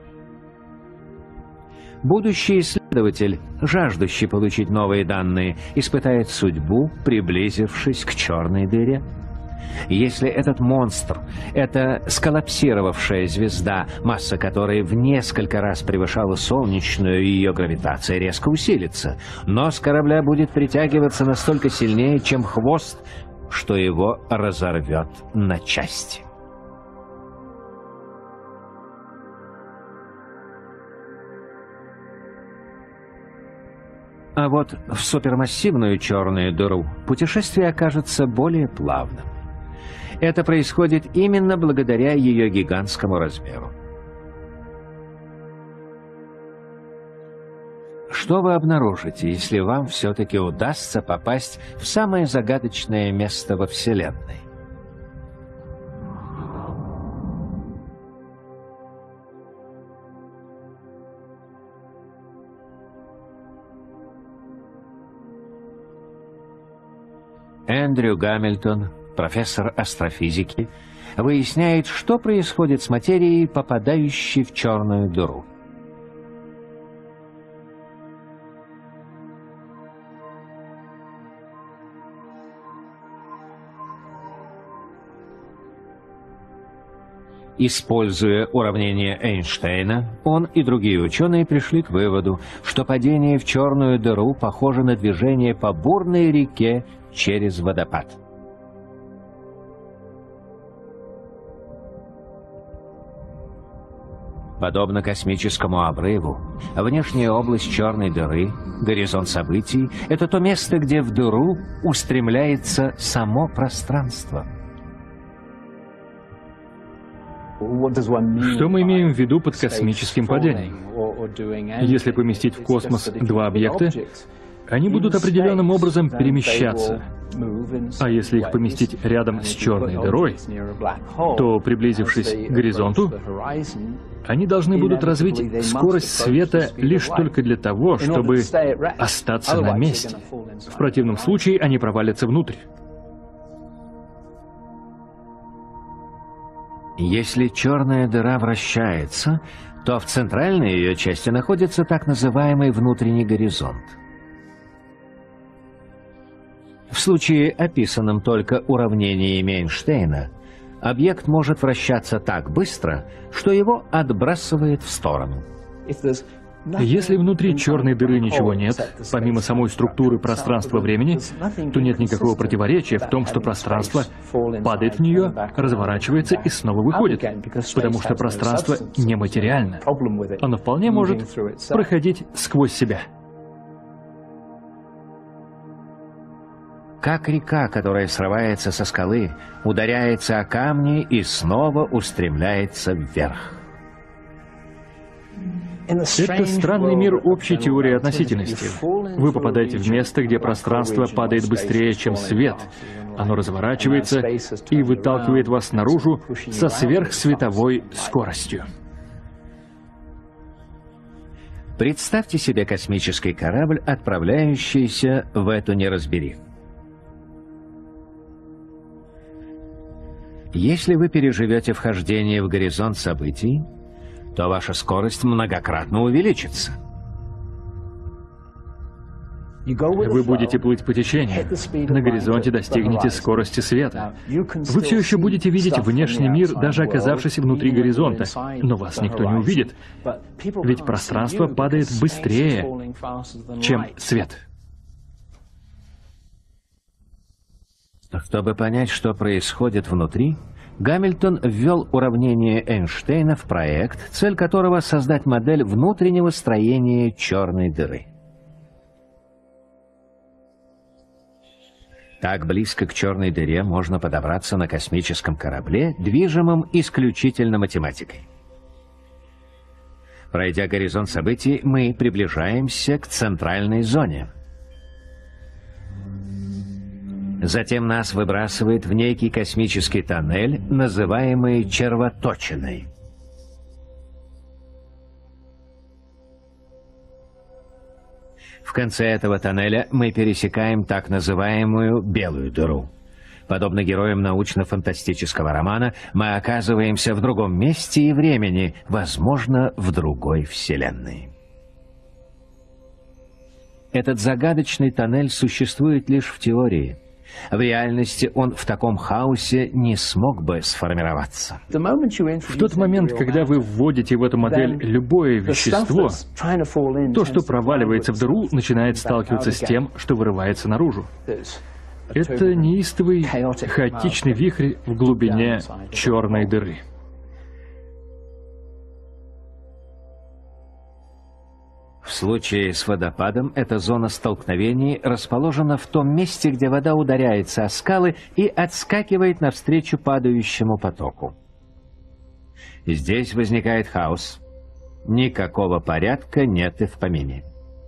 Будущий исследователь, жаждущий получить новые данные, испытает судьбу, приблизившись к черной дыре. Если этот монстр, эта сколлапсировавшая звезда, масса которой в несколько раз превышала солнечную, и ее гравитация резко усилится, нос корабля будет притягиваться настолько сильнее, чем хвост, что его разорвет на части. А вот в супермассивную черную дыру путешествие окажется более плавным. Это происходит именно благодаря ее гигантскому размеру. Что вы обнаружите, если вам все-таки удастся попасть в самое загадочное место во Вселенной? Эндрю Гамильтон, профессор астрофизики, выясняет, что происходит с материей, попадающей в черную дыру. Используя уравнение Эйнштейна, он и другие ученые пришли к выводу, что падение в черную дыру похоже на движение по бурной реке через водопад. Подобно космическому обрыву, внешняя область черной дыры, горизонт событий — это то место, где в дыру устремляется само пространство. Что мы имеем в виду под космическим падением? Если поместить в космос два объекта, они будут определенным образом перемещаться. А если их поместить рядом с черной дырой, то, приблизившись к горизонту, они должны будут развить скорость света лишь только для того, чтобы остаться на месте. В противном случае они провалятся внутрь. Если черная дыра вращается, то в центральной ее части находится так называемый внутренний горизонт. В случае, описанном только уравнениями Эйнштейна, объект может вращаться так быстро, что его отбрасывает в сторону. Если внутри черной дыры ничего нет, помимо самой структуры пространства-времени, то нет никакого противоречия в том, что пространство падает в нее, разворачивается и снова выходит, потому что пространство нематериально. Оно вполне может проходить сквозь себя. Как река, которая срывается со скалы, ударяется о камни и снова устремляется вверх. Это странный мир общей теории относительности. Вы попадаете в место, где пространство падает быстрее, чем свет. Оно разворачивается и выталкивает вас наружу со сверхсветовой скоростью. Представьте себе космический корабль, отправляющийся в эту неразбериху. Если вы переживете вхождение в горизонт событий, то ваша скорость многократно увеличится. Вы будете плыть по течению. На горизонте достигнете скорости света. Вы все еще будете видеть внешний мир, даже оказавшись внутри горизонта, но вас никто не увидит, ведь пространство падает быстрее, чем свет. Чтобы понять, что происходит внутри, Гамильтон ввел уравнение Эйнштейна в проект, цель которого — создать модель внутреннего строения черной дыры. Так близко к черной дыре можно подобраться на космическом корабле, движимом исключительно математикой. Пройдя горизонт событий, мы приближаемся к центральной зоне. Затем нас выбрасывает в некий космический тоннель, называемый червоточиной. В конце этого тоннеля мы пересекаем так называемую белую дыру. Подобно героям научно-фантастического романа, мы оказываемся в другом месте и времени, возможно, в другой вселенной. Этот загадочный тоннель существует лишь в теории. В реальности он в таком хаосе не смог бы сформироваться. В тот момент, когда вы вводите в эту модель любое вещество, то, что проваливается в дыру, начинает сталкиваться с тем, что вырывается наружу. Это неистовый, хаотичный вихрь в глубине черной дыры. В случае с водопадом эта зона столкновений расположена в том месте, где вода ударяется о скалы и отскакивает навстречу падающему потоку. Здесь возникает хаос. Никакого порядка нет и в помине.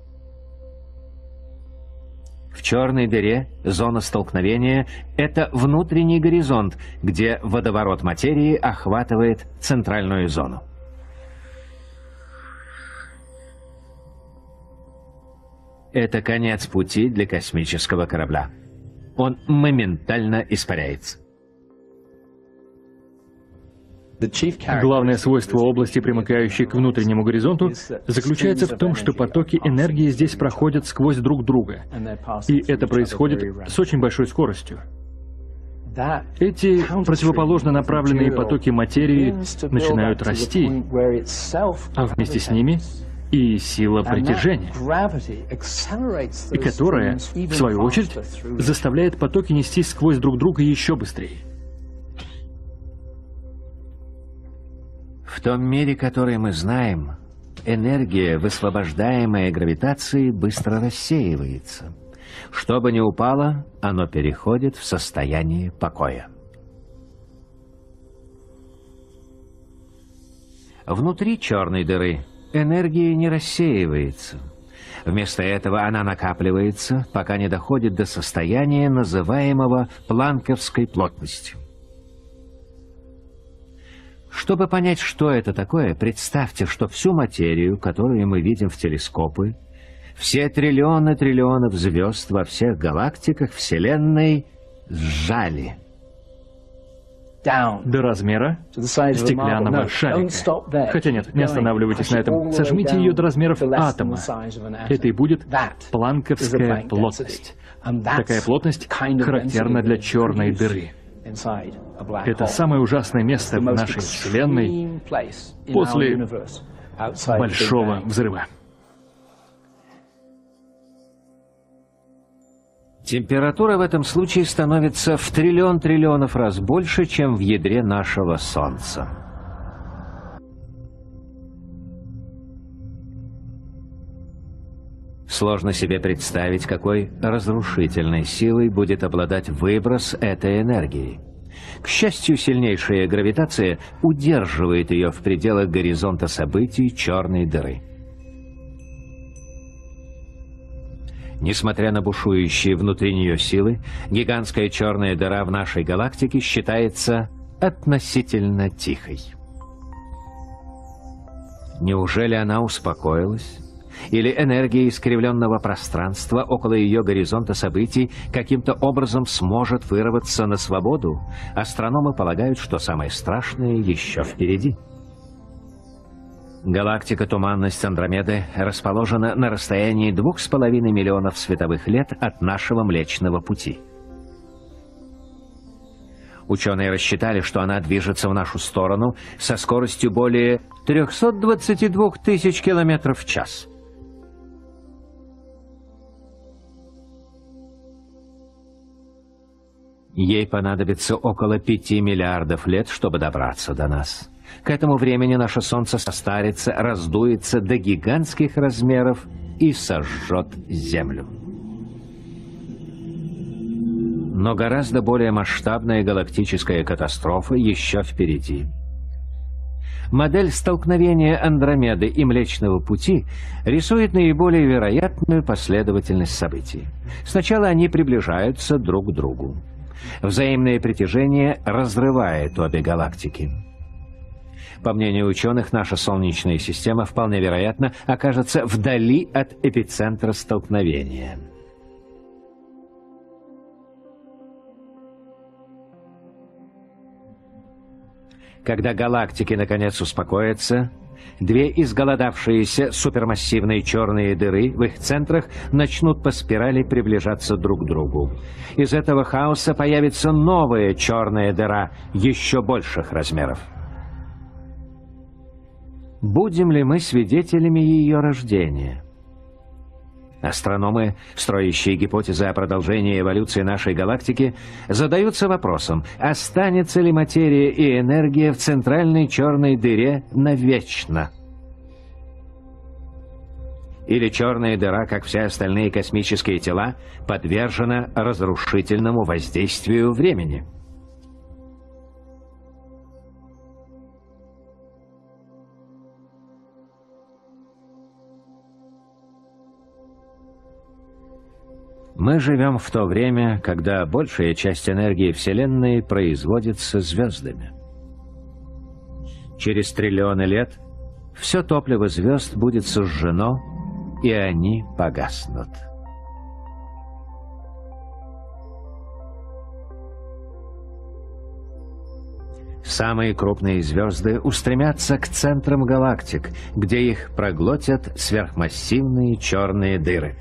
В черной дыре зона столкновения — это внутренний горизонт, где водоворот материи охватывает центральную зону. Это конец пути для космического корабля. Он моментально испаряется. Главное свойство области, примыкающей к внутреннему горизонту, заключается в том, что потоки энергии здесь проходят сквозь друг друга. И это происходит с очень большой скоростью. Эти противоположно направленные потоки материи начинают расти, а вместе с ними и сила притяжения, и которая, в свою очередь, заставляет потоки нестись сквозь друг друга еще быстрее. В В том мире, который мы знаем, энергия, высвобождаемая гравитацией, быстро рассеивается. Что бы ни упало, оно переходит в состояние покоя. Внутри черной дыры энергия не рассеивается. Вместо этого она накапливается, пока не доходит до состояния, называемого планковской плотностью. Чтобы понять, что это такое, представьте, что всю материю, которую мы видим в телескопы, все триллионы триллионов звезд во всех галактиках Вселенной сжали. До размера стеклянного шарика. Хотя нет, не останавливайтесь на этом. Сожмите ее до размеров атома. Это и будет планковская плотность. Такая плотность характерна для черной дыры. Это самое ужасное место в нашей Вселенной после Большого взрыва. Температура в этом случае становится в триллион триллионов раз больше, чем в ядре нашего Солнца. Сложно себе представить, какой разрушительной силой будет обладать выброс этой энергии. К счастью, сильнейшая гравитация удерживает ее в пределах горизонта событий черной дыры. Несмотря на бушующие внутри нее силы, гигантская черная дыра в нашей галактике считается относительно тихой. Неужели она успокоилась? Или энергия искривленного пространства около ее горизонта событий каким-то образом сможет вырваться на свободу? Астрономы полагают, что самое страшное еще впереди. Галактика Туманность Андромеды расположена на расстоянии 2,5 миллионов световых лет от нашего Млечного Пути. Ученые рассчитали, что она движется в нашу сторону со скоростью более 322 тысяч километров в час. Ей понадобится около 5 миллиардов лет, чтобы добраться до нас. К этому времени наше Солнце состарится, раздуется до гигантских размеров и сожжет Землю. Но гораздо более масштабная галактическая катастрофа еще впереди. Модель столкновения Андромеды и Млечного Пути рисует наиболее вероятную последовательность событий. Сначала они приближаются друг к другу. Взаимное притяжение разрывает обе галактики. По мнению ученых, наша Солнечная система вполне вероятно окажется вдали от эпицентра столкновения. Когда галактики наконец успокоятся, две изголодавшиеся супермассивные черные дыры в их центрах начнут по спирали приближаться друг к другу. Из этого хаоса появится новая черная дыра еще больших размеров. Будем ли мы свидетелями ее рождения? Астрономы, строящие гипотезы о продолжении эволюции нашей галактики, задаются вопросом, останется ли материя и энергия в центральной черной дыре навечно? Или черная дыра, как все остальные космические тела, подвержена разрушительному воздействию времени? Мы живем в то время, когда большая часть энергии Вселенной производится звездами. Через триллионы лет все топливо звезд будет сожжено, и они погаснут. Самые крупные звезды устремятся к центрам галактик, где их проглотят сверхмассивные черные дыры.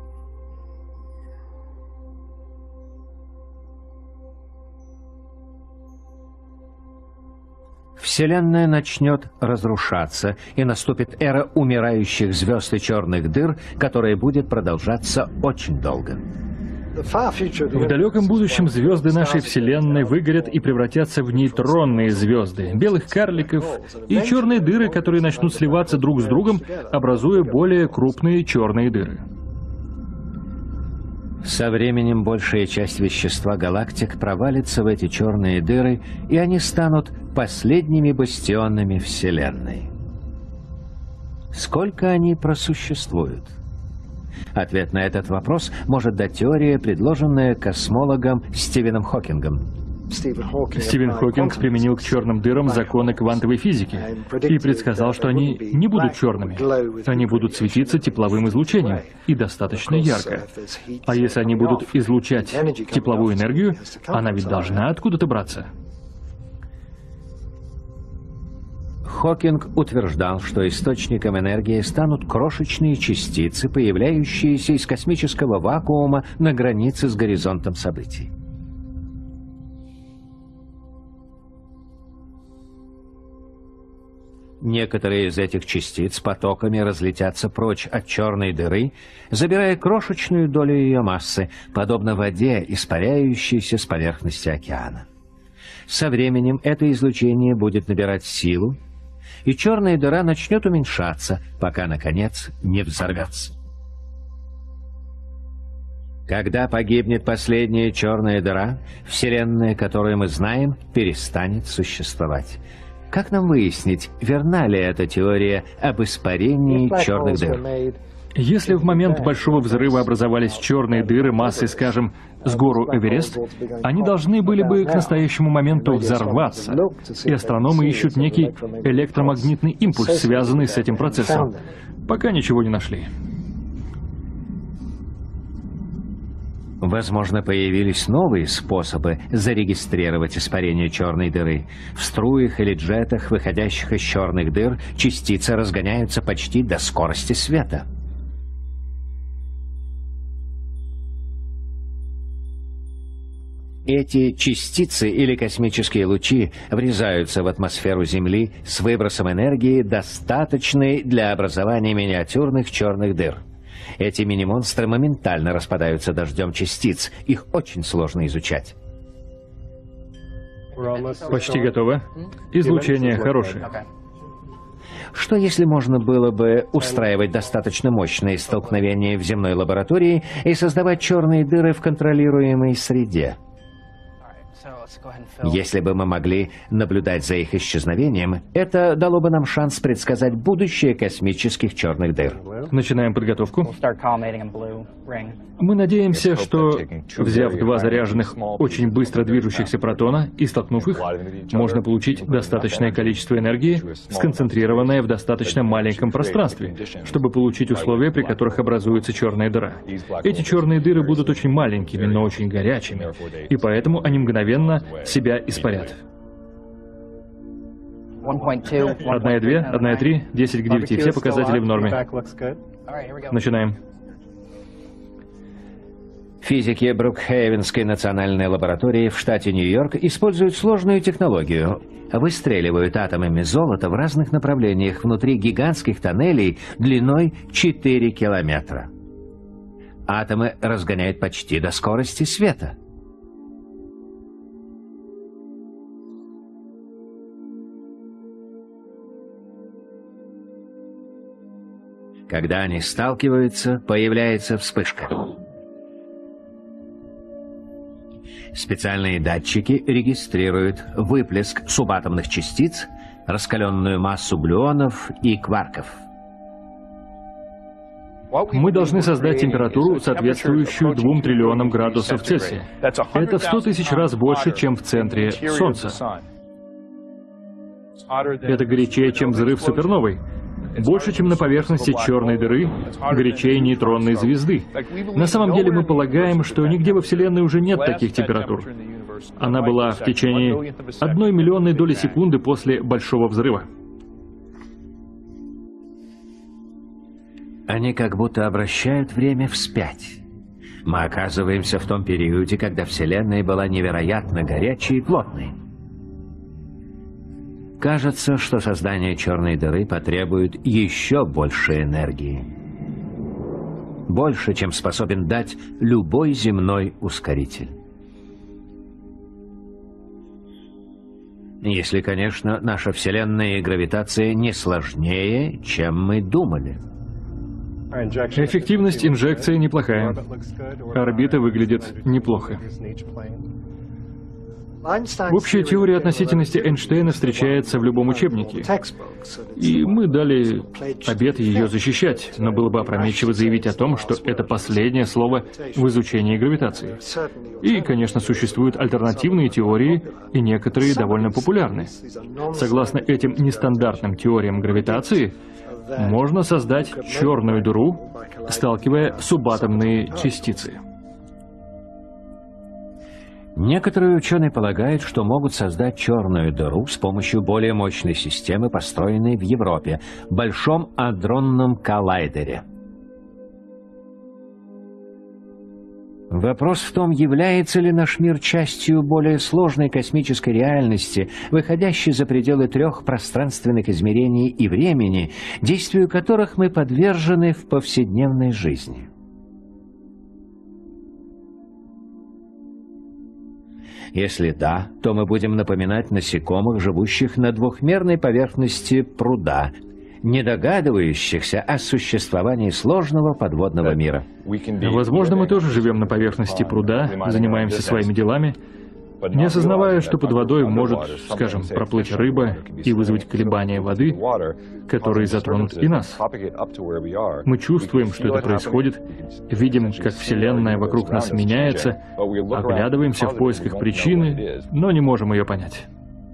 Вселенная начнет разрушаться, и наступит эра умирающих звезд и черных дыр, которая будет продолжаться очень долго. В далеком будущем звезды нашей Вселенной выгорят и превратятся в нейтронные звезды, белых карликов и черные дыры, которые начнут сливаться друг с другом, образуя более крупные черные дыры. Со временем большая часть вещества галактик провалится в эти черные дыры, и они станут последними бастионами Вселенной. Сколько они просуществуют? Ответ на этот вопрос может дать теория, предложенная космологом Стивеном Хокингом. Стивен Хокинг применил к черным дырам законы квантовой физики и предсказал, что они не будут черными. Они будут светиться тепловым излучением, и достаточно ярко. А если они будут излучать тепловую энергию, она ведь должна откуда-то браться. Хокинг утверждал, что источником энергии станут крошечные частицы, появляющиеся из космического вакуума на границе с горизонтом событий. Некоторые из этих частиц потоками разлетятся прочь от черной дыры, забирая крошечную долю ее массы, подобно воде, испаряющейся с поверхности океана. Со временем это излучение будет набирать силу, и черная дыра начнет уменьшаться, пока, наконец, не взорвется. Когда погибнет последняя черная дыра, Вселенная, которую мы знаем, перестанет существовать. Как нам выяснить, верна ли эта теория об испарении черных дыр? Если в момент Большого взрыва образовались черные дыры массой, скажем, с гору Эверест, они должны были бы к настоящему моменту взорваться, и астрономы ищут некий электромагнитный импульс, связанный с этим процессом. Пока ничего не нашли. Возможно, появились новые способы зарегистрировать испарение черной дыры. В струях или джетах, выходящих из черных дыр, частицы разгоняются почти до скорости света. Эти частицы или космические лучи врезаются в атмосферу Земли с выбросом энергии, достаточной для образования миниатюрных черных дыр. Эти мини-монстры моментально распадаются дождем частиц. Их очень сложно изучать. Почти готово. Излучение хорошее. Что если можно было бы устраивать достаточно мощные столкновения в земной лаборатории и создавать черные дыры в контролируемой среде? Если бы мы могли наблюдать за их исчезновением, это дало бы нам шанс предсказать будущее космических черных дыр. Начинаем подготовку. Мы надеемся, что, взяв два заряженных, очень быстро движущихся протона и столкнув их, можно получить достаточное количество энергии, сконцентрированное в достаточно маленьком пространстве, чтобы получить условия, при которых образуется черная дыра. Эти черные дыры будут очень маленькими, но очень горячими, и поэтому они мгновенно себя испарят. 1.2, 1,2, 1,3, 10 к 9. Все показатели в норме. Начинаем. Физики Брукхейвенской национальной лаборатории в штате Нью-Йорк используют сложную технологию. Выстреливают атомами золота в разных направлениях внутри гигантских тоннелей длиной 4 километра. Атомы разгоняют почти до скорости света. Когда они сталкиваются, появляется вспышка. Специальные датчики регистрируют выплеск субатомных частиц, раскаленную массу глюонов и кварков. Мы должны создать температуру, соответствующую 2 триллионам градусов Цельсия. Это в 100 тысяч раз больше, чем в центре Солнца. Это горячее, чем взрыв суперновой. Больше, чем на поверхности черной дыры, горячее нейтронной звезды. На самом деле мы полагаем, что нигде во Вселенной уже нет таких температур. Она была в течение 1 миллионной доли секунды после Большого взрыва. Они как будто обращают время вспять. Мы оказываемся в том периоде, когда Вселенная была невероятно горячей и плотной. Кажется, что создание черной дыры потребует еще больше энергии. больше, чем способен дать любой земной ускоритель. Если, конечно, наша Вселенная и гравитация не сложнее, чем мы думали. Эффективность инжекции неплохая. Орбита выглядит неплохо. Общая теория относительности Эйнштейна встречается в любом учебнике. И мы дали обет ее защищать, но было бы опрометчиво заявить о том, что это последнее слово в изучении гравитации. И, конечно, существуют альтернативные теории, и некоторые довольно популярны. Согласно этим нестандартным теориям гравитации, можно создать черную дыру, сталкивая субатомные частицы. Некоторые ученые полагают, что могут создать черную дыру с помощью более мощной системы, построенной в Европе, Большом адронном коллайдере. Вопрос в том, является ли наш мир частью более сложной космической реальности, выходящей за пределы 3 пространственных измерений и времени, действию которых мы подвержены в повседневной жизни. Если да, то мы будем напоминать насекомых, живущих на двухмерной поверхности пруда, не догадывающихся о существовании сложного подводного мира. Возможно, мы тоже живем на поверхности пруда, занимаемся своими делами, не осознавая, что под водой может, скажем, проплыть рыба и вызвать колебания воды, которые затронут и нас. Мы чувствуем, что это происходит, видим, как Вселенная вокруг нас меняется, оглядываемся в поисках причины, но не можем ее понять.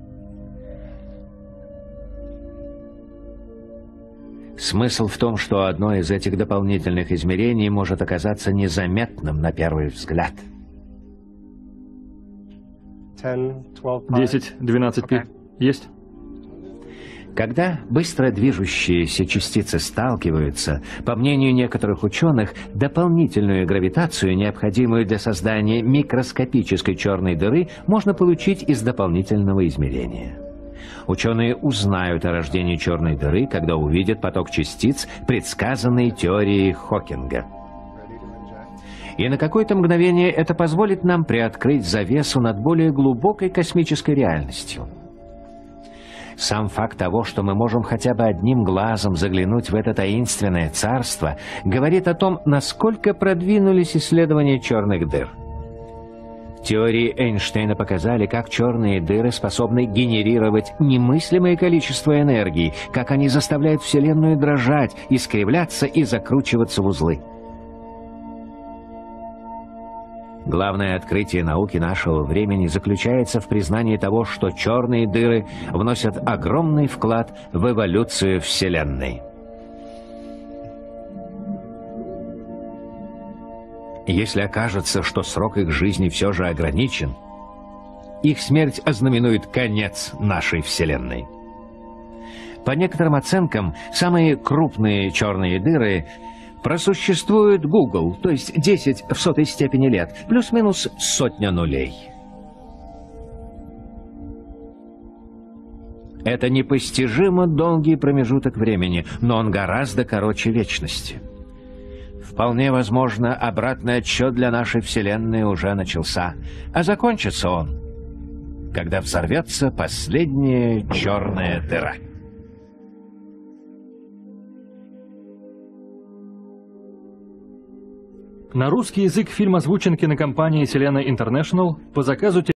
Смысл в том, что одно из этих дополнительных измерений может оказаться незаметным на первый взгляд. 10, 12 пи. Есть? Когда быстро движущиеся частицы сталкиваются, по мнению некоторых ученых, дополнительную гравитацию, необходимую для создания микроскопической черной дыры, можно получить из дополнительного измерения. Ученые узнают о рождении черной дыры, когда увидят поток частиц, предсказанный теорией Хокинга. И на какое-то мгновение это позволит нам приоткрыть завесу над более глубокой космической реальностью. Сам факт того, что мы можем хотя бы одним глазом заглянуть в это таинственное царство, говорит о том, насколько продвинулись исследования черных дыр. Теории Эйнштейна показали, как черные дыры способны генерировать немыслимое количество энергии, как они заставляют Вселенную дрожать, искривляться и закручиваться в узлы. Главное открытие науки нашего времени заключается в признании того, что черные дыры вносят огромный вклад в эволюцию Вселенной. Если окажется, что срок их жизни все же ограничен, их смерть ознаменует конец нашей Вселенной. По некоторым оценкам, самые крупные черные дыры просуществуют Google, то есть 10 в 100 степени лет, плюс-минус 100 нулей. Это непостижимо долгий промежуток времени, но он гораздо короче вечности. Вполне возможно, обратный отсчет для нашей Вселенной уже начался, а закончится он, когда взорвется последняя черная дыра. На русский язык фильм озвучен кинокомпанией Selena International по заказу